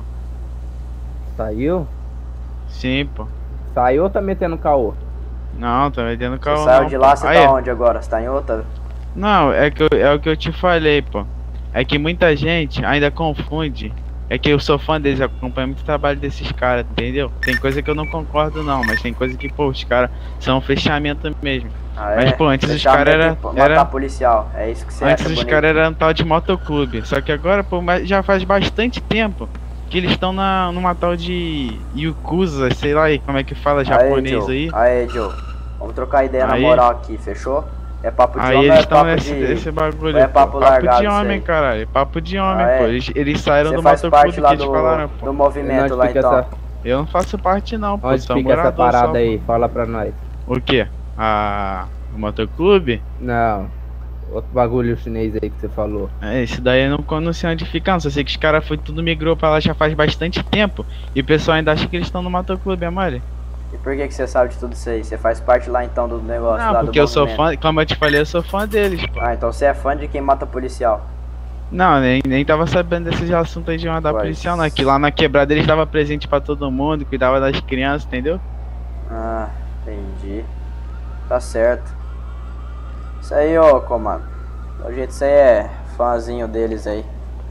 Saiu? Sim, pô. Saiu ou tá metendo caô? Não, tô metendo Você carro. saiu não, de lá, pô. você Aí, tá onde agora? Você tá em outra? Não, é, que eu- é o que eu te falei, pô. É que muita gente ainda confunde. É que eu sou fã deles, eu acompanho muito o trabalho desses caras, entendeu? Tem coisa que eu não concordo não, mas tem coisa que, pô, os caras são um fechamento mesmo. Ah, Mas, é? pô, antes os Fechamento caras era, de matar era... policial. É isso que você Antes acha os bonito. caras eram um tal de motoclube. Só que agora, pô, mas já faz bastante tempo que eles estão na numa tal de Yakuza, sei lá aí como é que fala japonês Joe. aí. Aí, Joe. Vamos trocar ideia na Aí. moral aqui, fechou? É papo de Aí homem ou eles é estão papo nesse de... esse bagulho. ou é pô. papo largado de isso homem, aí? caralho. Papo de homem, Ah, é? pô. Eles, eles saíram Você do faz motoclube parte que lá eles do, falaram, pô. do movimento Onde lá fica então. essa- Eu não faço parte não, pô. Onde Sou fica essa morador parada só, aí? Fala pra nós. pô. O quê? A... O motoclube? Não. Outro bagulho chinês aí que você falou. É, esse daí eu não, não sei onde fica, não. Só sei que os caras foi tudo migrou pra lá já faz bastante tempo. E o pessoal ainda acha que eles estão no motoclube, é mole? E por que que você sabe de tudo isso aí? Você faz parte lá então do negócio lá Não, do porque eu sou movimento. fã, como eu te falei, eu sou fã deles, pô. Ah, então você é fã de quem mata policial. Não, nem, nem tava sabendo desses assuntos aí de matar Ué. policial, não. Que lá na quebrada eles davam presente pra todo mundo, cuidava das crianças, entendeu? Ah, entendi. Tá certo. Isso aí, ô comando. Pelo jeito você é fãzinho deles aí.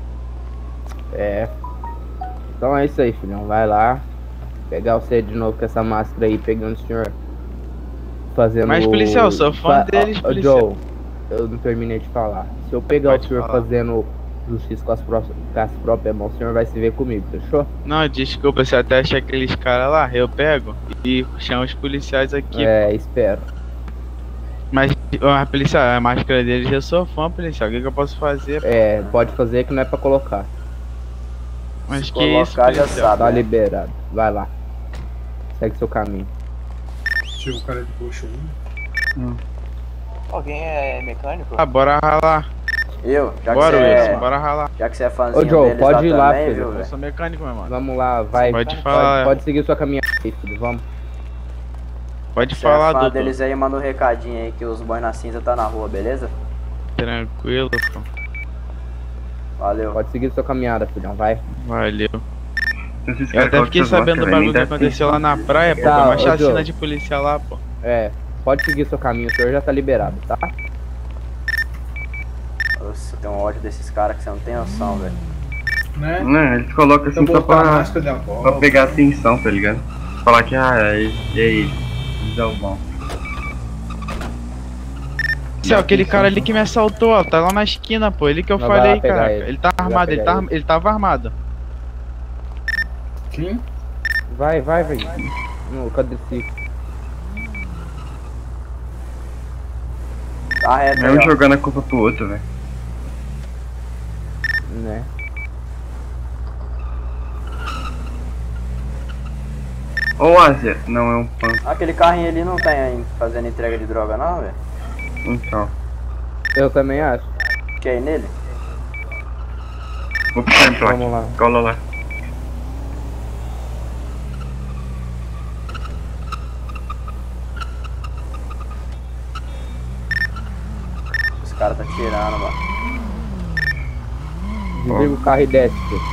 É. Então é isso aí, filhão. Vai lá. Pegar você de novo com essa máscara aí, pegando o senhor fazendo. Mas, policial, eu sou fã Fa- deles, ó, policial. Joe, eu não terminei de falar. Se eu pegar Pode o senhor falar. fazendo justiça com as, pró- com as próprias mãos, o senhor vai se ver comigo, fechou? Não, desculpa, se até achar aqueles caras lá, eu pego e chamo os policiais aqui. É, espero. Mas, ó, policial, a máscara deles, eu sou fã, policial. O que, que eu posso fazer? É, pode fazer que não é pra colocar. Mas Se que isso, colocar, já policial? sabe. Tá né? liberado. Vai lá. Segue seu caminho. Chega o cara de coxa aí. Alguém é mecânico? Ah, bora ralar. Eu, já Bora, que você Wilson, é, bora ralar. já que você é fãzinho Ô, Joe, deles pode ir lá, também, filho. viu, Eu velho? sou mecânico, meu mano. Vamos lá, vai. Pode Pode, falar. pode seguir sua caminhada aí, filho. Vamos. Pode Você falar, é fã doutor. deles aí, manda um recadinho aí que os boy na cinza tá na rua, beleza? Tranquilo, pô. Valeu. Pode seguir sua caminhada, filhão. Vai. Valeu. Esses Eu caras até colocam fiquei essas sabendo do máscaras aí, bagulho que nem deve aconteceu lá na praia, pô. Tá, Foi uma ô, chacina Joe. de policial lá, pô. É, pode seguir seu caminho, o senhor já tá liberado, tá? Nossa, tem um ódio desses caras que você não tem noção, velho. Né? Não, eles colocam assim Eu só botar a pra, máscara da pra volta. pegar atenção, tá ligado? Falar que, ah, é, e aí, eles é o bom. Céu, aquele cara ali que me assaltou, ó, tá lá na esquina, pô. Ele que eu Não, vai lá falei, pegar cara. ele. Ele tá Vai armado, ele, pegar tá, ele. ele tava armado. Quem? Vai, vai, vai. No quadriciclo. Tá reto É aí, um ó. jogando a culpa pro outro, velho. Né? Ô, Ásia, não é um pano. Aquele carrinho ali não tá aí fazendo entrega de droga não, velho? Então, Eu também acho. Quer ir nele? vou puxar em placa. Vamos lá. Cola lá. Os caras tá tirando, mano. Desliga o carro e desce, filho.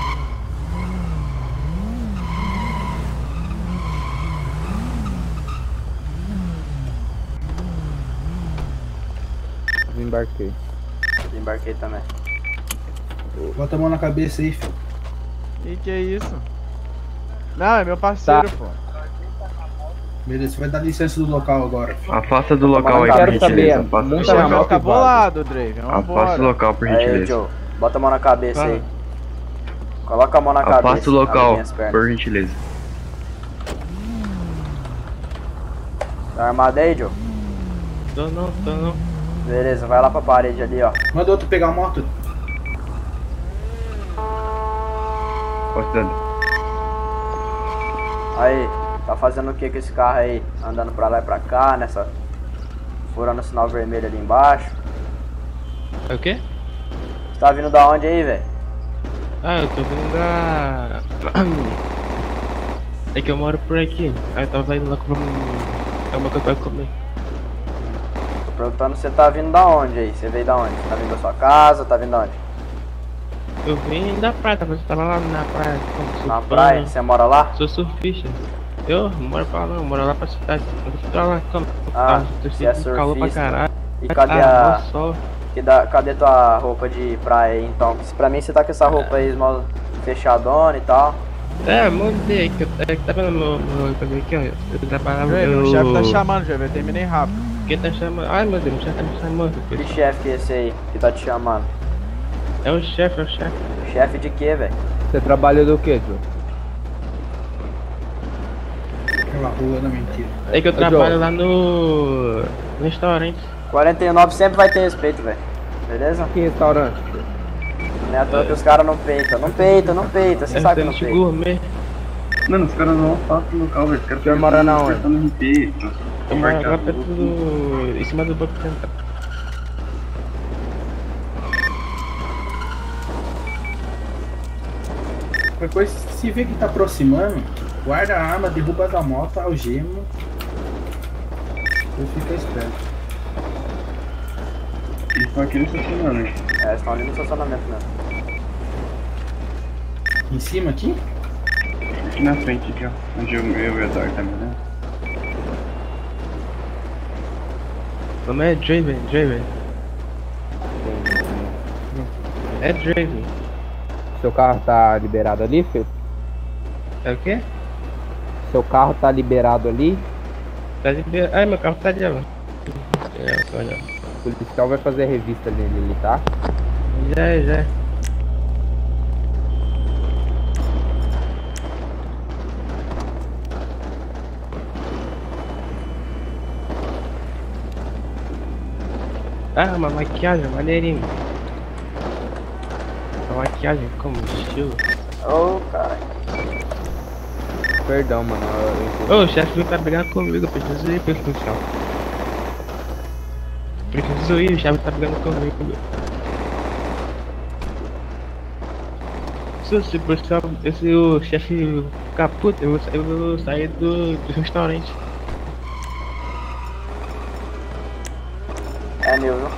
Desembarquei. Desembarquei também. Bota a mão na cabeça aí, filho. Que que é isso? Não, é meu parceiro, pô. Beleza, você vai dar licença do local agora. Filho. Afasta do local aí, Eu por quero saber, gentileza. Afasta do muita local. remoto Fica bolado, Drake. Afasta do local, por Aí, gentileza. Joe, bota a mão na cabeça Fala. aí. Coloca a mão na cabeça. Afasta o local, abre minhas pernas. por gentileza. Tá armado aí, Joe? Tô não, tô não. Beleza, vai lá pra parede ali, ó. Manda outro pegar a moto. Postando. Aí, tá fazendo o que com esse carro aí? Andando pra lá e pra cá, nessa... Furando o sinal vermelho ali embaixo. É o quê? Você tá vindo da onde aí, velho? Ah, eu tô vindo da... É que eu moro por aqui. Aí eu tava indo lá comprar um... É uma que eu quero comer. Tô perguntando se você tá vindo da onde aí? Você veio da onde? Tá vindo da sua casa? Tá vindo da onde? Eu vim da praia, você tava lá na praia. Na praia? Você mora lá? Sou surfista. Eu moro pra lá, eu moro lá pra cidade. Eu fui pra lá, calma. Ah, tô você é sentindo calor pra surfista. caralho. E cadê Ah, a... mó sol. Que da... Cadê tua roupa de praia aí, então? Se pra mim você tá com essa roupa aí, mal fechadona e tal. É, mandei aí, que eu- é que tá vendo meu, meu bagulho aqui, ó. Eu trabalhava, Vem, eu... o chefe tá chamando, já eu terminei rápido. Quem tá chamando? Ai meu Deus, o chefe tá me chamando. Que chefe que é esse aí que tá te chamando? É o chefe, é o chefe. Chefe de quê, velho? Você trabalha do quê, Joe? Aquela rua da mentira. É que eu Ô, trabalho Joe. lá no... no restaurante. quarenta e nove sempre vai ter respeito, velho. Beleza? Que restaurante? Não é à toa que os caras não peitam. Não peita, não peita. Você É sabe que não restaurante peita. gourmet. Mano, os caras não afastam o local, velho. Os caras Você mora na onde? apertando R P. Eu moro lá perto do... em cima do banco central. Qualquer coisa, se vê que tá aproximando, guarda a arma, derruba da moto, algema. E fica esperto. Eles estão aqui no estacionamento. É, eles estão ali no estacionamento mesmo. Em cima aqui? Aqui na frente, aqui, ó. Onde eu, eu e o Eduardo tá mirando. O nome é Draven, Draven. É Draven. Seu carro tá liberado ali, filho? É o quê? Seu carro tá liberado ali? Tá liberado. Ai, meu carro tá ali, ó. É, olha. O policial vai fazer a revista nele ali, tá? Já é, já é. Ah, uma maquiagem, maneirinho. Uma maquiagem como estilo. Ô, oh, caralho. Perdão, mano. eu- Ô, o chefe tá brigando comigo, eu preciso ir, policial. Preciso ir, o chefe tá brigando comigo. Se, se o policial, se o chefe ficar puto, eu vou, sa- eu vou sair do, do restaurante. É meu, viu?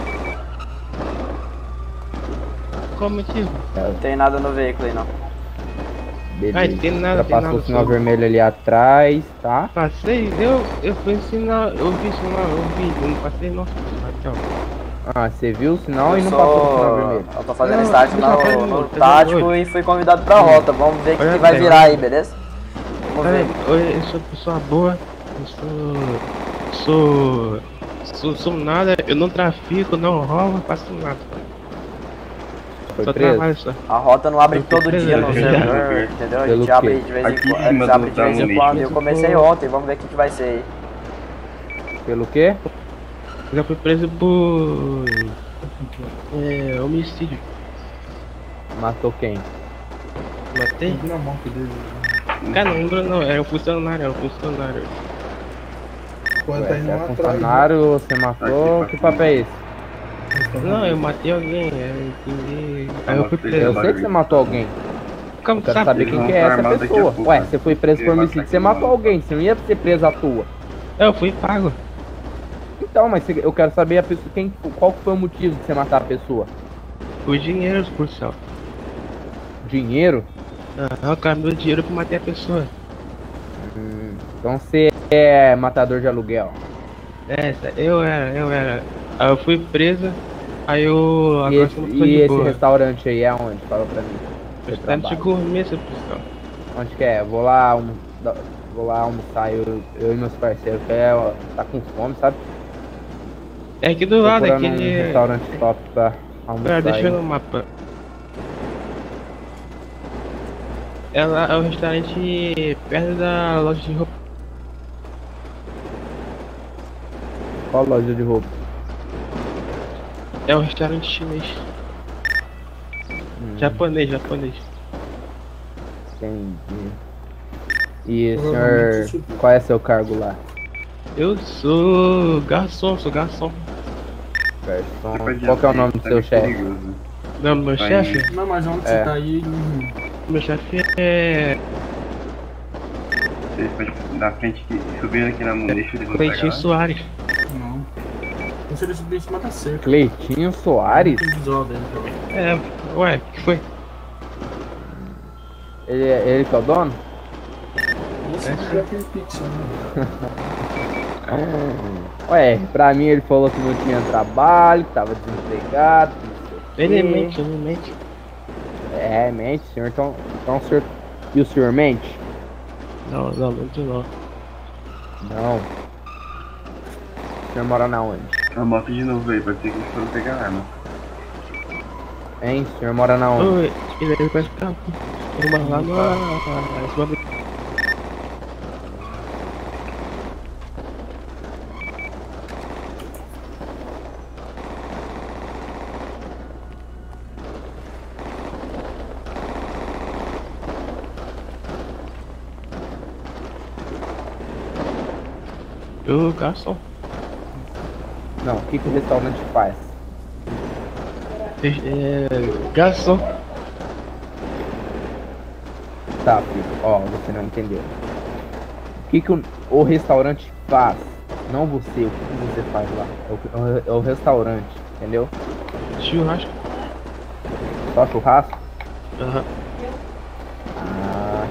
Qual o motivo? Não tem nada no veículo aí, não. Beleza. Ai, tem nada, tem Passou nada. o sinal só- vermelho ali atrás, tá? Passei, eu, eu fui ensinar, eu vi sinal, eu vi, eu não passei, não. Aqui, ó. Ah, você viu o sinal e Eu não sou- passou o sinal vermelho. Eu tô fazendo Não, estágio eu tô no, fazendo no outro, tático fazendo e fui convidado pra rota. Vamos ver o que, Olha que vai bem, virar olha. aí, beleza? Vamos ver. Olha, eu sou pessoa boa, eu sou. Sou. Sou, sou nada, eu não trafico, não roubo, não faço nada. Foi Só preso? trabalho só. A rota não abre Eu fui todo preso, dia no eu já- servidor, entendeu? A Pelo gente quê? abre de vez em Aqui quando. em A cima gente abre do de vez em Downlink. quando. Eu comecei ontem, vamos ver o que, que vai ser aí. Pelo quê? Eu já fui preso por. É. homicídio. Matou quem? Matei? Na moto dele. Cara, não lembro não, era um funcionário, era um funcionário. Quando Ué, tá você indo é lá atrás. funcionário, você matou, que papo é esse? Não, eu matei alguém, eu entendi. Aí eu fui preso. Eu sei que você matou alguém. Como Eu que quero sabe? saber quem que é essa pessoa. Ué, você foi preso por homicídio, você matou alguém, você não ia ser preso à toa. Eu fui pago. Então, mas você- eu quero saber a pessoa, quem, qual foi o motivo de você matar a pessoa? O dinheiro, policial. Dinheiro? Aham, eu quero meu dinheiro pra matar a pessoa. Hum, então você é matador de aluguel. É, eu era, eu era. Aí eu fui preso, aí eu. E Agora esse, eu tô e de esse boa. restaurante aí é onde? Fala pra mim. Você Restaurante trabalha. gourmet, seu policial. Onde que é? Eu vou lá, um, da- Vou lá almoçar, eu, eu e meus parceiros, que é, ó, tá com fome, sabe? É aqui do lado, Procurando aquele. um restaurante top pra almoçar. Ah, deixa eu aí. ver no mapa. É lá, é o restaurante perto da loja de roupa. Qual loja de roupa? É um restaurante chinês. Hum. Japonês, japonês. Entendi. E senhor, qual é seu cargo lá? Eu sou garçom, sou garçom. Garçom. Qual que é o nome do seu chefe? Não, meu chefe? Não, mas onde É. você tá aí? Hum. Meu chefe é. Você pode na frente que subindo aqui na mão, deixa ele não pegar Cleitinho lá. Soares. Não. Você ele subir em cima da cerca. Cleitinho Soares? Tem visual dele também. É, ué, o que foi? Ele, é- ele que é o dono? Esse é aquele pixel, né? Ué, pra mim ele falou que não tinha trabalho, que tava desempregado. não sei o quê. Ele mente, ele mente. É, mente, senhor. Então, então o senhor. E o senhor mente? Não, não, muito não. Não. O senhor mora na onde? A moto de novo aí, pode ser que eles foram pegar arma. Hein? O senhor mora na onde? Oi, ele aí vai ficar. Ele vai lá na. na cima do- Ô, garçom. Não, o que, que o restaurante faz? É. Garçom. Tá, filho. Ó, você não entendeu. O que, que o, o restaurante faz? Não você, o que, que você faz lá? É o, é o restaurante, entendeu? Churrasco. Só churrasco? Aham. Ah,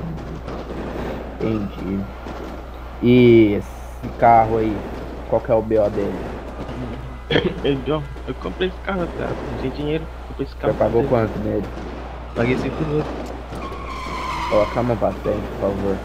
entendi. E esse carro aí, qual que é o B O dele? Eu, eu comprei esse carro, cara. Não tinha dinheiro. Comprei esse carro. Você pagou dele. quanto nele? Paguei cinco mil. Coloca a mão pra frente, por favor.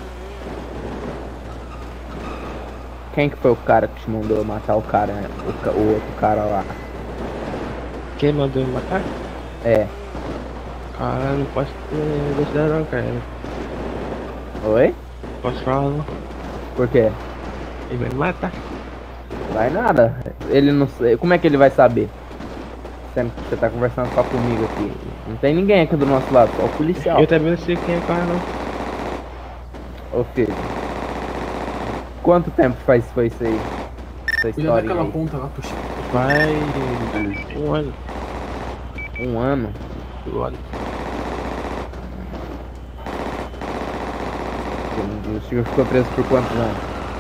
Quem que foi o cara que te mandou matar o cara, né? o, ca- o outro cara lá? Quem mandou me matar? É. Cara, não posso ter identidade não, cara. Oi? Posso falar não. Por quê? Ele vai me matar. Vai nada. Ele não sei. Como é que ele vai saber? Sendo que você tá conversando só comigo aqui. Não tem ninguém aqui do nosso lado, só o policial. Eu também não sei quem é o cara não. Ô filho. Quanto tempo faz foi isso aí? Essa Cuida história daquela aí? ponta lá, puxa. Vai. Um ano. Um ano? Um ano. Entendi. O senhor ficou preso por quantos anos?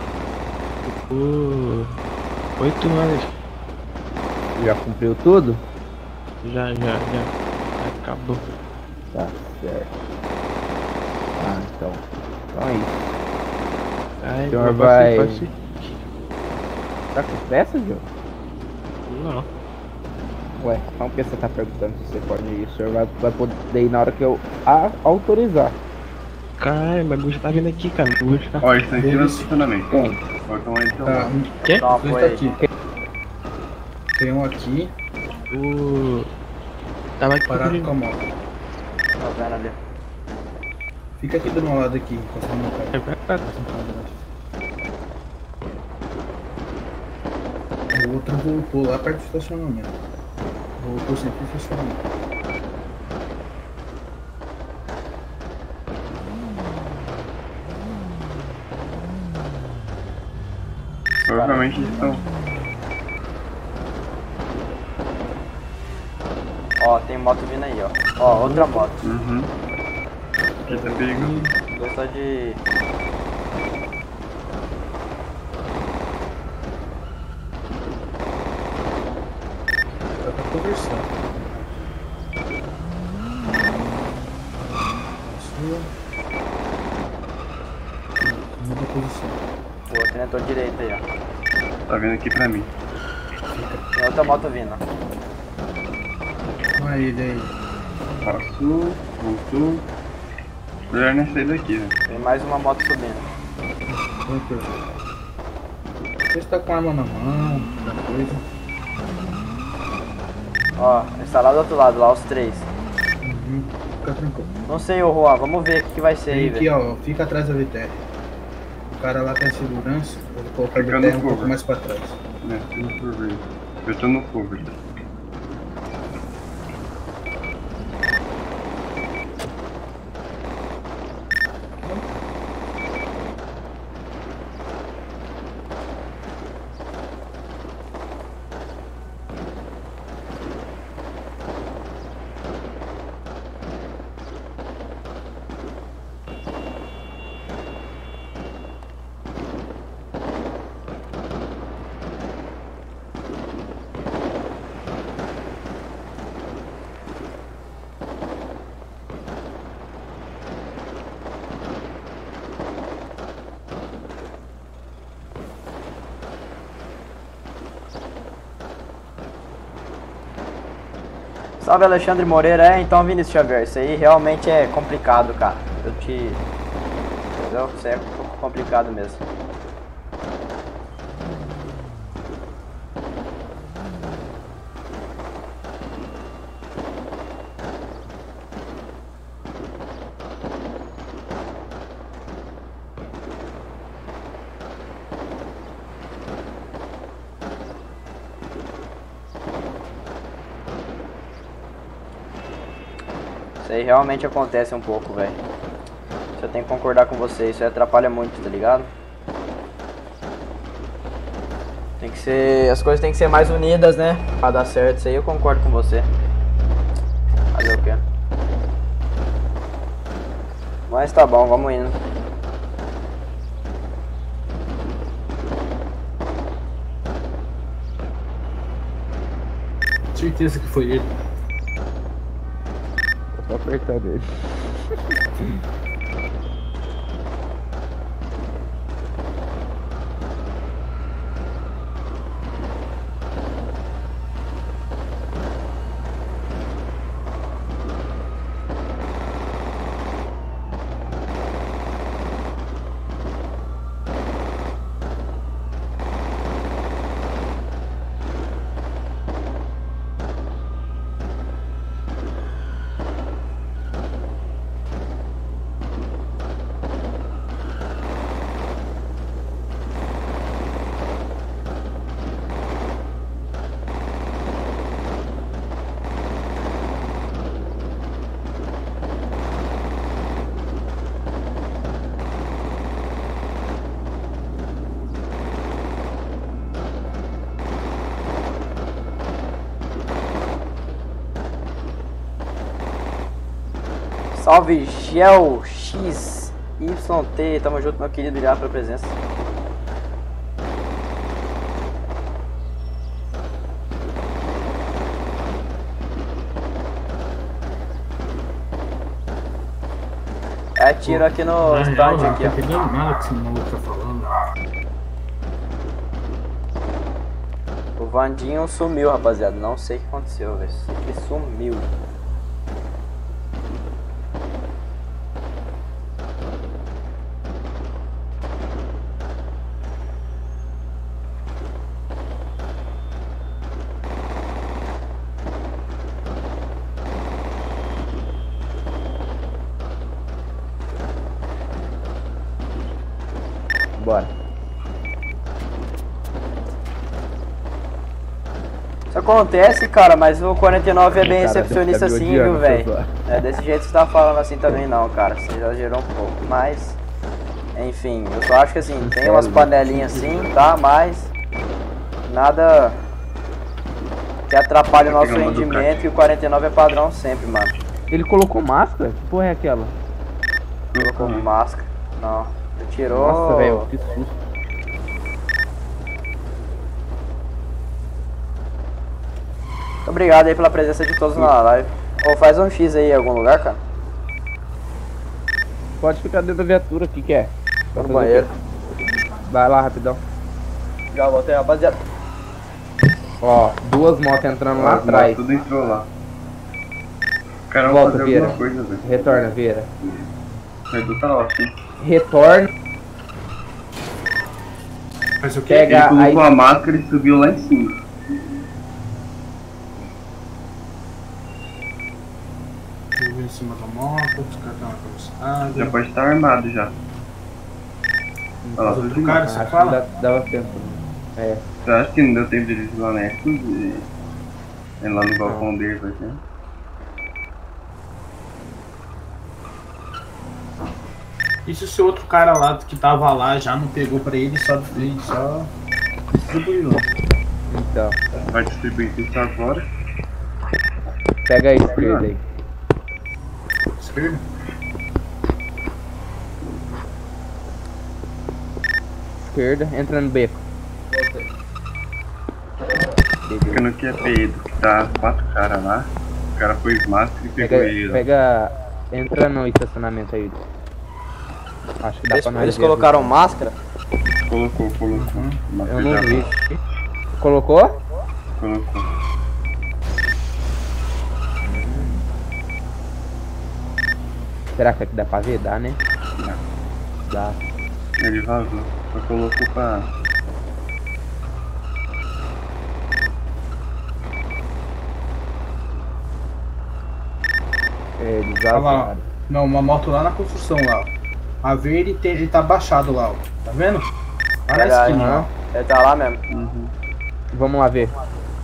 Por oito anos. Já cumpriu tudo? Já, já, já. Acabou. Tá certo. Ah, então. Então é isso. Ai, O senhor mas vai. pode ser- Tá com pressa, Joe? Não. Ué, então por que você tá perguntando se você pode ir? O senhor vai, vai poder ir na hora que eu a- autorizar. Caralho, mas o Gusto tá vindo aqui, cara. O Gusto tá. Ó, eles estão em cima do estacionamento. Quem? Pode tomar então. Tá, Quê? Dá uma dois apoio tá aí. aqui. Tem um aqui, O. Tava aqui parado comigo. com a moto. Tá vendo ali? Fica aqui do meu lado aqui, encostado no É carro. verdade. O outro voltou lá perto do estacionamento. Voltou sempre pro estacionamento. Provavelmente eles estão. Ó, tem moto vindo aí, ó. Ó, outra moto. Uhum. Aqui tá perigoso. Gostou de. Dá pra conversar. Sua. Muda a posição. O outro entrou direito aí, ó. Tá vindo aqui pra mim. Tem outra moto vindo. Olha ele aí. Passou, voltou. Melhor nem sair daqui, né? Tem mais uma moto subindo. Você tá com a arma na mão, da coisa. Ó, está lá do outro lado, lá os três. Uhum. Fica tranquilo. Não sei, ô Juan, vamos ver o que, que vai ser aí, Vem aqui, velho. ó, fica atrás da V T R. O cara lá tem segurança, eu vou colocar a Fica V T R no um pouco cover. mais pra trás. É, tô no cover. Eu tô no cover. Salve, Alexandre Moreira. É, então, Vinícius Xavier, isso aí realmente é complicado, cara. Eu te... Entendeu? Isso é um pouco complicado mesmo. Isso aí realmente acontece um pouco, velho. Isso eu tenho que concordar com você, isso aí atrapalha muito, tá ligado? Tem que ser... As coisas tem que ser mais unidas, né? Pra dar certo, isso aí eu concordo com você. Fazer o quê? Mas tá bom, vamos indo. Certeza que foi ele. Só apertar dele. Salve, Gel X Y T, tamo junto, meu querido, obrigado pela presença. É tiro aqui no Na stand real, aqui, não tô ó. entendendo nada que esse maluco tá falando. O Vandinho sumiu, rapaziada. Não sei o que aconteceu, velho. Sei que sumiu. Bora. Isso acontece, cara, mas o quarenta e nove é bem Cara, recepcionista deve tá me assim, viu, odiando, velho? pessoal. É desse jeito que você tá falando assim também não, cara. Você exagerou um pouco, mas... Enfim, eu só acho que assim, tem umas panelinhas assim, tá? Mas... Nada... Que atrapalhe o nosso rendimento, e o quarenta e nove é padrão sempre, mano. Ele colocou máscara? Que porra é aquela? Colocou máscara. Não. Ele tirou... Nossa, velho, que susto. Muito obrigado aí pela presença de todos na live. Ou faz um X aí em algum lugar, cara. Pode ficar dentro da viatura, o que que é? Tô no banheiro. Vai lá, rapidão. Já voltei, rapaziada. Ó, duas motos entrando lá As atrás. motos tudo entrou lá. O cara vai Volta, fazer Vieira. alguma coisa, velho. Retorna, Vieira. O Edu tá ótimo. Retorna. Mas o que? Pega Ele colocou aí- a máscara e subiu lá em cima. Eu vou em cima da moto, os caras estão na calçada. Já pode estar armado já. Olha lá, outro cara, você Acho que fala? dá- dava tempo. É. Eu acho que não deu tempo de eles ir lá na Expo e é lá no balcão dele, vai ser. E se esse outro cara lá que tava lá já não pegou pra ele, só, ele só distribuiu? Então. Vai distribuir isso agora. Pega a esquerda aí. Esquerda? Esquerda, entra no beco. Ficando que é Pedro, que tá quatro caras lá. O cara pôs máscara e pegou Pega, ele. pega. Entra no estacionamento aí. Acho que dá Eles, pra nós eles ver. colocaram máscara? Colocou, colocou. Eu não vi. Colocou? Colocou. Será que aqui dá pra ver? Dá, né? Dá. Dá. Ele vazou. Só colocou pra. É, eles Olha lá, ó. vazaram. Não, uma moto lá na construção lá, ó. A verde tem, ele tá baixado lá, ó. Tá vendo? Lá na Verdade, esquina, ó. né? Ele tá lá mesmo. Uhum. Vamos lá ver.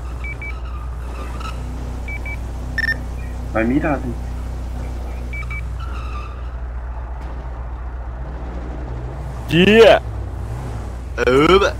Vai mirado, hein? Dia! Uba!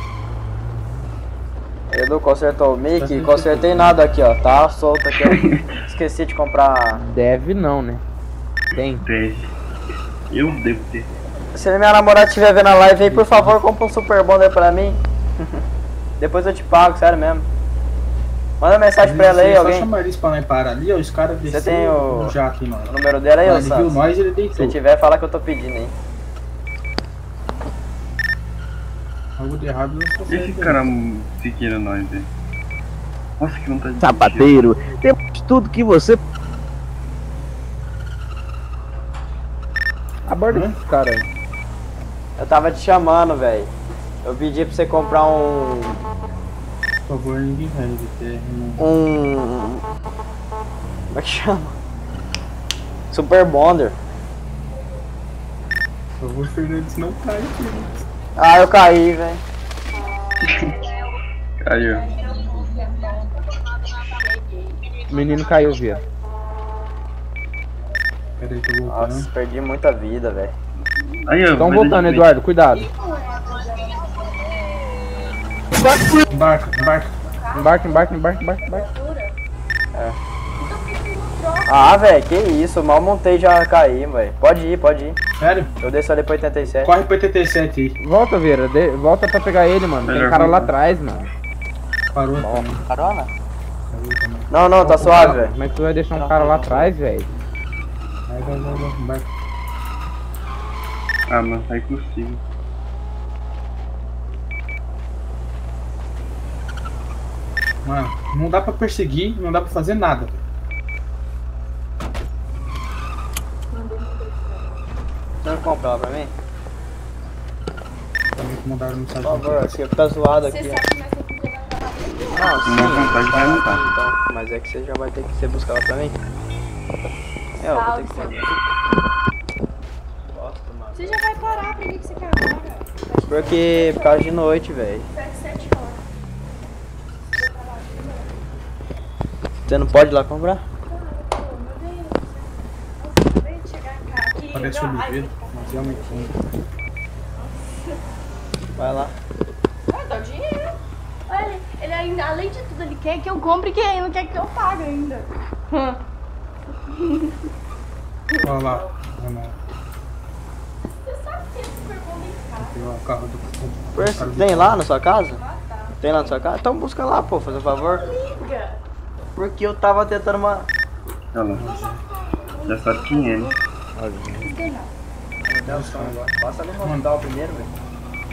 Edu consertou o mic, consertei nada aqui, ó. Tá solto aqui, ó. Esqueci de comprar. Deve não, né? Tem. Deve. Eu devo ter. Se minha namorada estiver vendo a live aí, por favor, compra um Super Bonder pra mim. Depois eu te pago, sério mesmo. Manda mensagem pra ela aí, Só alguém. chamar eles pra nós parar ali, ó. Os caras Você desceram tem o, no jato em nós. o número dela aí, Ah, ô ele viu Santos? nós, ele deitou. Se tiver, fala que eu tô pedindo aí. Algo de errado não consegue. Esse cara seguindo nós aí. Nossa, que vontade de Sapateiro, temos tudo que você. Aborda esse cara aí. Eu tava te chamando, velho. Eu pedi pra você comprar um. Por favor, ninguém vai ter. Um. Como é que chama? Super Bonder. Por favor, Fernandes, não cai, Fernandes. Ah, eu caí, velho. Caiu. O menino caiu, via. Peraí, tô voltando. Nossa, perdi muita vida, velho. Aí, ó. Estão vai voltando, dar de Eduardo, cuidado. Embarca, embarca. Embarca, embarca, embarca, embarca, embarca. É. Ah, velho, que isso, mal montei já caí, velho. Pode ir, pode ir. Sério? Eu desço ali pra oitenta e sete. Corre pro oitenta e sete aí. Volta, Vera. de- Volta pra pegar ele, mano. Tem Melhor cara lá voltar. atrás, mano. Parou também. Carona? Não, não, tá suave, velho. Como é que tu vai deixar um cara lá atrás, velho? Vai, vai, vai, vai, embarca. Ah, mano, tá impossível. Mano, não dá pra perseguir, não dá pra fazer nada. Você não compra ela pra mim? Também que mandaram mensagem. Por favor, acho que fica zoado aqui, ó. Não, sim, Minha vontade vai não tá. então, mas é que você já vai ter que você buscar ela pra mim. É, eu vou ter que fazer. Você já vai parar, pra que que você quer agora? Porque por causa de noite, velho. sete horas. Você não pode ir lá comprar? Parece Oliveira, mas realmente não. Vai lá. Vai dar dinheiro. Olha, ele ainda, além de tudo, ele quer que eu compre e que ele não quer que eu pague ainda. Olha lá. Olha lá. Você sabe que é super bom em casa. Tem o carro do. Parece que tem lá na sua casa? Tem lá na sua casa? Então busca lá, pô, fazer um favor. Liga. Porque eu tava tentando uma. Olha lá. Já sabe quem é, né? Passa ali no hospital primeiro, velho.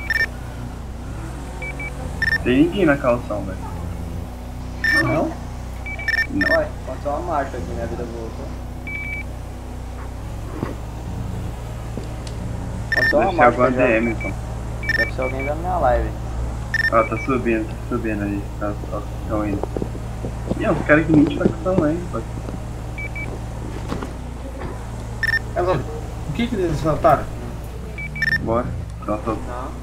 Tem ninguém na calção, velho. Não? Não. Ué, aconteceu uma marcha aqui, minha vida voltou. ser uma Deve ser algum máquina já. A D M, então. Deve ser alguém da minha live. Ó, tá subindo, tá subindo aí. Tá, ó, estão indo. E ó, os caras que nem de facção aí, pô. É, Lolo, o que que eles saltaram? Bora. Então, tô...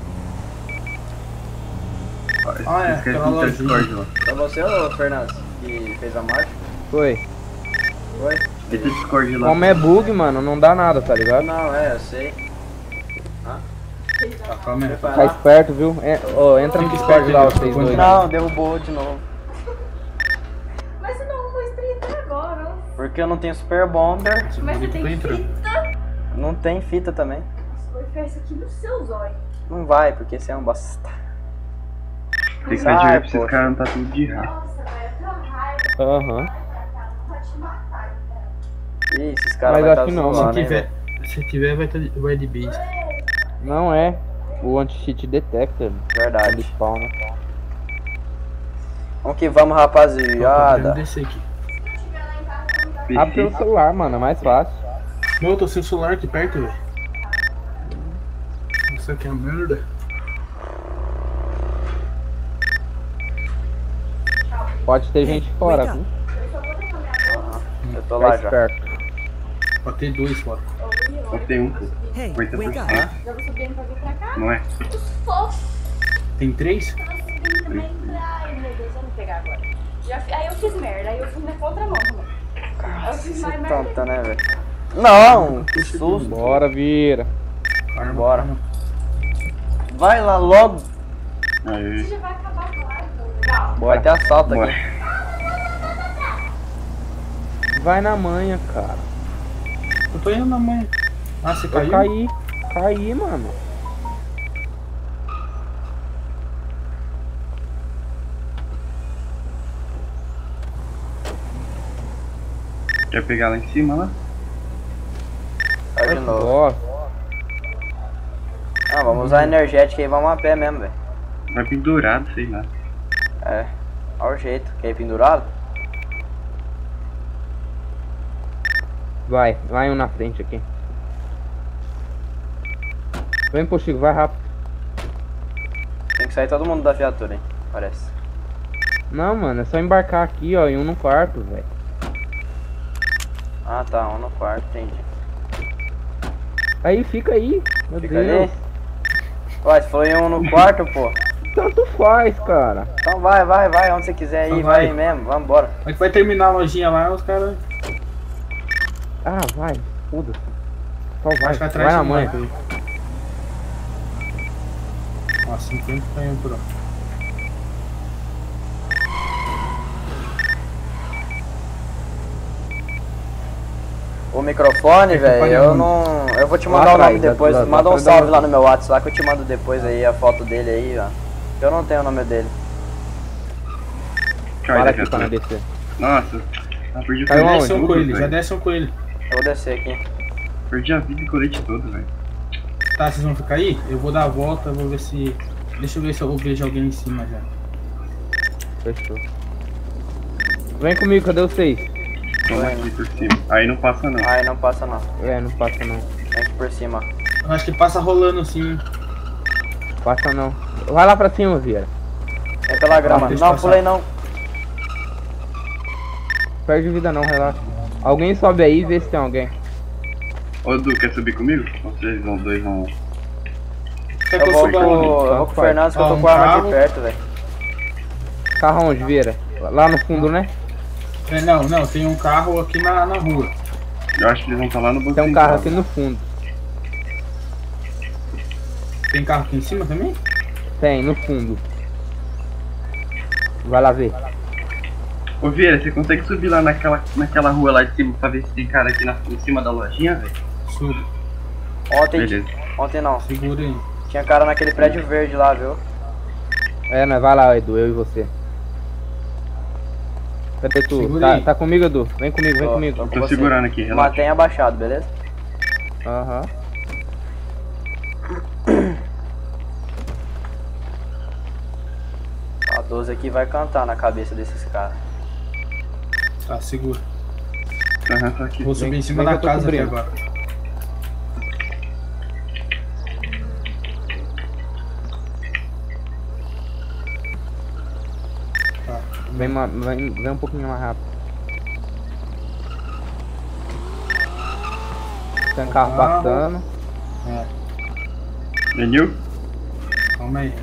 Ó, esse, Ah, é, esse cara aquela tem lojinha. Discord lá. Foi você ou Fernandes que fez a marcha? Foi. Foi? Esse Discord lá. Como é bug, mano, não dá nada, tá ligado? Não, é, eu sei. Hã? Tá, calma aí. Tá esperto, viu? É, ó, entra no Discord lá, vocês dois. Não, derrubou de novo. Mas você não foi stream até agora, ó. Porque eu não tenho Super Bomber. Mas você tem fita? Não tem fita também. Vou enfiar isso aqui no seu zóio. Não vai, porque você é um bosta. Tem que pedir pra esses caras não tá tudo de raio. Nossa, velho, eu tenho raiva. Aham. Pode te matar, velho. Ih, esses caras Mas vai acho tá que não, zoando, Se hein, tiver, velho. se tiver vai, ter, vai de base. Não é. O anti-cheat detecta. Verdade. Spawna. Vamos que vamos, rapaziada. Descer aqui. Abre pelo celular, mano, é mais fácil. Meu, eu tô sem o celular aqui perto, velho. Isso aqui é merda. Pode ter gente fora, viu? Eu tô lá Fica já. esperto. Pode ter dois fora. Pode ter um, pô. cinquenta por cento. Já vou subindo pra vir pra cá. Não é? Fofo. Tem três? Eu tô subindo também pra... Ai, meu Deus, eu não pegar agora. Já fi- Aí eu fiz merda, aí eu fui na contramão também. Aí eu fiz mais merda. Tonta, né, velho? Não, que susto. Bora, vira. Bora. Vai lá logo. Aí. Já vai acabar com a live, legal. Vai ter assalto Bora. aqui. Vai na manha, cara. Eu tô indo na manhã. Ah, você Eu caiu? caí. Caí, mano. Quer pegar lá em cima, lá? Vai de novo. Ó, Ah, vamos usar energética aí, vamos a pé mesmo, velho. Vai pendurado, sei lá. É. Olha o jeito. Quer ir pendurado? vai. Vai um na frente aqui. Vem pro Chico, vai rápido. Tem que sair todo mundo da viatura, hein? Parece. Não, mano, é só embarcar aqui, ó, e um no quarto, velho. Ah, tá. Um no quarto, entendi. Aí, fica aí. Meu Fica Deus. ali. Ué, se foi um no quarto, pô. Tanto faz, cara. Então vai, vai, vai. Onde você quiser ir, Então vai. vai. mesmo. Vambora. Como é que vai terminar a lojinha lá, os caras. Ah, vai. Foda-se. Só vai. Acho que atrás Vai na não manha. vai. Ó, cinquenta tá indo por ó. O microfone, velho, eu não. Eu vou te mandar Lá o nome atrás, depois. lá- lá Manda um atrás da salve outra. lá no meu WhatsApp lá que eu te mando depois aí a foto dele aí, ó. Eu não tenho o nome dele. Cai Para da aqui pra não viatura. descer. Nossa. Ah, perdi o Caiu colete Desce um todo, coelho, já velho. desce um coelho. Eu vou descer aqui. Perdi a vida e colete todo, velho. Tá, vocês vão ficar aí? Eu vou dar a volta, vou ver se. Deixa eu ver se eu vejo alguém em cima já. Fechou. Vem comigo, cadê vocês? Vamos aqui por cima. Aí não passa não. Aí não passa não. É, não passa não. Vem aqui por cima. Eu acho que passa rolando sim. Passa não. Vai lá pra cima, Vieira. Vem pela grama. deixa eu Não, passar. pulei não. Perde vida não, relaxa. Alguém sobe aí e vê se tem alguém. Ô, Du, quer subir comigo? Vocês vão, dois vão. Quer que Eu eu vou suba com, onde? eu vou com o Fernando que eu Ó, tô um com a arma carro. de perto, velho. Carro onde, Vieira? Lá no fundo, né? É, não, não, tem um carro aqui na, na rua. Eu acho que eles vão estar lá no banco Tem um central. carro aqui no fundo. Tem carro aqui em cima também? Tem, no fundo. Vai lá ver. Ô, Vieira, você consegue subir lá naquela, naquela rua lá de cima pra ver se tem cara aqui na, em cima da lojinha, velho? Subo. Ontem, Beleza. ontem não. Segura aí. Tinha cara naquele prédio verde lá, viu? É, nós vai lá, Edu, eu e você. Cadê tu? Segura Tá, aí. tá comigo, Edu? Vem comigo, vem Tô, comigo. tô com Tô você. segurando aqui, relaxa. Mantenha abaixado, beleza? Aham. A doze aqui vai cantar na cabeça desses caras. Tá, segura. Aham, tô aqui. Vou subir Vem- em cima vem da que eu tô casa aqui cobrindo. agora. Vem, ma- vem, vem um pouquinho mais rápido. Tem carro passando. É. Entendeu? Calma aí.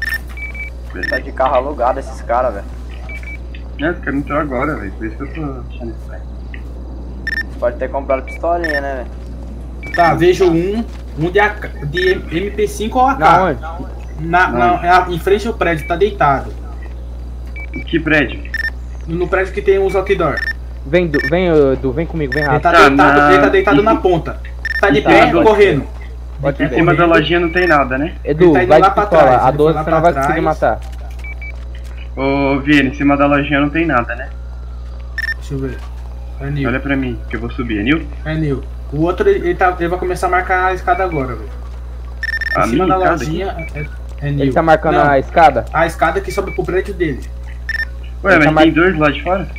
Tá de carro alugado esses caras, velho. É, os caras não estão agora, velho. Por isso que eu tô achando estranho. Pode ter comprado pistolinha, né, velho? Tá, vejo um. Um de, A K, de M P cinco ou A K. Na onde? Na, na, em frente ao prédio, tá deitado. Que prédio? No, no prédio que tem os outdoor. Vem, Du, vem, Edu, vem comigo, vem Ele rápido. tá, Tá, deitado, na- ele tá deitado na ponta. Tá de Tá, pé, pode correndo. Pode Em ver. cima da lojinha não tem nada, né? Edu, Ele tá indo vai lá de pra pistola. trás, A ele doze foi lá você não pra vai conseguir trás. matar. Ô, Vini, em cima da lojinha não tem nada, né? Deixa eu ver. É Nil. Olha pra mim, que eu vou subir. É Nil? É Nil. O outro, ele, ele tá, ele vai começar a marcar a escada agora, velho. A Em cima minha da escada lojinha é, é Nil. Ele tá marcando Não, a escada? a escada que sobe pro prédio dele. Ué, Ele mas tá mar- tem dois lá de fora?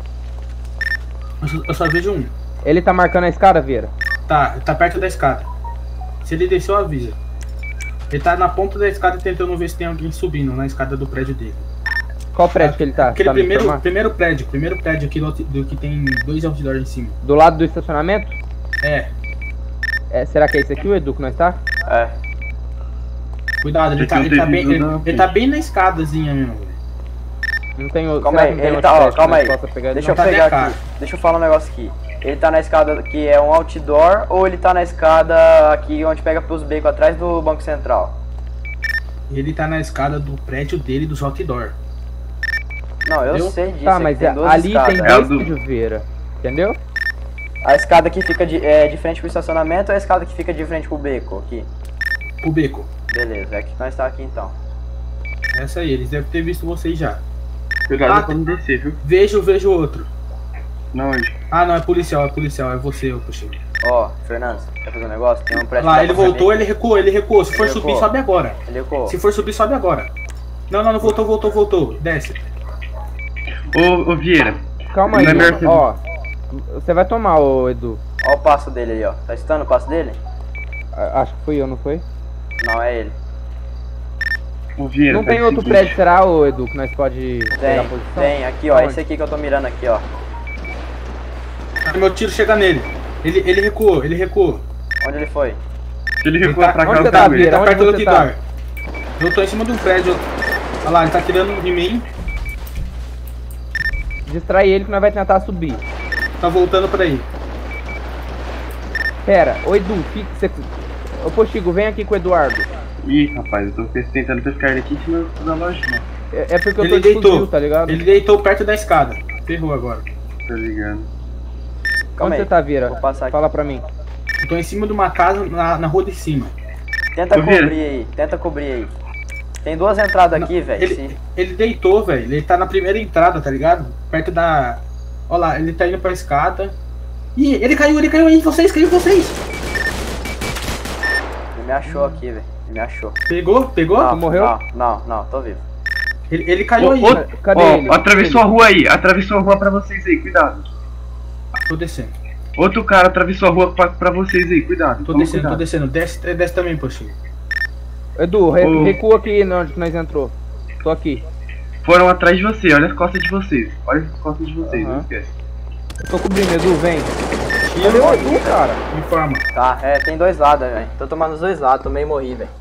Eu só, eu só vejo um. Ele tá marcando a escada, Vieira? Tá, tá perto da escada. Se ele desceu, avisa. Ele tá na ponta da escada tentando ver se tem alguém subindo na escada do prédio dele. Qual prédio que ele tá? Aquele Tá me primeiro, informando? primeiro prédio, primeiro prédio aqui do, do que tem dois outdoors em cima. Do lado do estacionamento? É, É, será que é esse aqui o Edu que nós tá? É. cuidado, ele Esse tá, aqui ele, tá eu bem, tenho ele, visão ele tá bem na escadazinha mesmo, velho. Não tem outro. Calma será aí, que não tem ele outro tá, ó, prédio que calma nós aí. possa pegar ele? Deixa Não. eu Cadê pegar a cara? aqui. Deixa eu falar um negócio aqui. Ele tá na escada que é um outdoor ou ele tá na escada aqui onde pega pros becos atrás do Banco Central? Ele tá na escada do prédio dele, dos outdoor. Não, eu Entendeu? sei disso. Tá, é que mas tem é- duas ali escadas. tem É dois o do- prédios, Vieira. Entendeu? A escada que fica de, é, de frente pro estacionamento ou a escada que fica de frente pro beco aqui? O beco. Beleza, é que nós tá aqui então. Essa aí, eles devem ter visto vocês já. Cuidado Ah, pra não descer, viu? Vejo, vejo outro. Não, onde? Ah, não, é policial, é policial, é você, ô puxei. Ó, Fernando, quer fazer um negócio? Tem um prédio Lá, que dá ele pra voltou, saber. ele recuou, ele recuou. Se for Ele subir, recuou. sobe agora. Ele recuou. Se for subir, sobe agora. Não, não, não voltou, voltou, voltou. Desce. Ô, ô Vieira. Calma aí, Não é mano. Mercedes. Ó. Você vai tomar, ô Edu. Ó o passo dele aí, ó. Tá escutando o passo dele? A- Acho que fui eu, não foi? Não, é ele. Ô Vieira. Não tem faz o outro seguinte. prédio, será, ô Edu, que nós pode pegar a Tem, posição? tem. Aqui, ó. Aonde? Esse aqui que eu tô mirando aqui, ó. Aí meu tiro chega nele. Ele, ele recuou, ele recuou. Onde ele foi? Se ele Ele recuar tá- pra cá, onde eu você tá, pego ele. Ele tá Onde perto do você tá? outdoor. Eu tô em cima de um prédio. Olha lá, ele tá tirando em mim. Distrai ele que nós vai tentar subir. Tá voltando pra aí. Pera, ô Edu, fica. Você... Ô Postigo, vem aqui com o Eduardo. Ih, rapaz, eu tô tentando pescar ele aqui em cima da lojinha. É, é porque eu Ele tô de deitou. fuzil, tá ligado? Ele deitou perto da escada. Ferrou agora. Tá ligado? Calma Onde aí. você tá, Vieira? Vou passar aqui. Fala pra mim. Eu tô em cima de uma casa na, na rua de cima. Tenta Ô, Vieira. cobrir aí. Tenta cobrir aí. Tem duas entradas aqui, velho. Ele, se- ele deitou, velho. Ele tá na primeira entrada, tá ligado? Perto da. Olha lá, ele tá indo pra escada. Ih, ele caiu, ele caiu aí, vocês, caiu vocês! Ele me achou aqui, velho. Ele me achou. Pegou? Pegou? Não, Tu morreu? Não, não, não. Tô vivo. Ele, ele caiu Ô, aí. ô, Cadê ó, ele? atravessou a rua aí. Atravessou a rua pra vocês aí, cuidado. Tô descendo. Outro cara atravessou a rua pra, pra vocês aí, cuidado. Tô Toma descendo, tô cuidado. descendo. Desce, desce também, poxa. Edu, re- Ô. recua aqui onde que nós entrou. Tô aqui. Foram atrás de você, olha as costas de vocês. Olha as costas de vocês, Aham. não esquece. Tô cobrindo, Edu, vem. Cadê o Edu, cara? Me forma. Tá, é, tem dois lados, velho. Tô tomando os dois lados, tomei e morri, velho.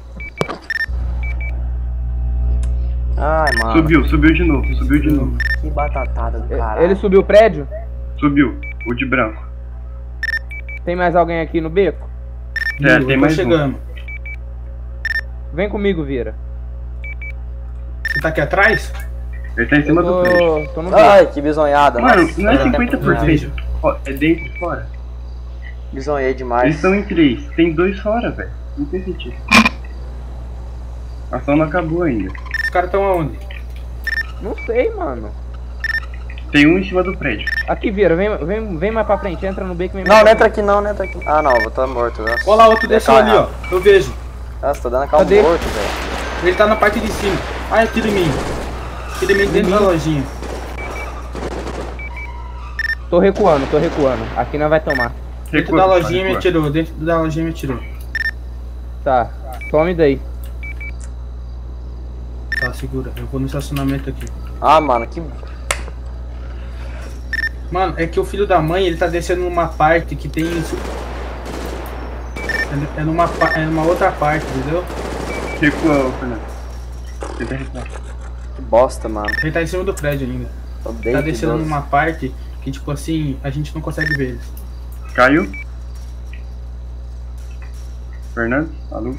Ai, mano. Subiu, subiu de novo, subiu de novo. Que batatada do E- caralho. Ele subiu o prédio? Subiu, o de branco. Tem mais alguém aqui no beco? É, Eu tem tô mais um. chegando. Vem comigo, Vieira. Você tá aqui atrás? Ele tá em cima Eu do prédio. tô, tô no beco. Ai, que bisonhada, Mano, nossa. não é Faz tempo cinquenta que por não cento. Ó, é dentro e fora. Bisonhei Eles demais. estão em três, tem dois fora, velho. Não tem sentido. A ação não acabou ainda. Os caras estão aonde? Não sei, mano. Tem um em cima do prédio. Aqui, Vieira, vem, vem, vem mais pra frente. Entra no beco e vem Não, mais não pra entra aqui não, não entra aqui. Ah, não, vou estar morto. Nossa. Olha lá, outro desceu ali, ó. Eu vejo. Nossa, tô dando a calma Cadê? morto, velho. Ele tá na parte de cima. Ai, tira em mim. Tira em mim dentro da lojinha. Tô recuando, tô recuando. Aqui nós vai tomar. Dentro da lojinha me atirou. Dentro da lojinha me atirou. Tá, some daí. Tá, segura. Eu vou no estacionamento aqui. Ah, mano, que Mano, é que o filho da mãe, ele tá descendo numa parte que tem isso. É numa, pa- é numa outra parte, entendeu? Recua, Fernando. Tenta recuar. Que bosta, mano. Ele tá em cima do prédio ainda. Odeio Tá descendo idoso. numa parte que, tipo assim, a gente não consegue ver eles. Caiu? Fernando? Alô?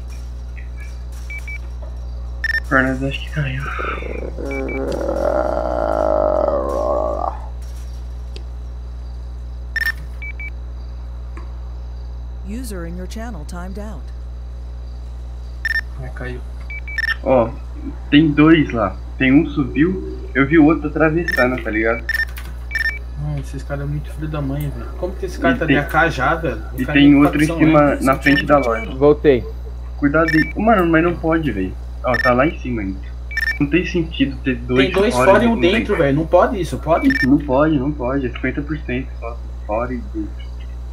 Fernando, acho que caiu. User in your channel timed out. É, caiu. Ó, tem dois lá. Tem um subiu, eu vi o outro atravessando, tá ligado? Mano, esses caras é muito filho da mãe, velho. Como que esse cara E tá tem- de A K já, velho? O E cara tem nem outro em facção, cima, né? na frente da loja. Voltei. Cuidado aí. Mano, mas não pode, velho. Ó, tá lá em cima ainda. Não tem sentido ter dois Tem dois fora e um não tem- dentro, velho. Não pode isso, pode? Não pode, não pode. É cinquenta por cento só. Fora e dentro.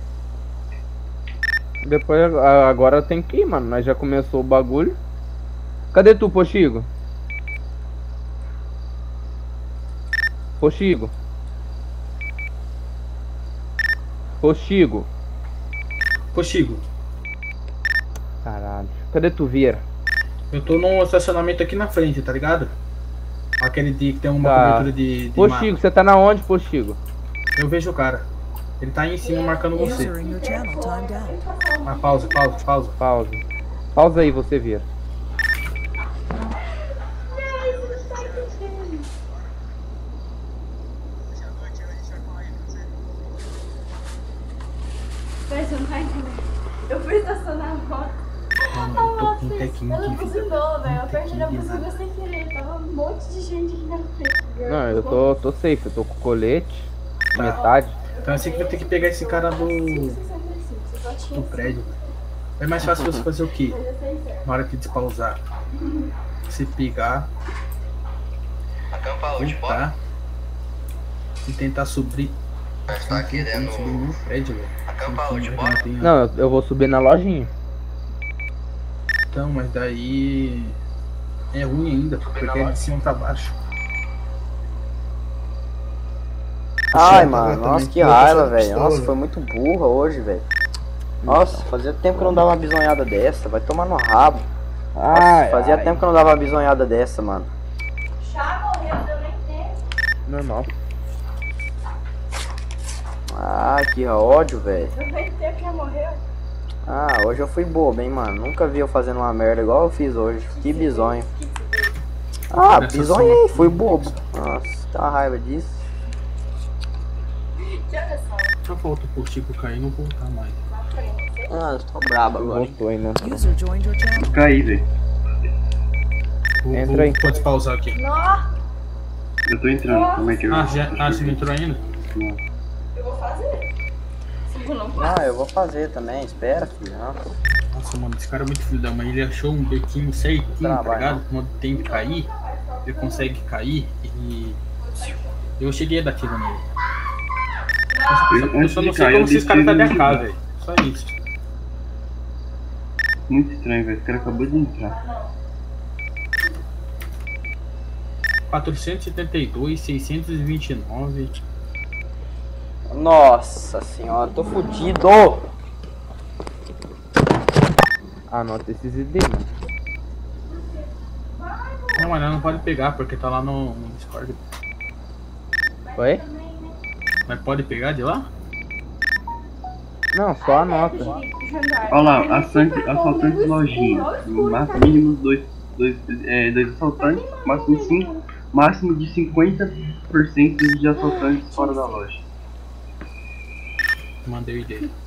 Depois, a- agora tem que ir, mano. Nós já começou o bagulho. Cadê tu, Pochigo? Pochigo. Pochigo. Pochigo. Caralho. Cadê tu, Vieira? Eu tô num estacionamento aqui na frente, tá ligado? Aquele de que tem uma Tá. cobertura de, de Pochigo, mato. você tá na onde, Pochigo? Eu vejo o cara. Ele tá aí em cima marcando você. User in your channel timed out. Ah, pausa, pausa, pausa. Pausa. Pausa aí, você, Vieira. Véi, você não tá entendendo. Eu fui estacionar a moto. Mano, A eu tô moto com um fez. tequinho Ela aqui, buzinou, velho. Eu apertei na tequinho de buzina nada. sem querer. Tava um monte de gente aqui na frente. Não, eu tô, tô safe. Eu tô com colete. Metade. Então assim que vai ter que pegar esse cara do, do prédio. É mais fácil você fazer o quê? Na hora que despausar. Você pegar. Voltar. E tentar subir. Tá querendo subir no prédio, velho. Não tem- Não, eu, eu vou subir na lojinha. Então, mas daí é ruim ainda, porque é de cima pra baixo. Ai, Chefe, mano, eu nossa, também que tô raiva, passando velho. pistola, Nossa, velho. foi muito burra hoje, velho. Nossa, fazia tempo que eu não dava uma bisonhada dessa. Vai tomar no rabo. Nossa, Ai, fazia ai. tempo que eu não dava uma bisonhada dessa, mano. Chá morreu, deu nem tempo. Normal. Ah, que ódio, velho. Deu nem tempo que já morreu. Ah, hoje eu fui bobo, hein, mano. Nunca vi eu fazendo uma merda igual eu fiz hoje. Que bizonho. Ah, Essa bizonhei, fui bobo. Nossa, tem uma raiva disso. Que olha só. Só falta o Pochico cair e não voltar mais. Ah, eu tô brabo agora. Voltou aí, né? User joined your channel. Caí, velho. Vou- Entra vou- aí. Pode pausar aqui. Nó, Eu tô entrando. Como é que eu. Ah, já, ah, você não entrou ainda? eu vou fazer. Se eu não Ah, eu vou fazer também, espera, filho. Não. Nossa, mano, esse cara é muito filho da mãe. Ele achou um bequinho certinho, tá Trabalho. ligado? Quando tem que cair, ele consegue cair e. Eu cheguei a dar tiro nele. Eu- Eu antes só de não sei cair, como eu esses caras tá de desci A K, no- velho. Só isso. Muito estranho, velho. Esse cara acabou de entrar. quatrocentos e setenta e dois, seiscentos e vinte e nove. Nossa senhora, tô fudido. Anota esses I D, mano. Não, mas não pode pegar porque tá lá no, no Discord. Oi? Mas pode pegar de lá? Não, só anota. Olha lá, assaltante, assaltantes lojinha. Máximo mínimo dois, dois, é, dois assaltantes, máximo cinco, máximo de cinquenta por cento de assaltantes fora da loja. Mandei o I D.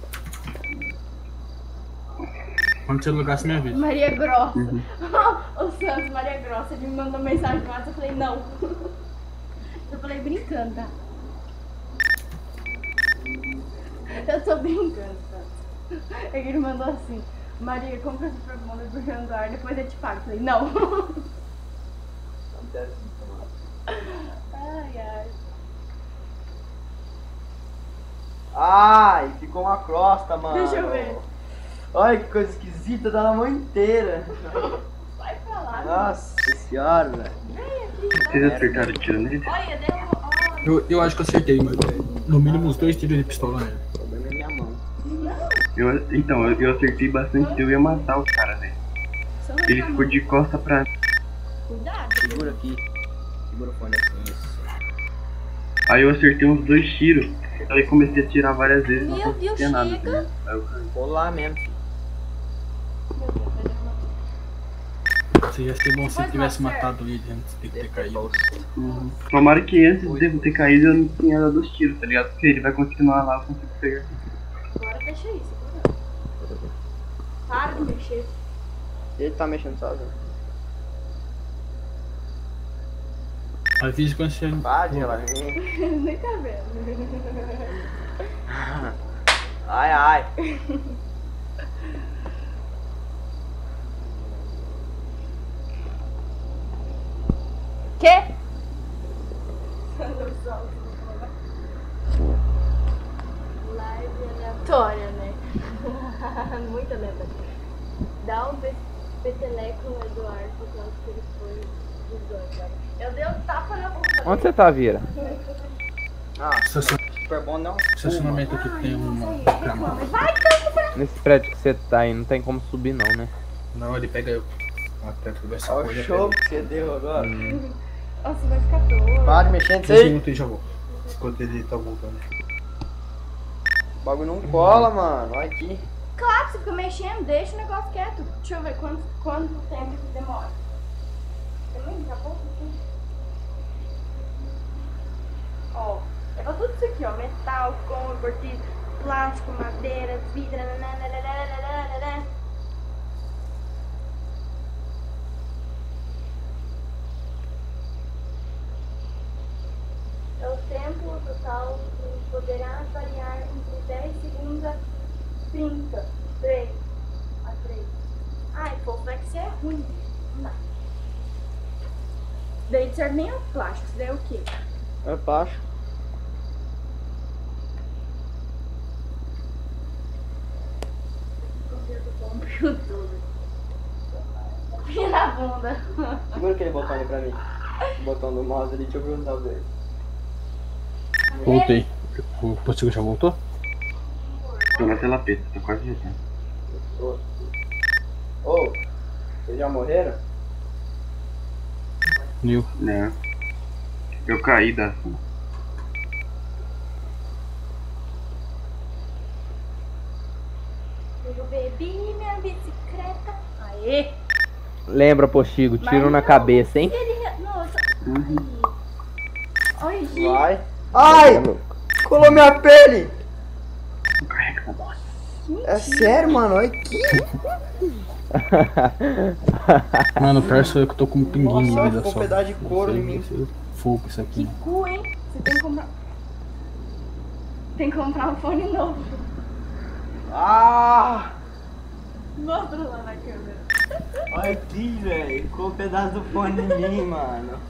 Quando você lugar, você me avisa. Maria Grossa. Uhum. O Santos, Maria Grossa, ele me mandou mensagem no WhatsApp, eu falei, não. Eu falei, brincando, tá? Eu tô brincando, Santos. É que ele mandou assim, Maria, compra esse perfume pro Janduar, depois eu te pago. Eu falei, não. Ai, ai. Ai, ficou uma crosta, mano. Deixa eu ver. Olha que coisa esquisita, tá na mão inteira. Vai pra lá. Nossa senhora, velho. Vem aqui. Vocês acertaram o tiro nele? Olha, deu. Eu, eu acho que eu acertei, mas no mínimo uns dois tiros de pistola nele. O problema é minha mão. Eu, então, eu, eu acertei bastante, eu ia matar o cara, velho. Ele ficou de costa pra... Cuidado. Segura aqui. Segura o fone assim, isso. Aí eu acertei uns dois tiros, aí comecei a tirar várias vezes, não Meu conseguia Deus, nada. chega. Né? Aí eu caí. Vou lá mesmo, filho. Seria ser bom se eu tivesse matado ele antes de ter caído. Uhum. Tomara que antes de eu ter caído eu não tenha dado os tiros, tá ligado? Porque ele vai continuar lá, eu consigo pegar. Agora deixa isso. Para de mexer. Ele tá mexendo sozinho. Avisa quando você... Para de ela. Nem tá vendo. Ai, ai. Quê? Live aleatória, né? Muito aleatória. Dá um pe- peteleco no Eduardo por causa que ele foi dos dois, cara. Eu dei um tapa na boca. Onde você tá, Vira? Ah, super bom não. Estacionamento aqui tem uma gramada. Vai, campo pra... Nesse prédio que você tá aí, não tem como subir não, né? Não, ele pega eu. Até tu essa Olha o coisa. show que você deu agora. Hum. Nossa, vai ficar doido. Para de mexer nisso três aí. minutos e já vou. Enquanto ele tá voltando. O bagulho não cola, mano. Olha aqui. Claro, você fica mexendo, deixa o negócio quieto. Deixa eu ver quanto, quanto tempo que demora. Também, tá bom? Ó, leva tudo isso aqui, ó. Metal, couro, cortiço, plástico, madeira, vidro, nananana. É o tempo total que poderá variar entre dez segundos a trinta. três a três. Ai, pô, vai que você é ruim. Não dá. Daí não serve nem o plástico, isso daí é o quê? É plástico. Filha da bunda. Segura aquele botão ali pra mim. O botão do mouse ali, deixa eu ver o usar dele. Voltei. O postigo já voltou? Tô na tela preta, tá quase voltando. Ô, oh, vocês já morreram? Nil. Né? Eu caí da... Eu bebi minha bicicleta. Aê! Lembra, Postigo, tiro Mas na não, cabeça, hein? Ele... Nossa. Uhum. Ai, gente. Vai. Ai! Colou minha pele! É sério, mano? Olha aqui! Mano, parece que eu tô com um pinguinho em Nossa, vida ficou só. um pedaço de couro em mim. Fogo isso aqui. Que cu, hein? Você tem que comprar... Tem que comprar um fone novo. Ah! Mostra lá na câmera. Olha aqui, velho. Ficou um pedaço do fone em mim, mano.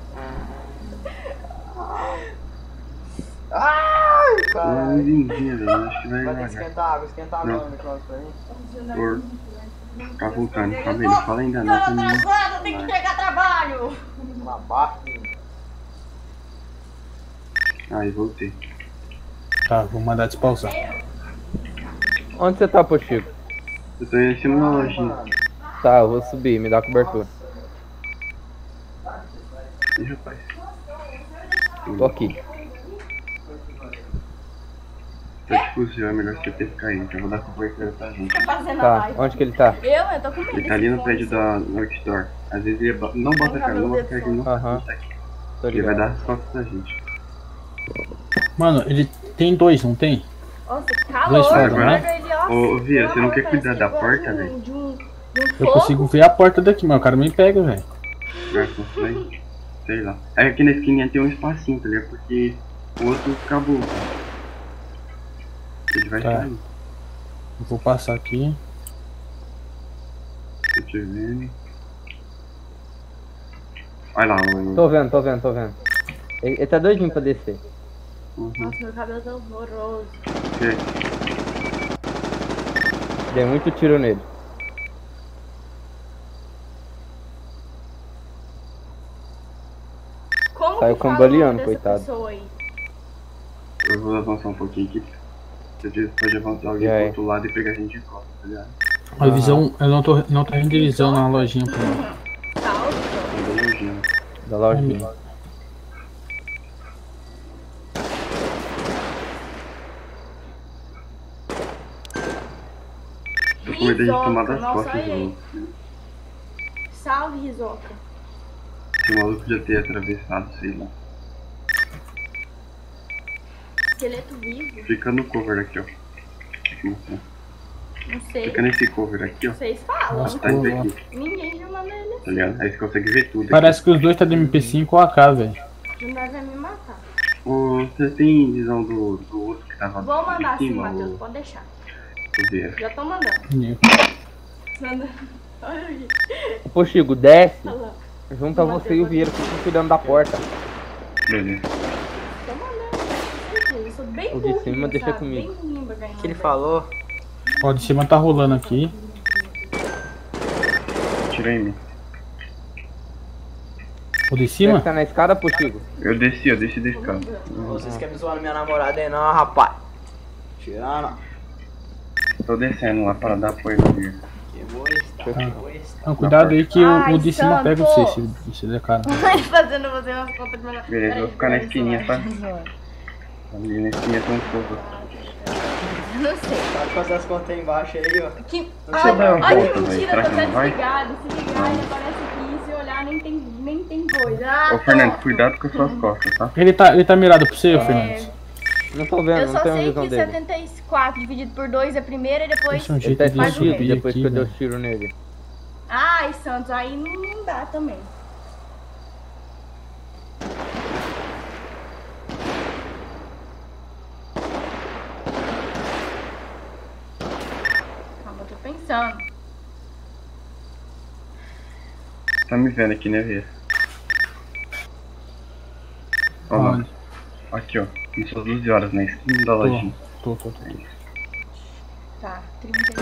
Ai, Uma caralho. lindinha, velho. Acho que vai Vai ter que devagar. esquentar água, esquentar Não. água no microfone pra mim. Por... Tá voltando, calma aí, não fala ainda não. Tô pra mim. atrasada, tem que entregar trabalho. Babaca. Aí, voltei. Tá, vou mandar despausar. Onde você tá, Postigo? Eu tô em cima da lojinha. Tá, eu vou subir, me dá cobertura. Ih, rapaz. Tô aqui. Tá difícil, é melhor você ter caído. Eu vou dar cobertura pra gente. Tá fazendo a Tá, live. onde que ele tá? Eu, eu tô com medo. Ele tá ali no prédio da North Door. Às vezes ele bo- não bota a cara, não bota a cara, ele não Aham. tá aqui. Tô Ele vai ligado. dar as costas pra gente. Mano, ele tem dois, não tem? Nossa, Dois calor. fora, Agora né? ele, ó. Ô, ô, Via, você não quer parece cuidar da igual porta, de um- velho? de um- de um Eu fogo. consigo ver a porta daqui, mas o cara me pega, velho. Garfo, vai. Sei lá. Aí aqui na esquininha tem um espacinho, tá ligado? Porque o outro acabou. Ele vai Tá. cair. Eu vou passar aqui. Tô te vendo. Olha lá, o... Tô vendo, tô vendo, tô vendo. Ele, ele tá doidinho pra descer. Uhum. Nossa, meu cabelo tá horroroso. Ok. Dei muito tiro nele. Como Saiu que fala o cambaleando, nome dessa coitado. pessoa aí? Eu vou avançar um pouquinho aqui. Você pode avançar alguém pro outro lado e pegar a gente de costa, tá ligado? A visão, eu não tô, não tô indo de visão na lojinha pra mim. Da lojinha. Da lojinha. Tô com medo de tomar das não costas só de ele. novo. Salve, Risoca. O maluco já ter atravessado, sei lá. Esqueleto vivo? Fica no cover aqui, ó. Não sei. Fica nesse cover aqui, ó. Vocês falam. Nossa, tá isso aqui, Ninguém já mandou ele assim. tá ligado? Aí você consegue ver tudo. Parece que os dois tá de M P cinco ou A K, velho. Não vai me matar. Ô, você tem visão do, do outro que tava Vou mandar aqui, sim, mano? Matheus. Pode deixar. Deixa eu ver. Já tô mandando. Meu. Manda. Olha aí. Pô, Chico, desce. Olha lá. Junta você e o Vieira que estão cuidando da porta. Beleza. Tô mandando. Eu sou bem O de burrinho, cima deixa sabe? comigo. Bem burrinho pra ganhar. O que ele falou? Ó, de cima tá rolando aqui. Tira em mim. O de cima? Você tá na escada, pô, Chico? Eu desci, eu desci da escada. Vocês querem me zoar minha namorada aí não, rapaz. Tirando. Tô descendo lá para dar apoio no Vieira. Que bosta, que bosta. Não, cuidado aí que o, Ai, o de cima santo. pega você, se, se der cara. Vai fazendo você umas contas de melhor. Beleza, eu vou ficar na esquininha, tá? Ali na esquininha tem um pouco. Não sei. Pode fazer as contas aí embaixo aí, ó. Que... Não Ai, sei dar uma ai, volta, que velho. mentira, Será tô que até não vai? desligado. Se ligar, ele aparece aqui. Se olhar, nem tem, nem tem coisa. Ah, Ô, Fernando, cuidado com as suas costas, tá? Ele tá, ele tá mirado pra você, É. Fernandes? Não tô vendo, eu não só tenho sei visão que dele. setenta e quatro dividido por dois é a primeira e depois Esse é um Ele jeito tá de mais um escondido subir depois aqui, que eu dei velho. o tiro nele. Ai, Santos, aí não, não dá também. Calma, eu tô pensando. Tá me vendo aqui, né, Vieira? Ó lá. Onde? Aqui, ó. Começou às doze horas na esquina da lojinha. Tô, tô, tô. Tá, trinta e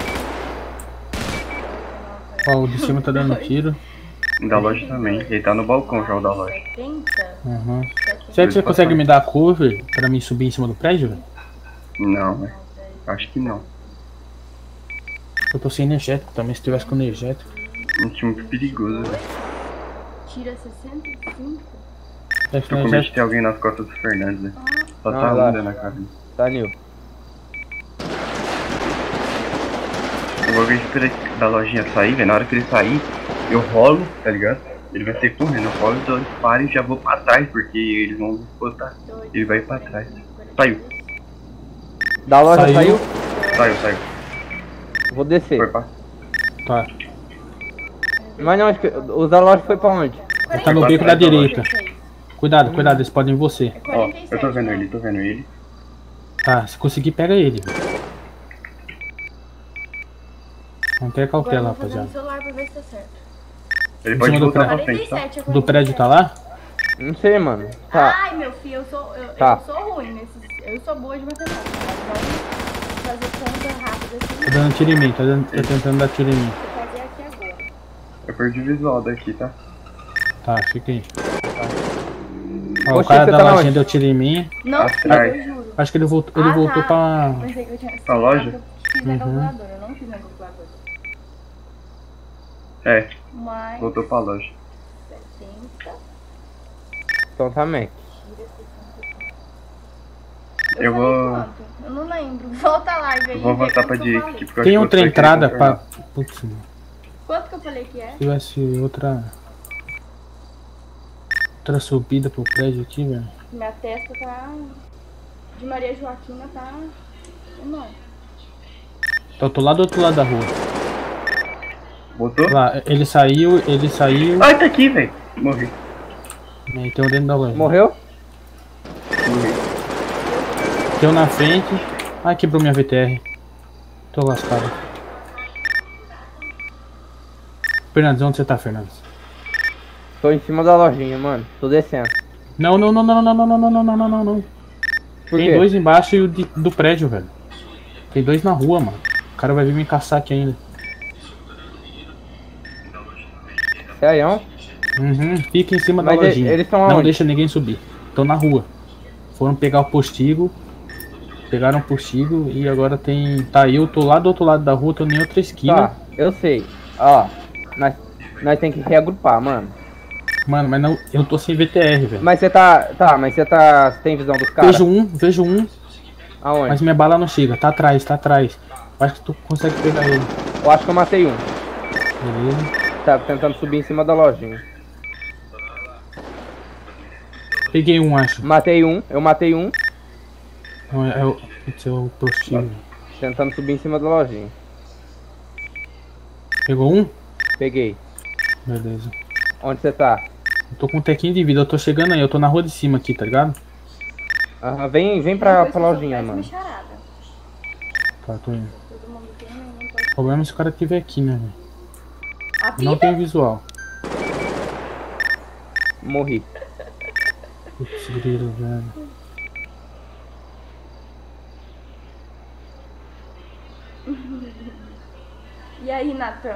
Ó, o de cima tá dando tiro. Da loja também. Ele tá no balcão já, o da loja. setenta. Uhum. Será que você consegue me dar cover pra mim subir em cima do prédio, velho? Não, né? Acho que não. Eu tô sem energético também, se tivesse com energético. Um time muito perigoso, velho. Tira sessenta e cinco. Deve ter Eu cometi energético. ter alguém nas costas do Fernandes, né? Só Não, tá relaxa. onda na cara. Tá, Nil. Eu vou ver esperar esse da lojinha sair, velho. Na hora que ele sair, eu rolo, tá ligado? Ele vai sair correndo. Eu rolo, então eu disparo e já vou pra trás, porque eles vão botar. Ele vai pra trás. Saiu. Da loja Saiu. saiu? Saiu, saiu. Vou descer. Foi pra... Tá. Mas não, acho que os da loja foi pra onde? Ele tá no beco da direita. Cuidado, cuidado, eles podem em você. Ó, eu tô vendo ele, tô vendo ele. Tá, se conseguir, pega ele. Não tenha cautela, Agora eu vou fazer rapaziada. no celular pra ver se tá certo. Ele Em pode cima do voltar pra prédio. frente, tá? quarenta e sete, Do prédio tá lá? Não sei, mano. Tá. Ai, meu filho, eu sou, eu, Tá. eu sou ruim nesses. Eu sou boa de matemática. Mas vamos fazer conta rápida assim. Tá dando tiro em mim, tá, dando, tá tentando dar tiro em mim. Vou fazer aqui agora. Eu perdi o visual daqui, tá? Tá, fica aí. Ó, Oxe, o cara você da tá na lojinha onde? deu tiro em mim. Não, Atrás. eu juro. Acho que ele voltou, ele Ah, voltou tá. pra. Pensei que eu tinha. Pra loja? Eu fiz na Uhum. calculadora, eu não fiz na calculadora. É, Mais voltou pra loja. setenta. Então também. Eu vou... Quanto? Eu não lembro. Volta lá e vê. Eu vou avançar pra direita aqui, porque eu Tem acho que outra eu tô entrada aqui, pra. Putz, mano. Quanto que eu falei que é? Se tivesse outra. Outra subida pro prédio aqui, velho. Minha testa tá. De Maria Joaquina tá. Enorme. Então, eu tô lá do outro lado da rua. Botou? Lá, ele saiu, ele saiu. Ai, tá aqui, velho. Morri. E tem um dentro da loja. Morreu? Morri. Tem um na frente. Ai, quebrou minha V T R. Tô lascado. Fernandes, onde você tá, Fernandes? Tô em cima da lojinha, mano. Tô descendo. Não, não, não, não, não, não, não, não, não, não, não, não. Por Tem quê? dois embaixo e o de- do prédio, velho. Tem dois na rua, mano. O cara vai vir me caçar aqui ainda. Sério? Uhum, fica em cima Mas da e- lojinha. eles tão Não aonde? deixa ninguém subir. Estão na rua. foram pegar o postigo. Pegaram o postigo e agora tem. Tá, eu tô lá do outro lado da rua, tô em outra esquina. Tá, eu sei. Ó, nós, nós tem que reagrupar, mano. Mano, mas não, eu tô sem V T R, velho. Mas você tá. Tá, mas você tá. Você tem visão dos caras? Vejo um, vejo um. Aonde? Mas minha bala não chega, tá atrás, tá atrás. Acho que tu consegue pegar ele. Eu acho que eu matei um. Beleza. Tá tentando subir em cima da lojinha. Peguei um, acho. Matei um, eu matei um. Não, é, é o seu postigo. Tentando subir em cima da lojinha. Pegou um? Peguei. Beleza. Onde você tá? Eu tô com um tequinho de vida, eu tô chegando aí, eu tô na rua de cima aqui, tá ligado? Aham, vem, vem pra, pra lojinha, mano. Tá, tô indo. O problema é se o cara estiver aqui, né, velho? Não tem visual. Morri. Putz, grilo, velho. E aí, Nathan?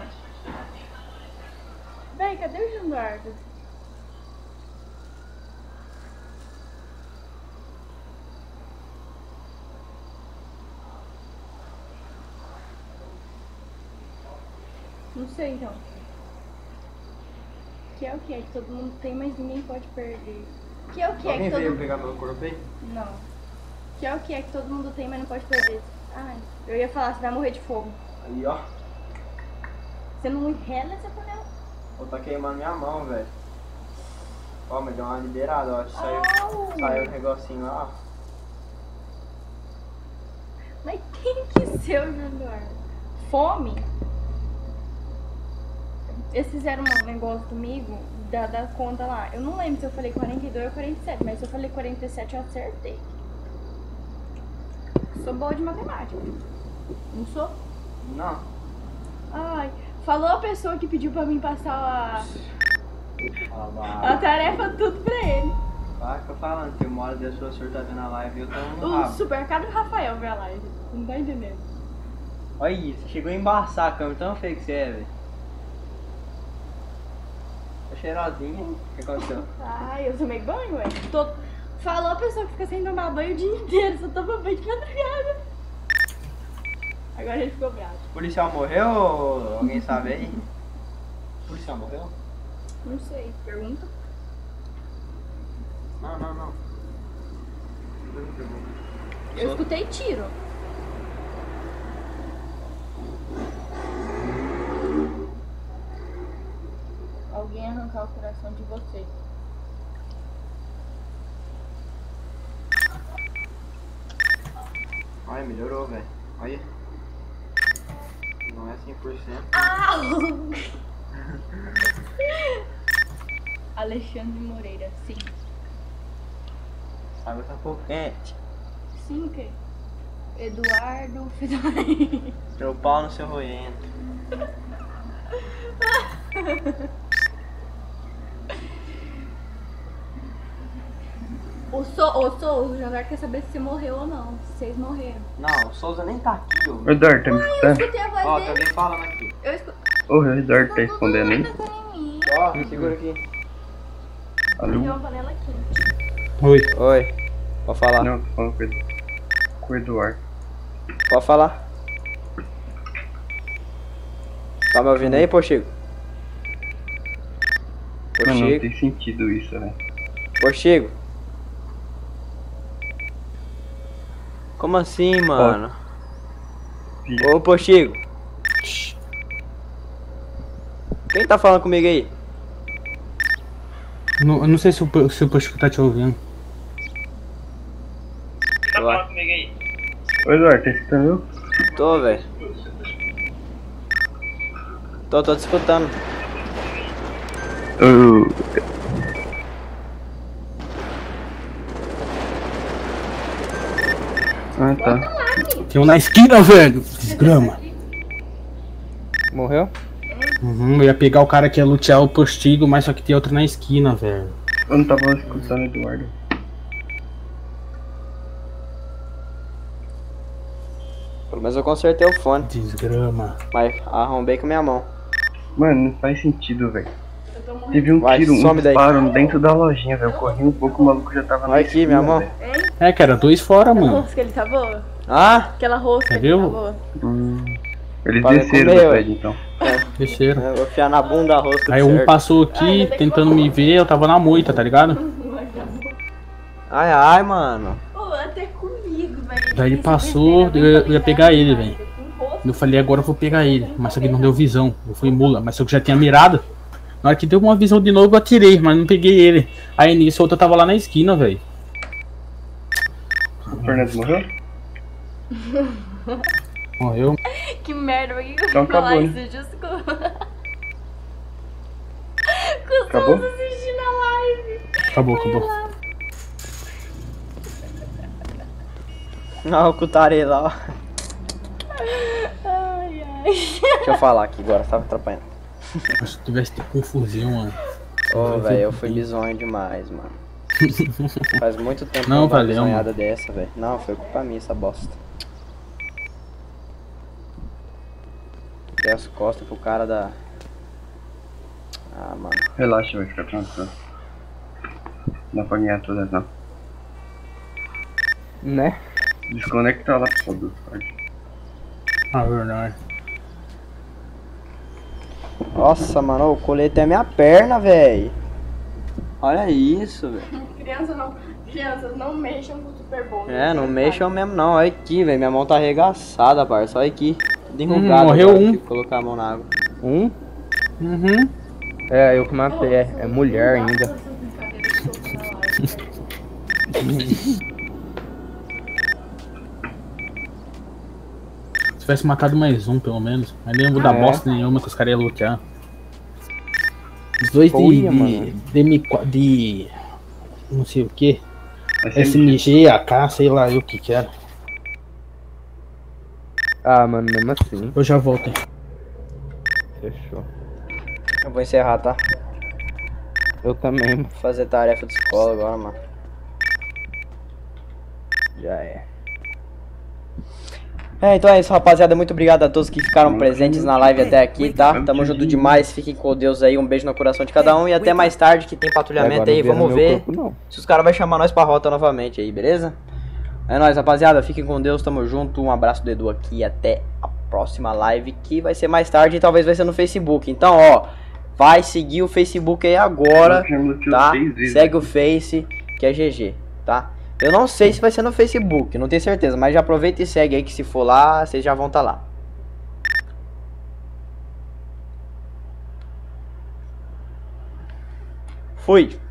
Véi, cadê o João Eduardo? Não sei, então. Que é o que é que todo mundo tem, mas ninguém pode perder. Que é o que é que todo mundo... pegar meu corpo aí? Não. Que é o que é que todo mundo tem, mas não pode perder. Ai, eu ia falar, você vai morrer de fogo. Aí, ó. Você não rela essa panela? Pô, tá queimando minha mão, velho. Ó, mas deu uma liberada, ó. Saiu, Au. saiu um negocinho lá, ó. Mas tem que ser o João Eduardo. Fome? Eles fizeram um negócio comigo da, da conta lá. Eu não lembro se eu falei quarenta e dois ou quarenta e sete, mas se eu falei quarenta e sete eu acertei. Sou boa de matemática. Não sou? Não. Ai, falou a pessoa que pediu pra mim passar a, Ah, a tarefa tudo pra ele. Vai, fica falando, tem uma hora desse o senhor tá vendo a live e eu tô no O rabo. supermercado Rafael vê a live. Não tá entendendo. Olha isso, você chegou a embaçar a câmera, tão feio que você é, velho. Tá cheirosinha, o que aconteceu? Ai, eu tomei banho, ué. Tô... Falou a pessoa que fica sem tomar banho o dia inteiro, só toma banho de madrugada. Agora ele ficou bravo. O policial morreu ou alguém sabe aí? O policial morreu? Não sei, pergunta. Não, não, não. Eu escutei tiro. Alguém arrancar o coração de vocês. Olha, melhorou, velho. Olha. Não é cem por cento. Au! Alexandre Moreira, sim. A água tá um pouco quente. Sim, o quê? Eduardo Fedorento. Teu pau no seu roento. O, so, o Souza, o Jandar quer saber se você morreu ou não. Se vocês morreram. Não, o Souza nem tá aqui, ô. O Eduardo tá me Eu escutando? escutei a voz Ó, dele. tem alguém falando aqui. Eu escutei. Ô, o Eduardo tá respondendo aí? Ó, segura aqui. Tem uma Alô? panela quente. Oi. Oi. Pode falar. Não, tô falando com o Edu- com o Eduardo. Pode falar. Tá me ouvindo aí, Pochigo? Mano, não Pochigo? tem sentido isso, velho. Pochigo? Como assim, mano? Ô, Pochigo. Quem tá falando comigo aí? Não, eu não sei se o, se o Pochico tá te ouvindo. Tá falando comigo aí? Ô, Eduardo, tá escutando eu? Tô, velho. Tô, tô te escutando. Eu... Ah, tá. Tem um na esquina, velho. Desgrama. Morreu? Uhum, eu ia pegar o cara que ia lutear o postigo, mas só que tem outro na esquina, velho. Eu não tava escutando o Eduardo. Pelo menos eu consertei o fone. Desgrama. Mas arrombei com a minha mão. Mano, não faz sentido, velho. Teve um Vai, tiro, um some daí. disparo dentro da lojinha, velho. Eu corri um pouco, o maluco já tava na Olha aqui, minha esquina, mão. velho. Hein? É, cara, dois fora, Aquela mano. rosca ele tá boa? Ah? Aquela rosca Quer ele ver tá o- boa? Eles Para desceram comer, do ué. prédio, então. Desceram. Eu vou enfiar na bunda a rosca. Aí do um certo. passou aqui tentando me ver, eu tava na moita, tá ligado? Ai, ai, mano. Pô, até comigo, velho. Daí ele passou, eu ia, eu ia pegar ele, velho. Eu falei, agora eu vou pegar ele. Mas só que não deu visão. Eu fui mula, mas só que já tinha mirado. Na hora que deu uma visão de novo, eu atirei, mas não peguei ele. Aí nisso, outra tava lá na esquina, velho. O Fernando morreu? Morreu. Que merda, por que que eu Então fui falar acabou, isso né? justo com... com Acabou? os assistindo a live? Acabou, acabou. Olha o cutarei lá, ó. Ai, ai. Deixa eu falar aqui agora, tava atrapalhando. Se tivesse ter confusão, mano. Ô, velho, eu fui bizonho demais, mano. Faz muito tempo Não, que eu valeu, uma sonhada dessa, velho. Não, foi culpa minha essa bosta. Dei as costas pro cara da... Ah, mano. Relaxa, vai ficar tranquilo. Não dá pra ganhar todas, não. Né? Desconectar lá pro do Discord. Ah, verdade. Nossa, mano, eu colei até minha perna, velho. Olha isso, velho. Criança não, crianças não mexam com o Super Bowl. É, não mexam mesmo não. Olha aqui, velho. Minha mão tá arregaçada, parça. Olha aqui. Tudo enrugado. Hum, morreu agora, um. tive que colocar a mão na água. Um? Uhum. É, eu que matei. É, é mulher ainda. Se tivesse matado mais um, pelo menos. Mas nem vou dar É. bosta nenhuma que os caras iam lutear. Os dois de, Olha, de, mano. de, M quatro de. Não sei o que. S M G. S M G, A K, sei lá eu o que que era. Ah, mano, mesmo assim. Eu já volto. Fechou. Eu vou encerrar, tá? Eu também. Vou fazer tarefa de escola agora, mano. Já é. É, então é isso, rapaziada. Muito obrigado a todos que ficaram presentes na live até aqui, tá? Tamo junto demais. Fiquem com Deus aí. Um beijo no coração de cada um. E até mais tarde que tem patrulhamento Agora aí. não vê no Vamos meu ver corpo, não. se os caras vão chamar nós pra rota novamente aí, beleza? É nóis, rapaziada. Fiquem com Deus. Tamo junto. Um abraço do Edu aqui. E até a próxima live, que vai ser mais tarde e talvez vai ser no Facebook. Então, ó, vai seguir o Facebook aí agora, tá? Segue o Face, que é G G, tá? Eu não sei se vai ser no Facebook, não tenho certeza, mas já aproveita e segue aí, que se for lá, vocês já vão estar lá. Fui!